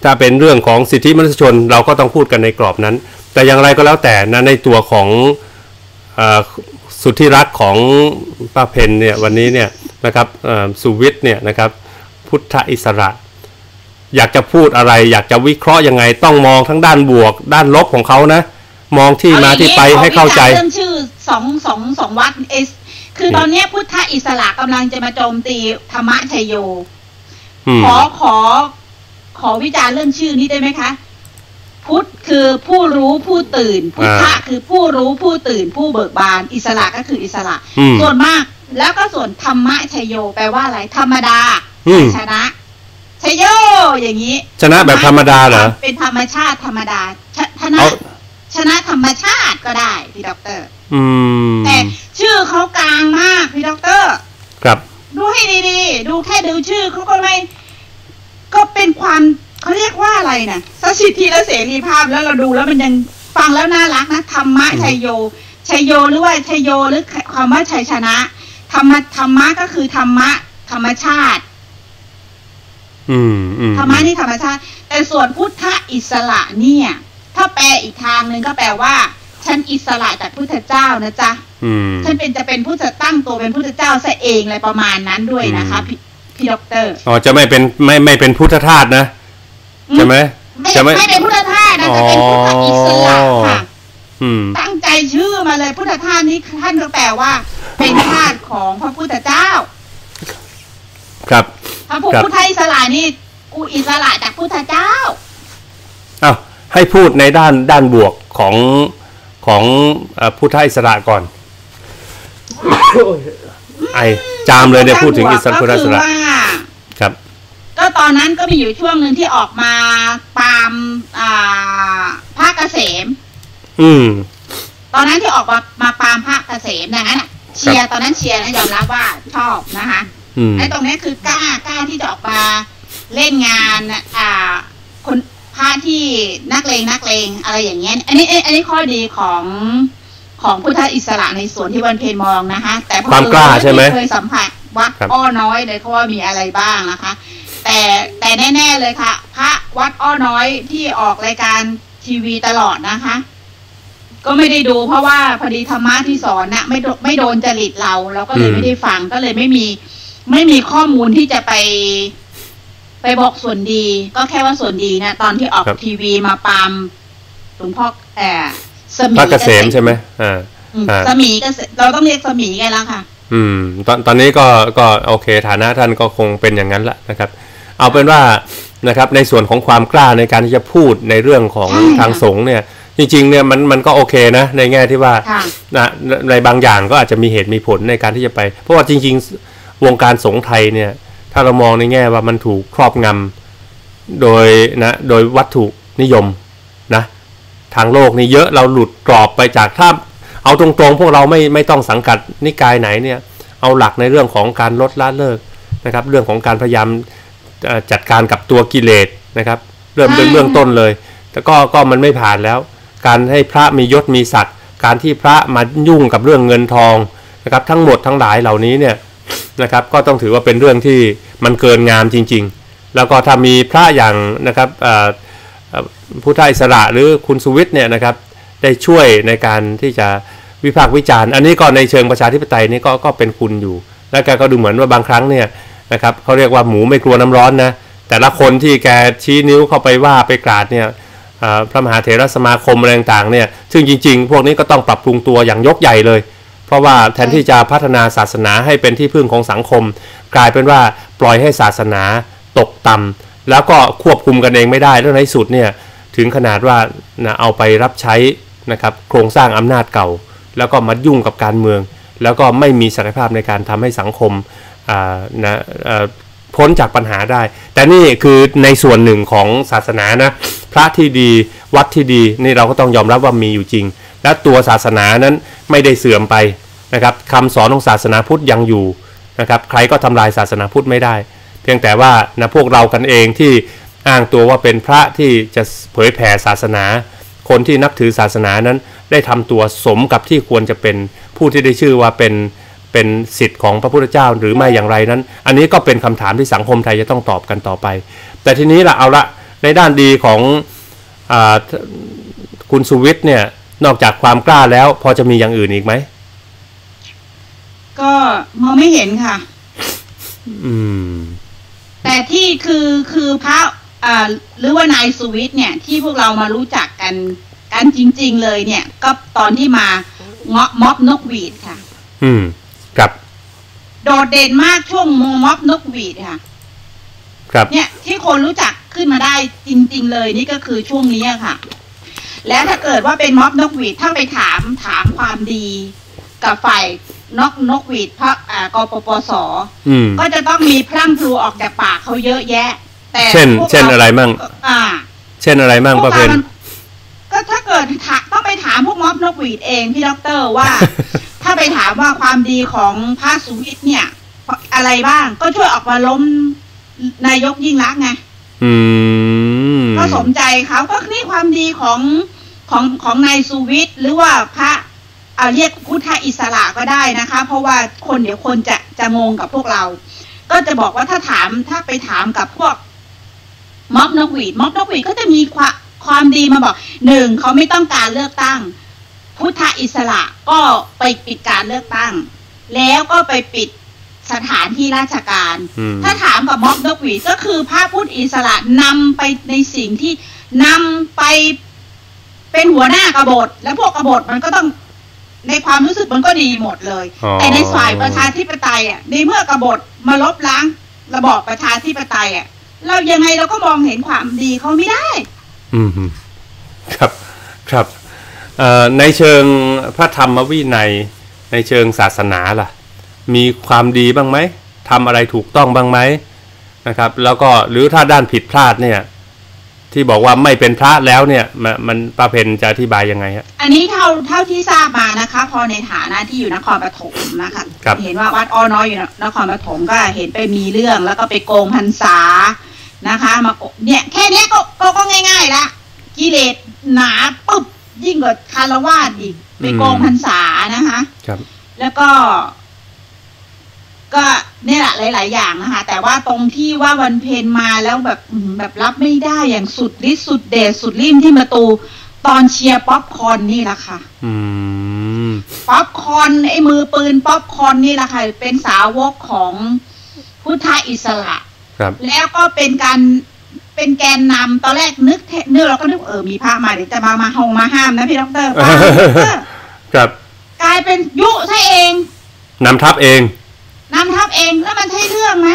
ถ้าเป็นเรื่องของสิทธิมนุษยชนเราก็ต้องพูดกันในกรอบนั้นแต่อย่างไรก็แล้วแต่นะในตัวของสุดที่รักของป้าเพนเนี่ยวันนี้เนี่ยนะครับสุวิทย์เนี่ยนะครับพุทธอิสระอยากจะพูดอะไรอยากจะวิเคราะห์ยังไงต้องมองทั้งด้านบวกด้านลบของเขานะมองที่มาที่ไปให้เข้าใจเรื่องชื่อสองวัดคือตอนนี้พุทธอิสระกำลังจะมาโจมตีธรรมชัยโยขอวิจารณ์เรื่องชื่อนี้ได้ไหมคะพุทธคือผู้รู้ผู้ตื่นพุทธะคือผู้รู้ผู้ตื่นผู้เบิกบานอิสระก็คืออิสระส่วนมากแล้วก็ส่วนธรรมชัยโยแปลว่าอะไรธรรมดาชนะชัยโยอย่างนี้ชนะแบบธรรมดาเหรอเป็นธรรมชาติธรรมดาชนะธรรมชาติก็ได้พี่ด็อกเตอร์แต่ชื่อเขากลางมากพี่ด็อกเตอร์ครับดูให้ดีๆดูแค่ดูชื่อเขาก็ไม่ก็เป็นความเขาเรียกว่าอะไรนะสิทธิและเสรีภาพแล้วเราดูแล้วมันยังฟังแล้วน่ารักนะธรรมะชัยโยชัยโยหรือว่าชัยโยหรือคำว่าชัยชนะธรรมะก็คือธรรมะธรรมชาติธรรมะนี่ธรรมชาติแต่ส่วนพุทธอิสระเนี่ยถ้าแปลอีกทางหนึ่งก็แปลว่าฉันอิสระจากพุทธเจ้านะจ๊ะฉันจะเป็นผู้จะตั้งตัวเป็นพุทธเจ้าซะเองอะไรประมาณนั้นด้วยนะคะพี่ด็อกเตอร์อ๋อจะไม่เป็นพุทธทาสนะใช่ไหมจะไม่เป็นพุทธทาสนะจะเป็นพุทธอิสระค่ะตั้งใจชื่อมาเลยพุทธทาสนี้ท่านก็แปลว่าเป็นทาสของพระพุทธเจ้าครับพระพุทธอิสระนี่กูอิสระจากพุทธเจ้าอ้าวให้พูดในด้านบวกของพุทธอิสระก่อนไอจามเลยเนี่ยพูดถึงอิสระพุทธอิสระครับก็ตอนนั้นก็มีอยู่ช่วงหนึ่งที่ออกมาปามพระเกษมตอนนั้นที่ออกมาปามพระเกษมอย่างนั้นเชียร์ตอนนั้นเชียร์นะยอมรับว่าชอบนะคะไอ้ตรงนี้คือกล้าที่จะออกมาเล่นงานคนพระที่นักเลงอะไรอย่างเงี้ยอันนี้ข้อดีของพุทธอิสระในส่วนที่วันเพลมองนะคะแต่ความกล้าใช่ไหมเคยสัมผัสวัดอ้อน้อยเลยเขาว่ามีอะไรบ้างนะคะแต่แน่ๆเลยค่ะพระวัดอ้อน้อยที่ออกรายการทีวีตลอดนะคะก็ไม่ได้ดูเพราะว่าพอดีธรรมะที่สอนนะไม่โดนจริตเราก็เลยไม่ได้ฟังก็เลยไม่มีข้อมูลที่จะไปบอกส่วนดีก็แค่ว่าส่วนดีนะตอนที่ออกทีวีมาปามหลวงพ่อสมีเกษมใช่ไหมสมีเกษมเราต้องเรียกสมีไงล่ะค่ะตอนนี้ก็โอเคฐานะท่านก็คงเป็นอย่างนั้นแหละนะครับเอาเป็นว่านะครับในส่วนของความกล้าในการที่จะพูดในเรื่องของทางสงฆ์เนี่ยจริงๆเนี่ยมันก็โอเคนะในแง่ที่ว่าในบางอย่างก็อาจจะมีเหตุมีผลในการที่จะไปเพราะว่าจริงๆวงการสงฆ์ไทยเนี่ยถ้าเรามองในแง่ว่ามันถูกครอบงำโดยวัตถุนิยมนะทางโลกนี่เยอะเราหลุดกรอบไปจากถ้าเอาตรงๆพวกเราไม่ต้องสังกัดนิกายไหนเนี่ยเอาหลักในเรื่องของการลดละเลิกนะครับเรื่องของการพยายามจัดการกับตัวกิเลสนะครับเริ่มเป็นเบื้องต้นเลยแต่ก็มันไม่ผ่านแล้วการให้พระมียศมีศักดิ์การที่พระมายุ่งกับเรื่องเงินทองนะครับทั้งหมดทั้งหลายเหล่านี้เนี่ยนะครับก็ต้องถือว่าเป็นเรื่องที่มันเกินงามจริงๆแล้วก็ถ้ามีพระอย่างนะครับพุทธอิสระหรือคุณสุวิทย์เนี่ยนะครับได้ช่วยในการที่จะวิพากษ์วิจารณ์อันนี้ก็ในเชิงประชาธิปไตยนี่ก็เป็นคุณอยู่และแกก็ดูเหมือนว่าบางครั้งเนี่ยนะครับเขาเรียกว่าหมูไม่กลัวน้ำร้อนนะแต่ละคนที่แกชี้นิ้วเข้าไปว่าไปกราดเนี่ยพระมหาเถรสมาคมอะไรต่างๆเนี่ยซึ่งจริงๆพวกนี้ก็ต้องปรับปรุงตัวอย่างยกใหญ่เลยเพราะว่าแทนที่จะพัฒนาศาสนาให้เป็นที่พึ่งของสังคมกลายเป็นว่าปล่อยให้ศาสนาตกต่ำแล้วก็ควบคุมกันเองไม่ได้แล้วในสุดเนี่ยถึงขนาดว่าเอาไปรับใช้นะครับโครงสร้างอำนาจเก่าแล้วก็มายุ่งกับการเมืองแล้วก็ไม่มีศักยภาพในการทำให้สังคมพ้นจากปัญหาได้แต่นี่คือในส่วนหนึ่งของศาสนานะพระที่ดีวัดที่ดีนี่เราก็ต้องยอมรับว่ามีอยู่จริงและตัวศาสนานั้นไม่ได้เสื่อมไปนะครับคำสอนของศาสนาพุทธยังอยู่นะครับใครก็ทำลายศาสนาพุทธไม่ได้เพียงแต่ว่าพวกเรากันเองที่อ้างตัวว่าเป็นพระที่จะเผยแผ่ศาสนาคนที่นับถือศาสนานั้นได้ทำตัวสมกับที่ควรจะเป็นผู้ที่ได้ชื่อว่าเป็นศิษย์ของพระพุทธเจ้าหรือไม่อย่างไรนั้นอันนี้ก็เป็นคำถามที่สังคมไทยจะต้องตอบกันต่อไปแต่ทีนี้ล่ะเอาละในด้านดีของคุณสุวิทย์เนี่ยนอกจากความกล้าแล้วพอจะมีอย่างอื่นอีกไหมก็มองไม่เห็นค่ะแต่ที่คือพระหรือว่านายสุวิทย์เนี่ยที่พวกเรามารู้จักกันจริงๆเลยเนี่ยก็ตอนที่มาเงาะม็อบนกหวีดค่ะครับโดดเด่นมากช่วงม็อบนกหวีดค่ะครับเนี่ยที่คนรู้จักขึ้นมาได้จริงๆเลยนี่ก็คือช่วงนี้ค่ะแล้วถ้าเกิดว่าเป็นม็อบนกหวีดถ้าไปถามความดีกับฝ่ายนกหวีดพระกปปสก็จะต้องมีพลั่งพลูออกจากปากเขาเยอะแยะแต่เช่นอะไรมั่งเช่นอะไรมั่งประเพณก็ถ้าเกิดต้องไปถามพวกม็อบนกหวีดเองพี่ด็อกเตอร์ว่าถ้าไปถามว่าความดีของพระสุวิทย์เนี่ยอะไรบ้างก็ช่วยออกมาล้มนายกยิ่งลักษณ์ไงก็สมใจเขาก็นี่ความดีของนายสุวิทย์หรือว่าพระเรียกพุทธอิสระก็ได้นะคะเพราะว่าเดี๋ยวคนจะงงกับพวกเราก็จะบอกว่าถ้าไปถามกับพวกม็อบนกหวีดก็จะมีความดีมาบอกหนึ่งเขาไม่ต้องการเลือกตั้งพุทธอิสระก็ไปปิดการเลือกตั้งแล้วก็ไปปิดสถานที่ราชการถ้าถามกับม็อบนกหวีดก็คือพระพุทธอิสระนำไปในสิ่งที่นำไปเป็นหัวหน้ากบฏแล้วพวกกบฏมันก็ต้องในความรู้สึกมันก็ดีหมดเลยแต่ในฝ่ายประชาธิปไตยในเมื่อกบฏมาลบล้างระบอบประชาธิปไตยเรายังไงเราก็มองเห็นความดีเขาไม่ได้ครับในเชิงพระธรรมวินัยในเชิงศาสนาล่ะมีความดีบ้างไหมทำอะไรถูกต้องบ้างไหมนะครับแล้วก็หรือถ้าด้านผิดพลาดเนี่ยที่บอกว่าไม่เป็นพระแล้วเนี่ยมันป้าเพญจะอธิบายยังไงฮะอันนี้เท่าที่ทราบมานะคะพอในฐานะที่อยู่นครปฐมนะคะเห็นว่าวัดอ้อน้อยอยู่นครปฐมก็เห็นไปมีเรื่องแล้วก็ไปโกงพรรษานะคะมาเนี่ยแค่นี้ก็ง่ายๆละกิเลสหนาปึ๊บยิ่งกว่าคารวาสอีกไปโกงพรรษานะคะครับแล้วก็เนี่ยแหละหลายๆอย่างนะคะแต่ว่าตรงที่ว่าวันเพ็ญมาแล้วแบบรับไม่ได้อย่างสุดฤทธิ์สุดเดชสุดลิ่มที่ประตูตอนเชียร์ป๊อปคอร์นนี่แหละค่ะป๊อปคอร์นไอ้มือปืนป๊อปคอร์นนี่แหละค่ะเป็นสาวกของพุทธอิสระแล้วก็เป็นแกนนำตอนแรกนึกเราก็นึกมีพระมาเดี๋ยวจะมาห้ามนะพี่ดร. ครับกลายเป็นยุซะเองนำทัพเองแล้วมันใช่เรื่องไหม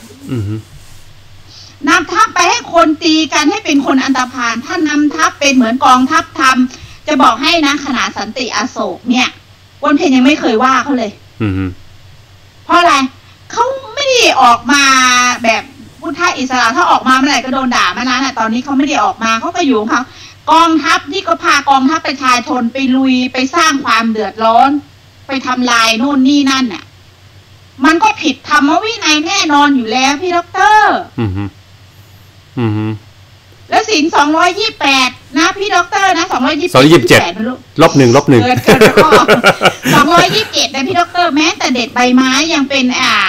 นำทัพไปให้คนตีกันให้เป็นคนอันธพาลถ้านำทัพเป็นเหมือนกองทัพธรรมจะบอกให้นะขนาดสันติอโศกเนี่ยวันเพ็ญยังไม่เคยว่าเขาเลยเพราะอะไรเขาไม่ได้ออกมาแบบพุทธอิสระถ้าออกมาเมื่อไหร่ก็โดนด่ามาแล้วนะตอนนี้เขาไม่ได้ออกมาเขาก็อยู่ของเขากองทัพที่ก็พากองทัพประชาชนไปลุยไปสร้างความเดือดร้อนไปทำลายโน่นนี่นั่นน่ะมันก็ผิดธรรมวินัยแน่นอนอยู่แล้วพี่ดร.แล้วศีล228นะพี่ดร.นะ 227ลบ1227 นะพี่ดร.แม้แต่เด็ดใบไม้ยังเป็น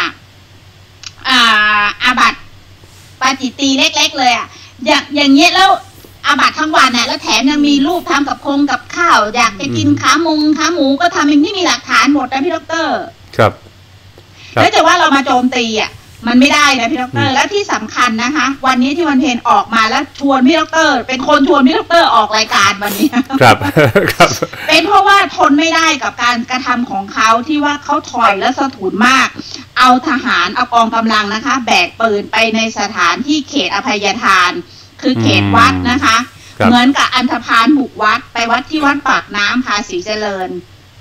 อาบัติปาจิตตีเล็กๆเลยอย่างเงี้ยแล้วอาบัติทั้งวันน่ะแล้วแถมยังมีรูปทำกับกับข้าวอยากจะกินขาหมูก็ทำอย่างที่มีหลักฐานหมดนะพี่ดร. ครับแล้วแต่ว่าเรามาโจมตีมันไม่ได้นะพี่ดร.และที่สำคัญนะคะวันนี้ที่วันเพ็ญออกมาแล้วชวนพี่ดร.เป็นคนชวนพี่ดร.ออกรายการวันนี้ครับเป็นเพราะว่าทนไม่ได้กับการกระทำของเขาที่ว่าเขาถอยและสะทุนมากเอาทหารเอากองกำลังนะคะแบกปืนไปในสถานที่เขตอภัยทานคือเขตวัดนะคะเหมือนกับอันธพาลบุกวัดไปวัดที่วัดปากน้ำภาษีเจริญ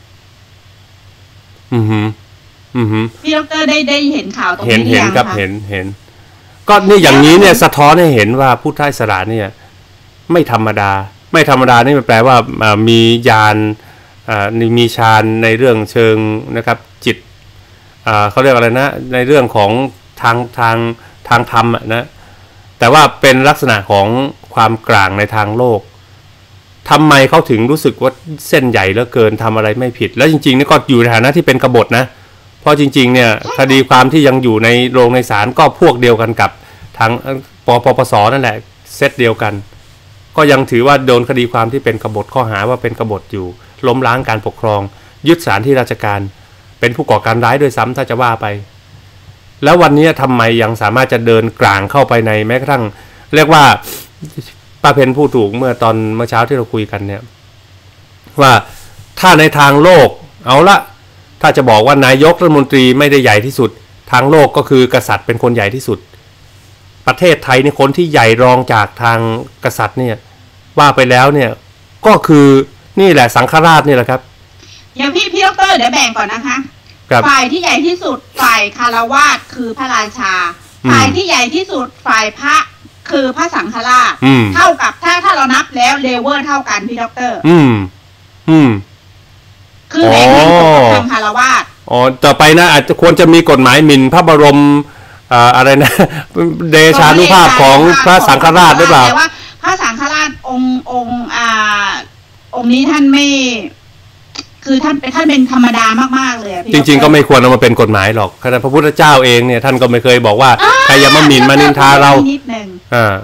พี่ดร.ได้เห็นข่าวตรงนี้เห็นครับเห็นก็นี่อย่างนี้เนี่ยสะท้อนให้เห็นว่าพุทธอิสระเนี่ยไม่ธรรมดานี่มันแปลว่ามีญาณมีฌานในเรื่องเชิงนะครับจิตเขาเรียกอะไรนะในเรื่องของทางธรรมนะแต่ว่าเป็นลักษณะของความกลางในทางโลกทำไมเขาถึงรู้สึกว่าเส้นใหญ่เหลือเกินทำอะไรไม่ผิดแล้วจริงๆนี่ก็อยู่ในฐานะที่เป็นกบฏนะเพราะจริงๆเนี่ยคดีความที่ยังอยู่ในโรงในศาลก็พวกเดียวกันกับทางปปสนั่นแหละเซตเดียวกันก็ยังถือว่าโดนคดีความที่เป็นกบฏข้อหาว่าเป็นกบฏอยู่ล้มล้างการปกครองยึดสถานที่ราชการเป็นผู้ก่อการร้ายด้วยซ้ำถ้าจะว่าไปแล้ววันนี้ทำไมยังสามารถจะเดินกลางเข้าไปในแม้กระทั่งเรียกว่าป้าเพนพูดถูกเมื่อเช้าที่เราคุยกันเนี่ยว่าถ้าในทางโลกเอาละถ้าจะบอกว่านายกรัฐมนตรีไม่ได้ใหญ่ที่สุดทางโลกก็คือกษัตริย์เป็นคนใหญ่ที่สุดประเทศไทยในคนที่ใหญ่รองจากทางกษัตริย์เนี่ยว่าไปแล้วเนี่ยก็คือนี่แหละสังฆราชนี่แหละครับอย่างพี่ดร.เดี๋ยวแบ่งก่อนนะคะฝ่ายที่ใหญ่ที่สุดฝ่ายคารวาสคือพระราชาฝ่ายที่ใหญ่ที่สุดฝ่ายพระคือพระสังฆราชเท่ากับถ้าเรานับแล้วเลเวลเท่ากันพี่ดร.คือแบ่งให้ทางคารวาสต่อไปนะอาจจะควรจะมีกฎหมายหมิ่นพระบรมอะไรนะเดชานุภาพของพระสังฆราชหรือเปล่าแต่ว่าพระสังฆราชองค์นี้ท่านไม่คือท่านเป็นธรรมดามากๆเลยจริงๆก็ไม่ควรเอามาเป็นกฎหมายหรอกขณะพระพุทธเจ้าเองเนี่ยท่านก็ไม่เคยบอกว่าใครอย่ามาหมิ่นมานินทาเรานิดนึง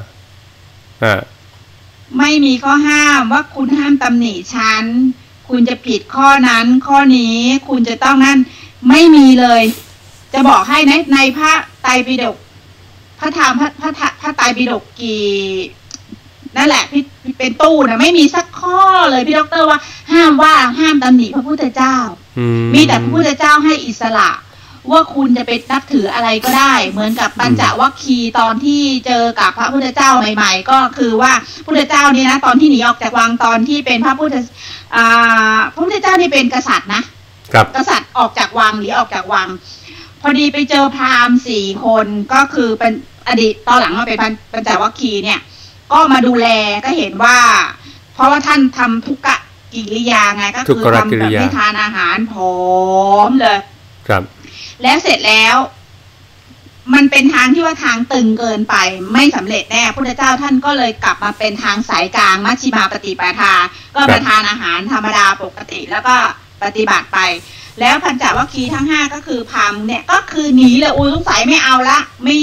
ไม่มีข้อห้ามว่าคุณห้ามตำหนิฉันคุณจะผิดข้อนั้นข้อนี้คุณจะต้องนั่นไม่มีเลยจะบอกให้ในพระไตรปิฎกพระธรรมพระไตรปิฎกกี่นั่นแหละพี่เป็นตู้นะไม่มีสักข้อเลยพี่ดร.ว่าห้ามตำหนิพระพุทธเจ้ามีแต่พระพุทธเจ้าให้อิสระว่าคุณจะไปนับถืออะไรก็ได้เหมือนกับปัญจวัคคีย์ตอนที่เจอกับพระพุทธเจ้าใหม่ๆก็คือว่าพระพุทธเจ้านี่นะตอนที่หนีออกจากวังตอนที่เป็นพระพุทธเจ้านี่เป็นกษัตริย์นะกษัตริย์ออกจากวังหรือออกจากวังพอดีไปเจอพราหมณ์4 คนก็คือเป็นอดีตตอนหลังมาเป็นปัญจวัคคีย์เนี่ยก็มาดูแลก็เห็นว่าเพราะว่าท่านทำทุกกิริยาไงก็คือทำแบบไม่ทานอาหารผอมเลยครับแล้วเสร็จแล้วมันเป็นทางที่ว่าทางตึงเกินไปไม่สำเร็จแน่พระพุทธเจ้าท่านก็เลยกลับมาเป็นทางสายกลางมัชฌิมาปฏิปทาก็มาทานอาหารธรรมดาปกติแล้วก็ปฏิบัติไปแล้วปัญจวัคคีย์ทั้ง5ก็คือพราหมณ์เนี่ยก็คือหนีเลยสงสัยไม่เอาละ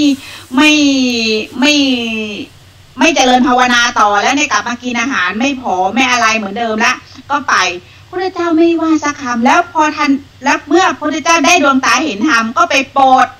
ไม่เจริญภาวนาต่อแล้วในกลับมากินอาหารไม่ผอมไม่อะไรเหมือนเดิมละก็ไปพระเจ้าไม่ว่าสักคำแล้วพอทันแล้วเมื่อพระเจ้าได้ดวงตาเห็นธรรมก็ไปโปรด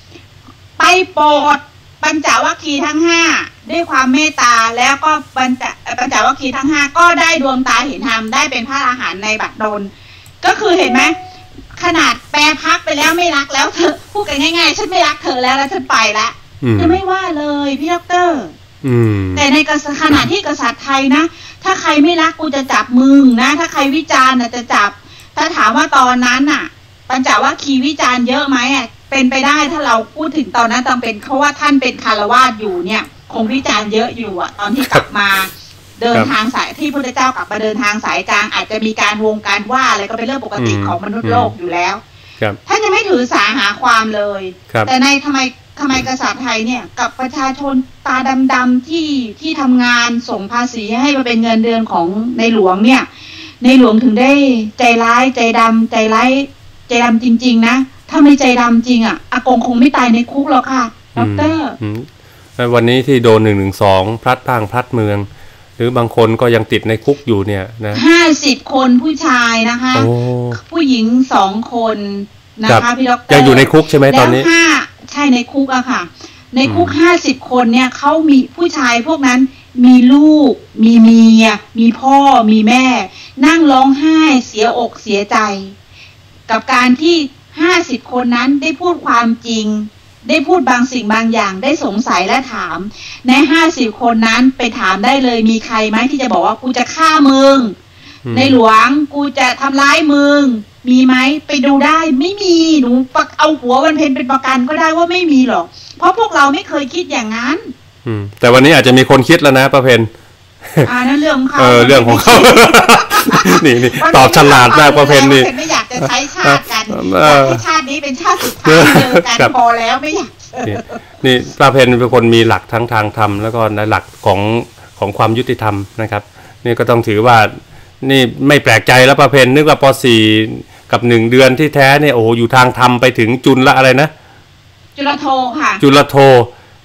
ปัญจวัคคีย์ทั้ง5ด้วยความเมตตาแล้วก็ปัญจวัคคีย์ทั้ง5ก็ได้ดวงตาเห็นธรรมได้เป็นพระอรหันต์ในบัดดลก็คือเห็นไหมขนาดแปรพักไปแล้วไม่รักแล้วเธอพูดกันง่ายๆฉันไม่รักเธอแล้วฉันไปละจะไม่ว่าเลยพี่ดร.แต่ในขณะที่กษัตริย์ไทยนะถ้าใครไม่รักกูจะจับมึงนะถ้าใครวิจารณ์จะจับถ้าถามว่าตอนนั้นน่ะปัญจวัคคีย์วิจารณ์เยอะไหมเป็นไปได้ถ้าเราพูดถึงตอนนั้นต้องเป็นเพราะว่าท่านเป็นคฤหัสถ์อยู่เนี่ยคงวิจารณ์เยอะอยู่ตอนที่กลับมาเดินทางสายที่พระพุทธเจ้ากลับมาเดินทางสายกลางอาจจะมีการวงการว่าอะไรก็เป็นเรื่องปกติของมนุษย์โลกอยู่แล้วท่านจะไม่ถือสาหาความเลยแต่ในทำไมกษัตริย์ไทยเนี่ยกับประชาชนตาดำๆที่ทำงานส่งภาษีให้มาเป็นเงินเดือนของในหลวงเนี่ยในหลวงถึงได้ใจร้ายใจดำใจร้ายใจดำจริงๆนะถ้าไม่ใจดำจริงอากงคงไม่ตายในคุกหรอกค่ะดร. วันนี้ที่โดน112พลัดพรากพลัดเมืองหรือบางคนก็ยังติดในคุกอยู่เนี่ยนะ 50 คนผู้ชายนะคะผู้หญิง2 คนนะคะพี่ดร. ยังอยู่ในคุกใช่ไหมตอนนี้ใช่ในคุกอะค่ะในคุก50 คนเนี่ยเขามีผู้ชายพวกนั้นมีลูกมีเมียมีพ่อมีแม่นั่งร้องไห้เสียอกเสียใจกับการที่50 คนนั้นได้พูดความจริงได้พูดบางสิ่งบางอย่างได้สงสัยและถามใน50 คนนั้นไปถามได้เลยมีใครไหมที่จะบอกว่ากูจะฆ่ามึงในหลวงกูจะทำร้ายมึงมีไหมไปดูได้ไม่มีหนูเอาหัววันเพ็ญเป็นประกันก็ได้ว่าไม่มีหรอกเพราะพวกเราไม่เคยคิดอย่างนั้นแต่วันนี้อาจจะมีคนคิดแล้วนะป้าเพญนั่นเรื่องของเขาเรื่องของเขานี่ตอบฉลาดมากป้าเพญนี่ไม่อยากจะใช้ชาติกันให้ชาตินี้เป็นชาติสุดท้ายเจอกันพอแล้วไม่อยากนี่ป้าเพญเป็นคนมีหลักทั้งทางธรรมแล้วก็ในหลักของความยุติธรรมนะครับนี่ก็ต้องถือว่านี่ไม่แปลกใจแล้วป้าเพญนึกว่าป.4 กับ1 เดือนที่แท้เนี่ยโอ้อยู่ทางธรรมไปถึงจุลละอะไรนะจุลโทค่ะจุลโท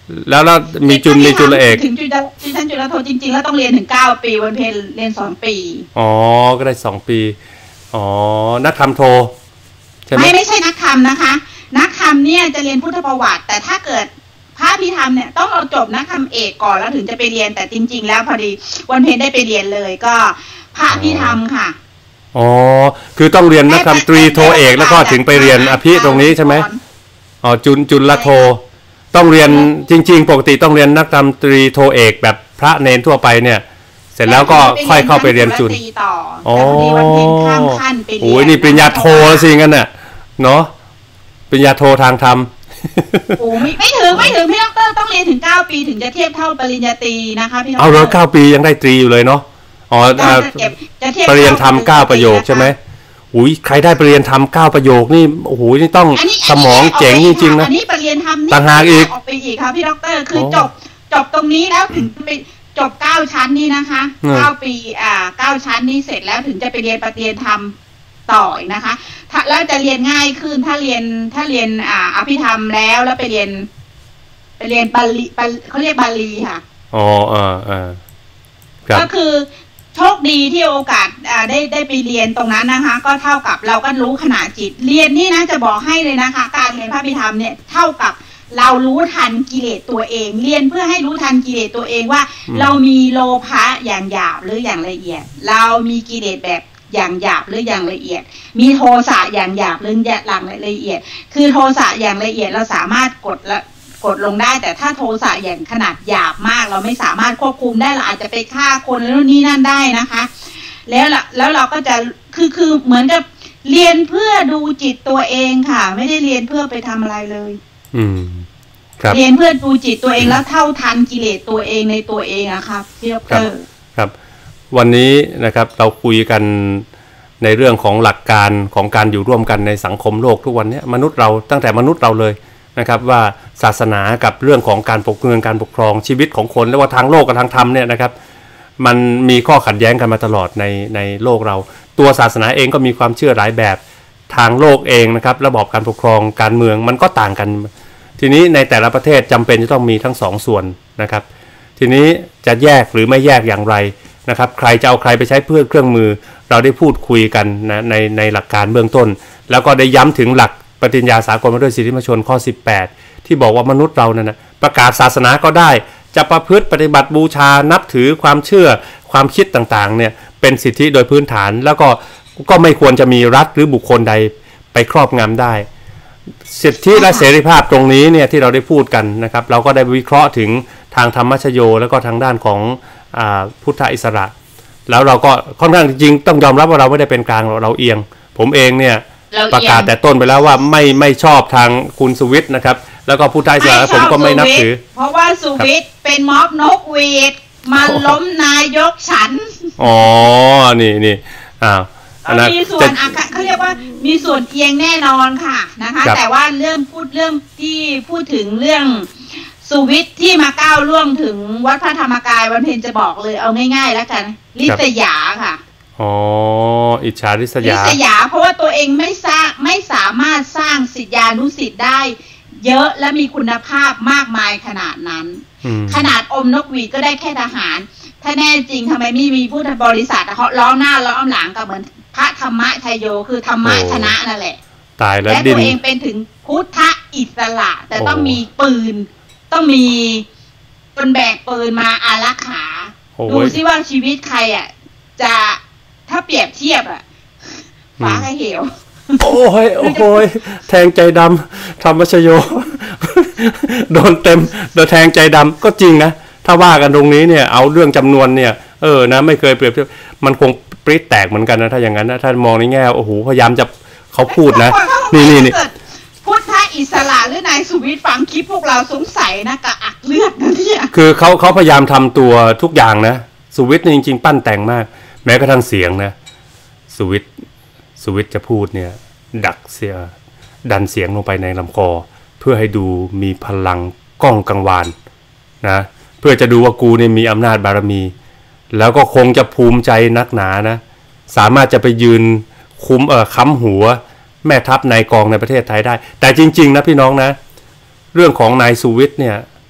แล้วมีจุลเอกถึงชั้นจุลโทจริงๆแล้วต้องเรียนถึง9 ปีวันเพ็ญเรียน2 ปีอ๋อก็ได้2 ปีอ๋อนักธรรมโทใช่ไหมไม่ใช่นักธรรมนะคะนักธรรมเนี่ยจะเรียนพุทธประวัติแต่ถ้าเกิดพระพิธรรมเนี่ยต้องเอาจบนักธรรมเอกก่อนแล้วถึงจะไปเรียนแต่จริงๆแล้วพอดีวันเพ็ญได้ไปเรียนเลยก็พระพิธรรมค่ะอ๋อคือต้องเรียนนักธรรมตรีโทเอกแล้วก็ถึงไปเรียนอภิตรงนี้ใช่ไหมอ๋อจุลโทต้องเรียนจริงๆปกติต้องเรียนนักธรรมตรีโทเอกแบบพระเนนทั่วไปเนี่ยเสร็จแล้วก็ค่อยเข้าไปเรียนจุลอ๋อข้ามขั้นไปเรียนโอ้ยนี่ปริญญาโทสิงั้นน่ะเนาะปริญญาโททางธรรมโอ้ไม่ถึงพี่ดร.ต้องเรียนถึง9 ปีถึงจะเทียบเท่าปริญญาตรีนะคะพี่ดร. เอาเลย9 ปียังได้ตรีอยู่เลยเนาะอ๋อปริญญาธรรม9 ประโยคใช่ไหมอุ้ยใครได้ปริญญาธรรม9 ประโยคนี่โอ้โหนี่ต้องสมองเจ๋งจริงๆนะอันนี้ปริญญาธรรมนี่ต่างหากอีกออกไปอีกค่ะพี่ดร.คือจบตรงนี้แล้วถึงไปจบ9 ชั้นนี่นะคะ9 ปี9 ชั้นนี้เสร็จแล้วถึงจะไปเรียนปริญญาธรรมต่อนะคะแล้วจะเรียนง่ายขึ้นถ้าเรียนอภิธรรมแล้วไปเรียนบาลีเขาเรียกบาลีค่ะอ๋อก็คือโชคดีที่โอกาสได้ไปเรียนตรงนั้นนะคะก็เท่ากับเราก็รู้ขณะจิตเรียนนี่นะจะบอกให้เลยนะคะการเรียนพระอภิธรรมเนี่ยเท่ากับเรารู้ทันกิเลสตัวเองเรียนเพื่อให้รู้ทันกิเลสตัวเองว่าเรามีโลภะอย่างหยาบหรืออย่างละเอียดเรามีกิเลสแบบอย่างหยาบหรืออย่างละเอียดมีโทสะอย่างหยาบหรืออย่างละเอียดคือโทสะอย่างละเอียดเราสามารถกดลงได้แต่ถ้าโทสะอย่างขนาดหยาบมากเราไม่สามารถควบคุมได้เราอาจจะไปฆ่าคนแล้วนี่นั่นได้นะคะแล้วเราก็จะคือเหมือนกับเรียนเพื่อดูจิตตัวเองค่ะไม่ได้เรียนเพื่อไปทำอะไรเลยครับเรียนเพื่อดูจิตตัวเองแล้วเท่าทันกิเลสตัวเองในตัวเองอะครับพี่ดร. ครับวันนี้นะครับเราคุยกันในเรื่องของหลักการของการอยู่ร่วมกันในสังคมโลกทุกวันนี้มนุษย์เราตั้งแต่มนุษย์เราเลยนะครับว่าศาสนากับเรื่องของการปกครองการปกครองชีวิตของคนแล้วว่าทางโลกกับทางธรรมเนี่ยนะครับมันมีข้อขัดแย้งกันมาตลอดในโลกเราตัวศาสนาเองก็มีความเชื่อหลายแบบทางโลกเองนะครับระบอบการปกครองการเมืองมันก็ต่างกันทีนี้ในแต่ละประเทศจำเป็นจะต้องมีทั้ง2 ส่วนนะครับทีนี้จะแยกหรือไม่แยกอย่างไรนะครับใครจะเอาใครไปใช้เพื่อเครื่องมือเราได้พูดคุยกันนะในหลักการเบื้องต้นแล้วก็ได้ย้ำถึงหลักปฏิญญาสากลว่าด้วยสิทธิมนุษยชนข้อ18ที่บอกว่ามนุษย์เรานะประกาศศาสนาก็ได้จะประพฤติปฏิบัติบูชานับถือความเชื่อความคิดต่างๆเนี่ยเป็นสิทธิโดยพื้นฐานแล้วก็ไม่ควรจะมีรัฐหรือบุคคลใดไปครอบงำได้สิทธิและเสรีภาพตรงนี้เนี่ยที่เราได้พูดกันนะครับเราก็ได้วิเคราะห์ถึงทางธรรมชโยแล้วก็ทางด้านของพุทธอิสระแล้วเราก็ค่อนข้างจริงต้องยอมรับว่าเราไม่ได้เป็นกลางเราเอียงผมเองเนี่ยประกาศแต่ต้นไปแล้วว่าไม่ชอบทางคุณสุวิทย์นะครับแล้วก็พุทธอิสระผมก็ไม่นับถือเพราะว่าสุวิทย์เป็นม็อบนกหวีดมาล้มนายกฉันอ๋อนี่มีส่วนเขาเรียกว่ามีส่วนเอียงแน่นอนค่ะนะคะแต่ว่าเรื่องที่พูดถึงเรื่องสุวิทย์ที่มาก้าวล่วงถึงวัดพระธรรมกายวันเพ็ญจะบอกเลยเอาง่ายๆแล้วกันลิษยาค่ะอ๋ออิจฉาริษยาเพราะว่าตัวเองไม่สามารถสร้างศิษยานุศิษย์ได้เยอะและมีคุณภาพมากมายขนาดนั้นขนาดอมนกหวีดก็ได้แค่ทหารถ้าแน่จริงทำไมไม่มีพุทธบริษัทเขาล้อหน้าล้อหลังกับเหมือนพระธรรมชัยโยคือธรรมะชนะนั่นแหละตายแล้วและตัวเองเป็นถึงพุทธอิสระแต่ต้องมีปืนต้องมีคนแบกปืนมาอารักขาดูซิว่าชีวิตใครอ่ะจะถ้าเปรียบเทียบอ่ะฟ้าให้เหวโอ้ยแทงใจดำธรรมชโยโดนเต็มโดนแทงใจดำก็จริงนะถ้าว่ากันตรงนี้เนี่ยเอาเรื่องจำนวนเนี่ยนะไม่เคยเปรียบเทียบมันคงปริ๊ดแตกเหมือนกันนะถ้าอย่างนั้นนะถ้ามองในแง่โอ้โหพยายามจะเขาพูดนะนี่พุทธอิสระหรือนายสุวิทย์ฟังคลิปพวกเราสงสัยนะกระอักเลือดนะเนี่ยคือเขาพยายามทำตัวทุกอย่างนะสุวิทย์จริงๆปั้นแต่งมากแม้กระทั่งเสียงนะสุวิทย์จะพูดเนี่ยดันเสียงลงไปในลำคอเพื่อให้ดูมีพลังก้องกังวานนะเพื่อจะดูว่ากูเนี่ยมีอำนาจบารมีแล้วก็คงจะภูมิใจนักหนานะสามารถจะไปยืนค้ำหัวแม่ทัพนายกองในประเทศไทยได้แต่จริงๆนะพี่น้องนะเรื่องของนายสุวิทย์เนี่ย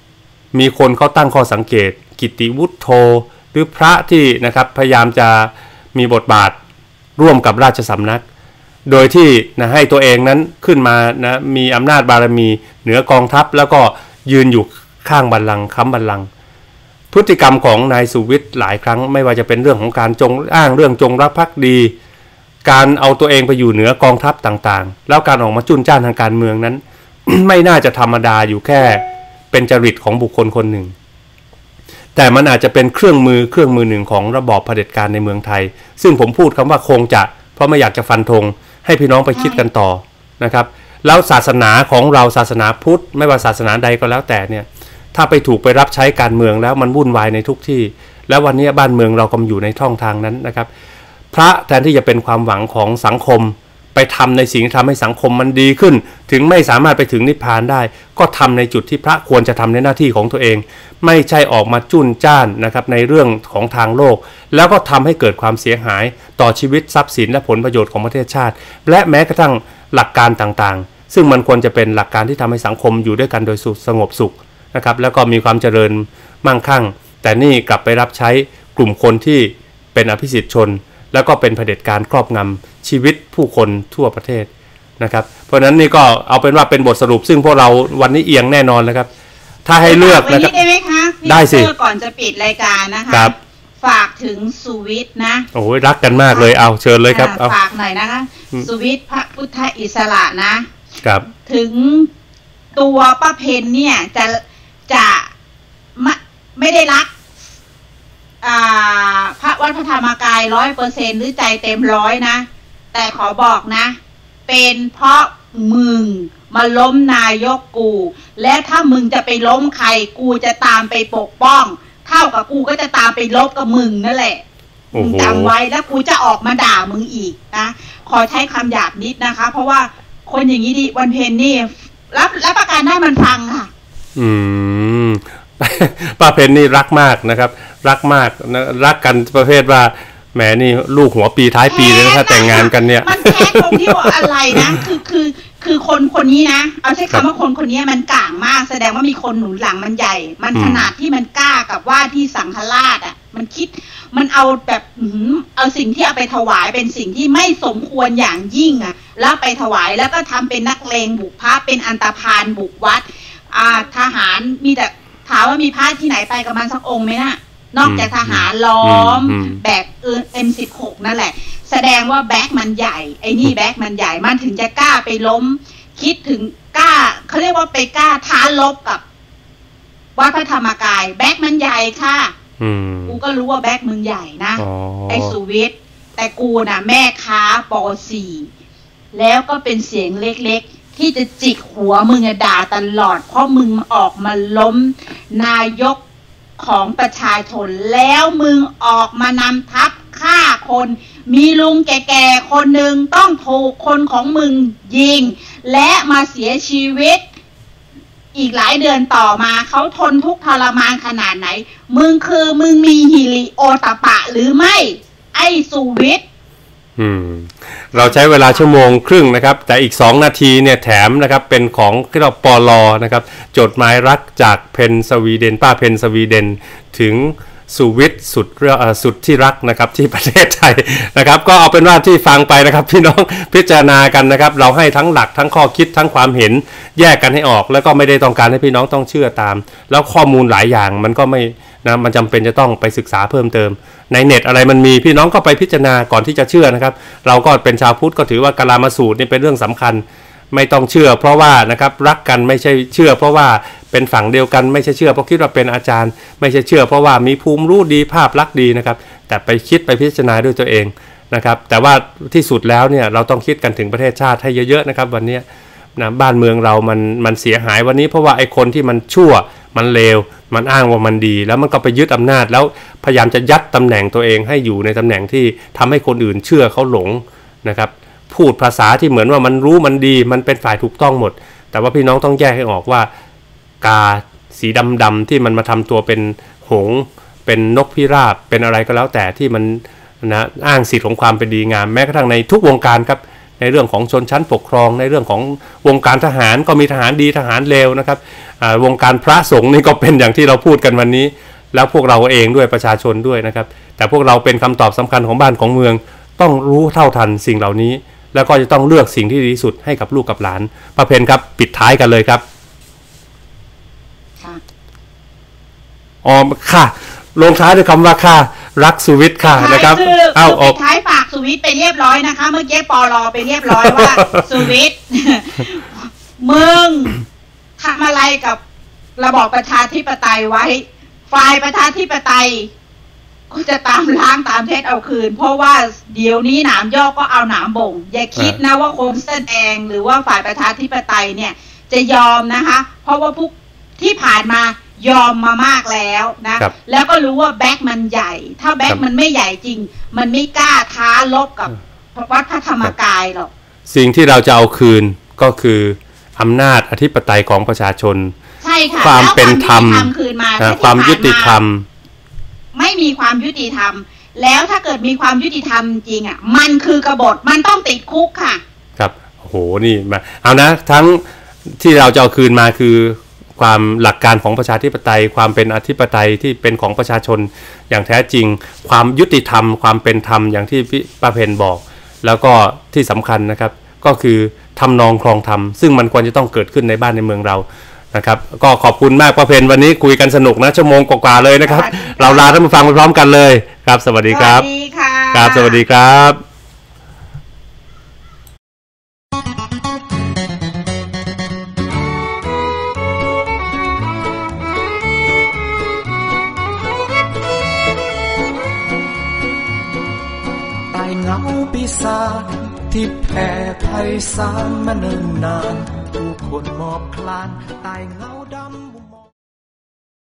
มีคนเขาตั้งข้อสังเกตกิตติวุฒโธหรือพระที่นะครับพยายามจะมีบทบาทร่วมกับราชสำนักโดยที่นะให้ตัวเองนั้นขึ้นมานะมีอำนาจบารมีเหนือกองทัพแล้วก็ยืนอยู่ข้างบัลลังก์ค้ำบัลลังก์พฤติกรรมของนายสุวิทย์หลายครั้งไม่ว่าจะเป็นเรื่องของการอ้างเรื่องจงรักภักดีการเอาตัวเองไปอยู่เหนือกองทัพต่างๆแล้วการออกมาจุนจ้านทางการเมืองนั้น ไม่น่าจะธรรมดาอยู่แค่เป็นจริตของบุคคลคนหนึ่งแต่มันอาจจะเป็นเครื่องมือหนึ่งของระบอบเผด็จการในเมืองไทยซึ่งผมพูดคำว่าคงจะเพราะไม่อยากจะฟันธงให้พี่น้องไปคิดกันต่อนะครับแล้วศาสนาของเราศาสนาพุทธไม่ว่าศาสนาใดก็แล้วแต่เนี่ยถ้าไปถูกไปรับใช้การเมืองแล้วมันวุ่นวายในทุกที่แล้ววันนี้บ้านเมืองเรากำลังอยู่ในช่องทางนั้นนะครับพระแทนที่จะเป็นความหวังของสังคมไปทำในสิ่งที่ทำให้สังคมมันดีขึ้นถึงไม่สามารถไปถึงนิพพานได้ก็ทำในจุดที่พระควรจะทำในหน้าที่ของตัวเองไม่ใช่ออกมาจุนจ้านนะครับในเรื่องของทางโลกแล้วก็ทำให้เกิดความเสียหายต่อชีวิตทรัพย์สินและผลประโยชน์ของประเทศชาติและแม้กระทั่งหลักการต่างๆซึ่งมันควรจะเป็นหลักการที่ทำให้สังคมอยู่ด้วยกันโดยสงบสุขนะครับแล้วก็มีความเจริญมั่งคั่งแต่นี่กลับไปรับใช้กลุ่มคนที่เป็นอภิสิทธิชนแล้วก็เป็นเผด็จการครอบงำชีวิตผู้คนทั่วประเทศนะครับเพราะฉะนั้นนี่ก็เอาเป็นว่าเป็นบทสรุปซึ่งพวกเราวันนี้เอียงแน่นอนนะครับถ้าให้เลือกนะครับได้ไหมคะได้สิก่อนจะปิดรายการนะคะฝากถึงสุวิทย์นะโอ้ยรักกันมากเลยเอาเชิญเลยครับฝากหน่อยนะคะสุวิทย์พระพุทธอิสระนะครับถึงตัวป้าเพนเนี่ยจะไม่ได้รักพระวัดพระธรรมกาย 100% หรือใจเต็ม100นะแต่ขอบอกนะเป็นเพราะมึงมาล้มนายกกูและถ้ามึงจะไปล้มใครกูจะตามไปปกป้องเท่ากับกูก็จะตามไปลบกับมึงนั่นแหละมึงจำไว้แล้วกูจะออกมาด่ามึงอีกนะขอใช้คำหยาบนิดนะคะเพราะว่าคนอย่างนี้ดิวันเพ็ญนี่รับประกันได้มันฟังค่ะป้าเพนนี่รักมากนะครับรักมากนะรักกันประเภทว่าแหมนี่ลูกหัวปีท้ายปีเลยนะถ้าแต่งงานกันเนี่ยมันแค่ตรงที่ว่าอะไรนะคือคนนี้นะเอาใช้คำว่าคนนี้มันก่างมากแสดงว่ามีคนหนุนหลังมันใหญ่มันขนาดที่มันกล้ากับว่าที่สังฆราชอ่ะมันคิดมันเอาแบบเอาสิ่งที่เอาไปถวายเป็นสิ่งที่ไม่สมควรอย่างยิ่งอ่ะแล้วไปถวายแล้วก็ทำเป็นนักเลงบุกพระเป็นอันตพาลบุกวัดทหารมีแต่ถามว่ามีพระที่ไหนไปกับมันสักองค์ไหมนะนอกจากทหารล้อมแบกM16 นั่นแหละแสดงว่าแบ็คมันใหญ่ไอ้นี่แบ็คมันใหญ่มันถึงจะกล้าไปล้มคิดถึงกล้าเขาเรียกว่าไปกล้าท้าลบกับวัดพระธรรมกายแบ็คมันใหญ่ค่ะกูก็รู้ว่าแบ็คมึงใหญ่นะไอ้สุวิทย์แต่กูน่ะแม่ค้าป.4 แล้วก็เป็นเสียงเล็กๆที่จะจิกหัวมึงด่าตลอดเพราะมึงออกมาล้มนายกของประชาชนแล้วมึงออกมานำทัพฆ่าคนมีลุงแก่ๆคนหนึ่งต้องถูกคนของมึงยิงและมาเสียชีวิตอีกหลายเดือนต่อมาเขาทนทุกข์ทรมานขนาดไหนมึงมีฮิริโอตปะหรือไม่ไอ้สุวิทย์เราใช้เวลาชั่วโมงครึ่งนะครับแต่อีก2นาทีเนี่ยแถมนะครับเป็นของที่เราปลอนะครับจดหมายรักจากเพนสวีเดนป้าเพนสวีเดนถึงสุวิทย์สุดที่รักนะครับที่ประเทศไทยนะครับก็เอาเป็นว่าที่ฟังไปนะครับพี่น้องพิจารณากันนะครับเราให้ทั้งหลักทั้งข้อคิดทั้งความเห็นแยกกันให้ออกแล้วก็ไม่ได้ต้องการให้พี่น้องต้องเชื่อตามแล้วข้อมูลหลายอย่างมันก็ไม่นะมันจำเป็นจะต้องไปศึกษาเพิ่มเติมในเน็ตอะไรมันมีพี่น้องก็ไปพิจารณาก่อนที่จะเชื่อนะครับเราก็เป็นชาวพุทธก็ถือว่ากาลามาสูตรนี่เป็นเรื่องสำคัญไม่ต้องเชื่อเพราะว่านะครับรักกันไม่ใช่เชื่อเพราะว่าเป็นฝั่งเดียวกันไม่ใช่เชื่อเพราะคิดว่าเป็นอาจารย์ไม่ใช่เชื่อเพราะว่ามีภูมิรู้ดีภาพลักษณ์ดีนะครับแต่ไปคิดไปพิจารณาด้วยตัวเองนะครับแต่ว่าที่สุดแล้วเนี่ยเราต้องคิดกันถึงประเทศชาติให้เยอะๆนะครับวันนี้นะบ้านเมืองเรามันเสียหายวันนี้เพราะว่าไอ้คนที่มันชั่วมันเลวมันอ้างว่ามันดีแล้วมันก็ไปยึดอำนาจแล้วพยายามจะยัดตำแหน่งตัวเองให้อยู่ในตำแหน่งที่ทำให้คนอื่นเชื่อเขาหลงนะครับพูดภาษาที่เหมือนว่ามันรู้มันดีมันเป็นฝ่ายถูกต้องหมดแต่ว่าพี่น้องต้องแยกให้ออกว่ากาสีดำๆที่มันมาทำตัวเป็นหงส์เป็นนกพิราบเป็นอะไรก็แล้วแต่ที่มันนะอ้างสิทธิ์ของความเป็นดีงามแม้กระทั่งในทุกวงการครับในเรื่องของชนชั้นปกครองในเรื่องของวงการทหารก็มีทหารดีทหารเลวนะครับวงการพระสงฆ์นี่ก็เป็นอย่างที่เราพูดกันวันนี้แล้วพวกเราเองด้วยประชาชนด้วยนะครับแต่พวกเราเป็นคำตอบสำคัญของบ้านของเมืองต้องรู้เท่าทันสิ่งเหล่านี้แล้วก็จะต้องเลือกสิ่งที่ดีที่สุดให้กับลูกกับหลานป้าเพญครับปิดท้ายกันเลยครับอ๋อค่ะลงท้ายด้วยคำว่าค่ะรักสุวิทย์ค่ะนะครับเอาปิดท้ายฝากสุวิทย์ไปเรียบร้อยนะคะเมื่อกี้ปลไปเรียบร้อยว่าสุวิทย์มึงทำอะไรกับระบอบประชาธิปไตยไว้ฝ่ายประชาธิปไตยก็จะตามล้างตามเท็จเอาคืนเพราะว่าเดี๋ยวนี้หนามย่อก็เอาหนามบ่งอย่าคิดนะว่าคนแสดงหรือว่าฝ่ายประชาธิปไตยเนี่ยจะยอมนะคะเพราะว่าพวกที่ผ่านมายอมมามากแล้วนะแล้วก็รู้ว่าแบ็คมันใหญ่ถ้าแบ็คมันไม่ใหญ่จริงมันไม่กล้าท้าลบกับวัดพระธรรมกายหรอกสิ่งที่เราจะเอาคืนก็คืออำนาจอธิปไตยของประชาชนใช่ค่ะความเป็นธรรมความยุติธรรมไม่มีความยุติธรรมแล้วถ้าเกิดมีความยุติธรรมจริงอ่ะมันคือกบฏมันต้องติดคุกค่ะครับโอ้โหนี่มาเอานะทั้งที่เราจะเอาคืนมาคือความหลักการของประชาธิปไตยความเป็นอธิปไตยที่เป็นของประชาชนอย่างแท้จริงความยุติธรรมความเป็นธรรมอย่างที่พี่ป้าเพญบอกแล้วก็ที่สำคัญนะครับก็คือทำนองครองธรรมซึ่งมันควรจะต้องเกิดขึ้นในบ้านในเมืองเรานะครับก็ขอบคุณมากป้าเพญวันนี้คุยกันสนุกนะชั่วโมงกว่าๆเลยนะครับเราลาท่านผู้ฟังไปพร้อมกันเลยครับสวัสดีครับสวัสดีค่ะครับสวัสดีครับเงาปีศาจที่แผ่ไพศาลมาเนิ่นนานผู้คนหมอบคลานใต้เงาดำ